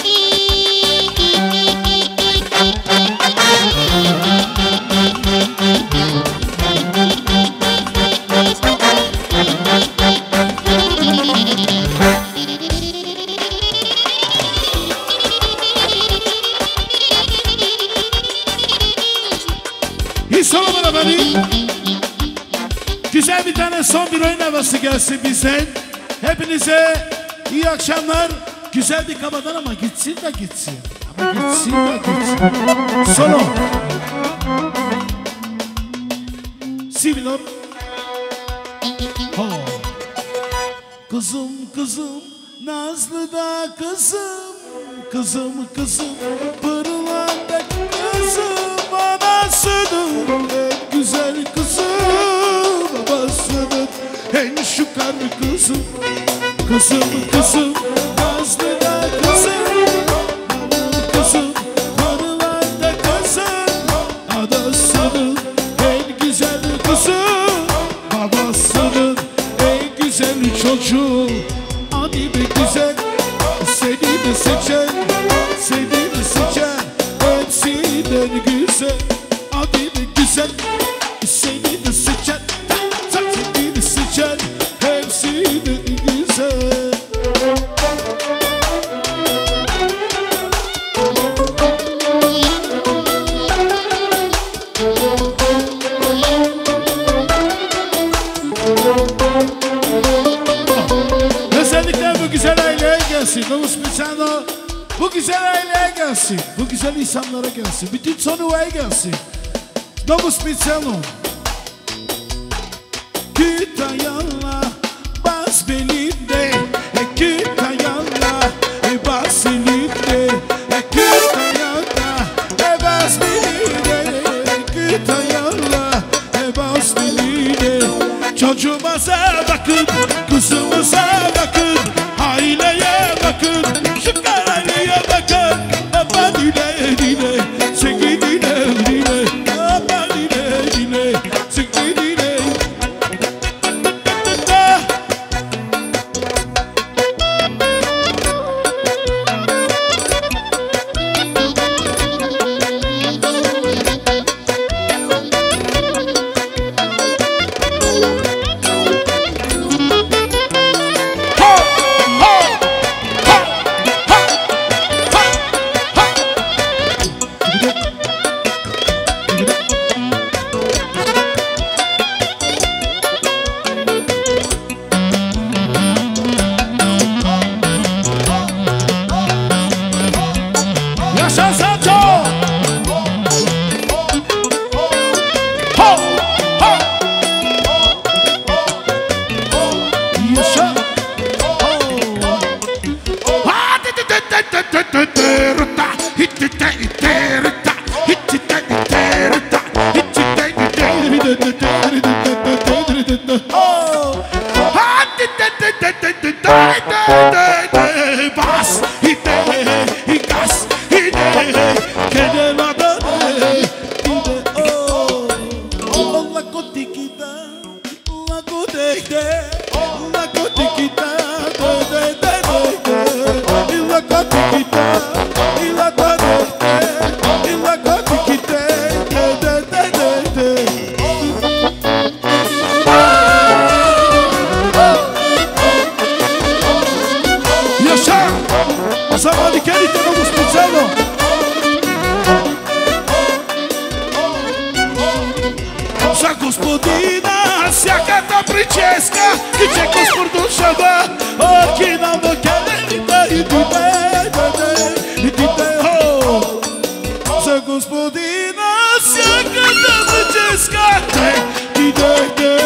Speaker 6: İnşallah bana beni güzel bir tane son bir oyun havası gelsin bizden. Hepinize iyi akşamlar. Güzel bir kabadan ama gitsin de gitsin. Ama gitsin de gitsin. Solo. Si minor. Oh. Kızım kızım nazlı da kızım. Kızım kızım pırlanta kızım. Anasının en güzel kızım. Babasının en şükar kızım. Kızım kızım nazlı da kızım. Kızım pırlanta kızım. Anasının en güzel kızım. Babasının en güzel çocuğu. Hadi be güzel seni mi seçer, seni mi seçer, hepsinden güzel. Hadi be güzel seni mi seçer, seni mi seçer, hepsinden güzel. Özellikle bu güzel aileye gelsin. Novus Pisano bu güzel aileye gelsin. Bu güzel insanlara gelsin. Bütün Sonuva'ya gelsin. Novus Pisano. Kütahyalı bas belimde, Kütahyalı bas elimde, Kütahyalı bas belimde, Kütahyalı bas belimde. Çocuğumuza bakın, kızımıza bakın, aileye bakın, şu kararlıya bakın. Aman dile dile, çeki dile dile, aman dile dile, çeki dile. Yaşa Santo! Ho! Ho! Yaşa! Hadi de de de de de de de ruta, hitti de de ruta, hitti de de ruta, hitti de de de de de de de de. Oh! Hadi de de de de de de de de bas, hitti, hikas. Yaşa! O zaman dikkat Novus Pisano. Za gospodina, всяката прическа, и че господ душава, орки нам докене, и да, и да, и да, и да. господина, всяката заческа. Ти дойде,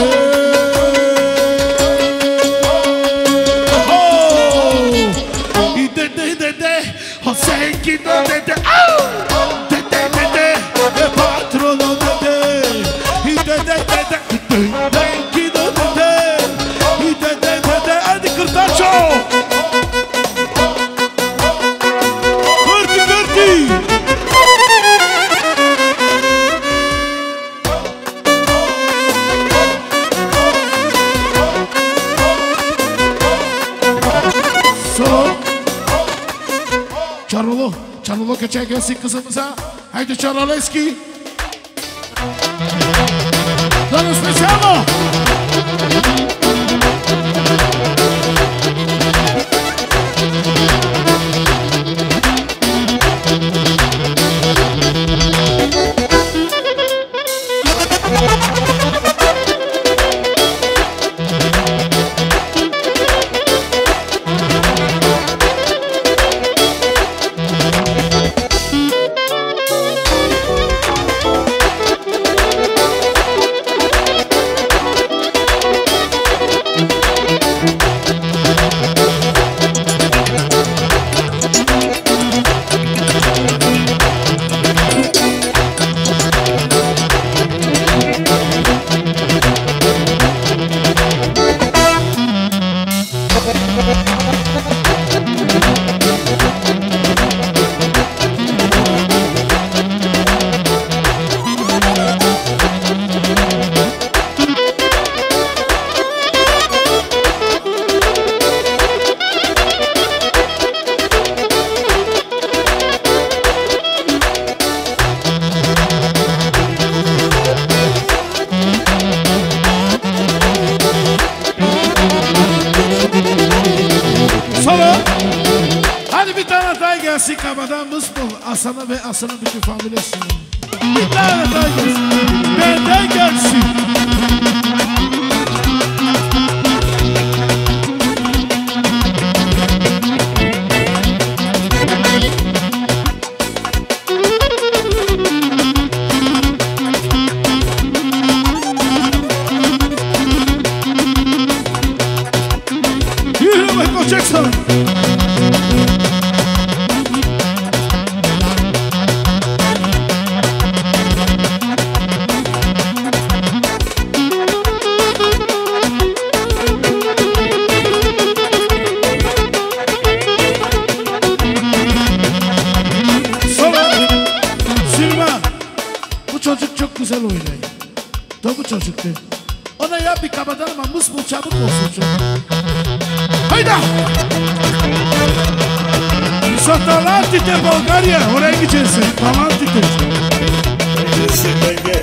Speaker 6: и де, де, де, де, осенки до де, де, ау! Де, де, де, де, е патроно де, де, и де, де, де, де, осенки до де, де, и де, де, де, де, айде къртачо! Кърти, кърти! Çarolo, Çarolo kaçar gelsin kızımıza. Haydi Çarolesky. Dano specialo. Asana ve Asan'ın bütün familyası. Bir tane daha gelsin. Benden gelsin. Yürü Michael Jackson. Güzel oynayın. Tabu çocuktu. Ona ya bir kabadan ama mısmul çabuk olsun çok. Hayda! Sa Talantite Bulgarya. Oraya gideceksin. Talantite. Gideceksin Benge.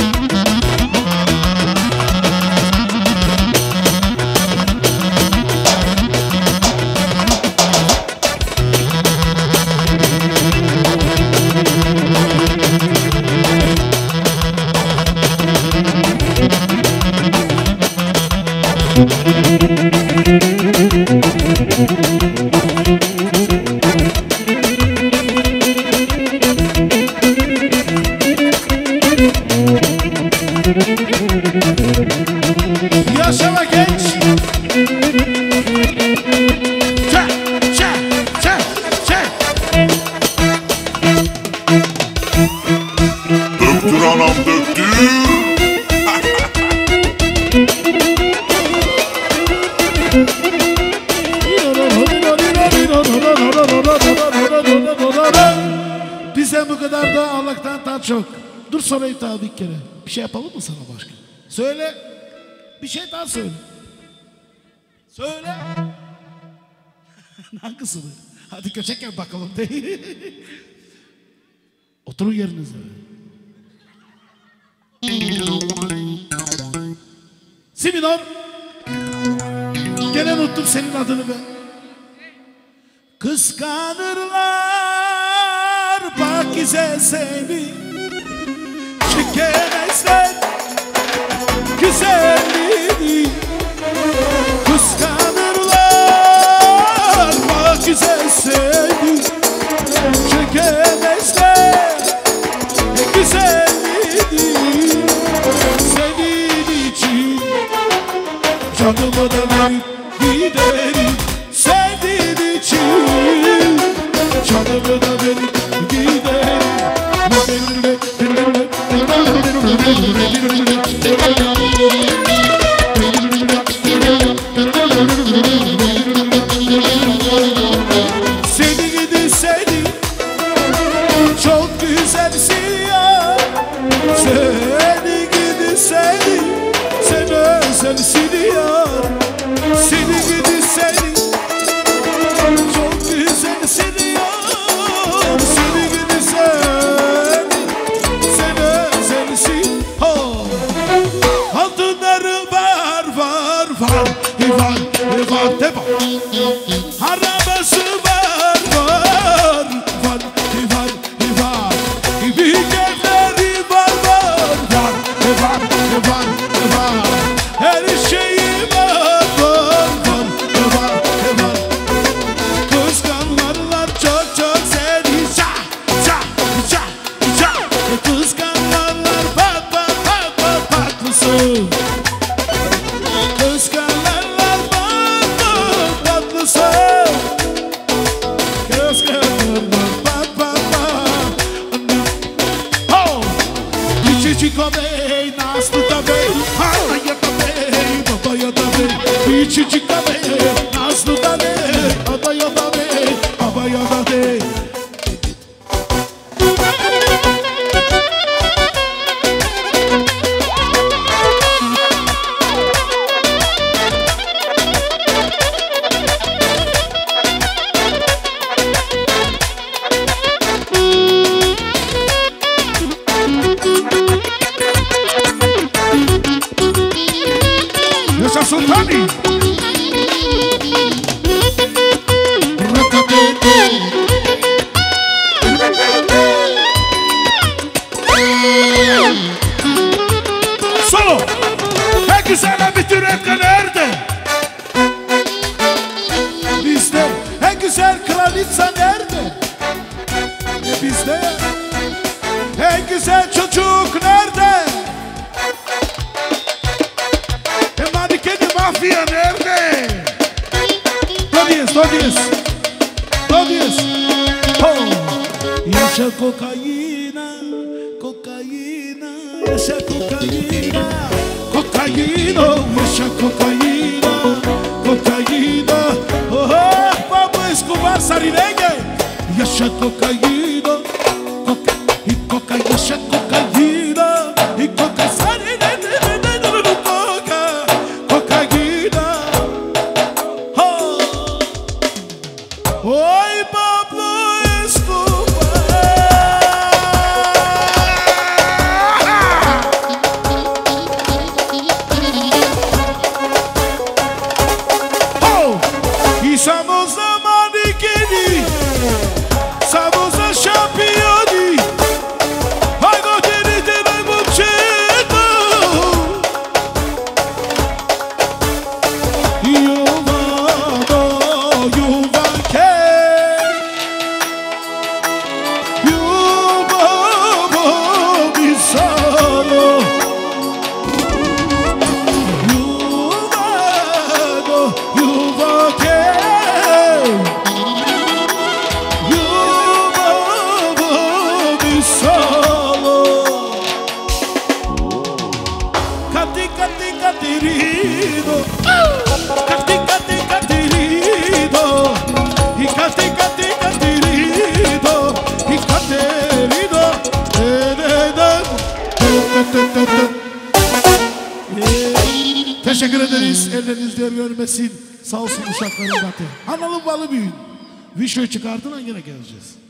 Speaker 6: Yaşama genç. Çek, çek, çek, çek.
Speaker 10: Döktür anam döktür.
Speaker 6: Bizden bu kadar da Allah'tan daha çok. Dur sorayım daha bir kere. Bir şey yapalım mı sana başka? Söyle. Bir şey daha söyle. Söyle. Hangisini? Hadi köşeken bakalım. Oturun yerinize. Si minor. Gene unuttum senin adını ben. Kıskanırlar pakize seni, çekemezler güzelliğini. Kıskanırlar pakize seni, çekemezler canımı da verip giderim senin için. Canımı da verip giderim. Seni gidi seni, çok güzelsin ya. Seni gidi seni, sen özelsin ya. Seni gidi seni, çok güzelsin ya. Seni gidi seni, sen özelsin. Oh. Altınları var var var, var var de var. Arabası var var var var var. Büyük evleri var var var var var var. Her şeyi var var var var var. Kıskanlarlar çok çok seni ça ça ça ça. Kıskanlarlar pat pat pat pat patlısın. Kıskanlarlar pat pat patlısın. Kıskanlarlar pat pat pat. Oh, Chichico bey, nasıl da bey, anaya da bey, babaya da bey. Chichico bey, nasıl da bey, adaya da bey, babaya da bey. Yaşa Sultani. Solo. En güzel bir türetka nerede? Bizde. En güzel kraliça nerede? E bizde. En güzel çocuk nerede? E manikeni mafya nerede? Dodies, dodies. Dodies. Oh. Yaşa kokaina, kokaina, yaşa kokaina, kokaina, yaşa kokaina, kokaina. Oh, Pablo Escobar Sarineña, yaşa kokaina, coca, y coca, yaşa kokaina, y coca Sarineña, coca, kokaina. Oh, oy Pablo Escobar. E somos a manikini, somos a championi. Ai godini de noi mucceto. Io vado, io vanche. Io vado mi solo. Io vado, io vanche. Cati, cati, catirido. Cati, cati, catirido. Y cati, cati, catirido. Y caterido. Teşekkür ederiz. Elleriniz diğer görmesin. Sağ olsun uşaklarım zaten. Analı balı büyüdü. Vişoyu çıkardın yine geleceğiz.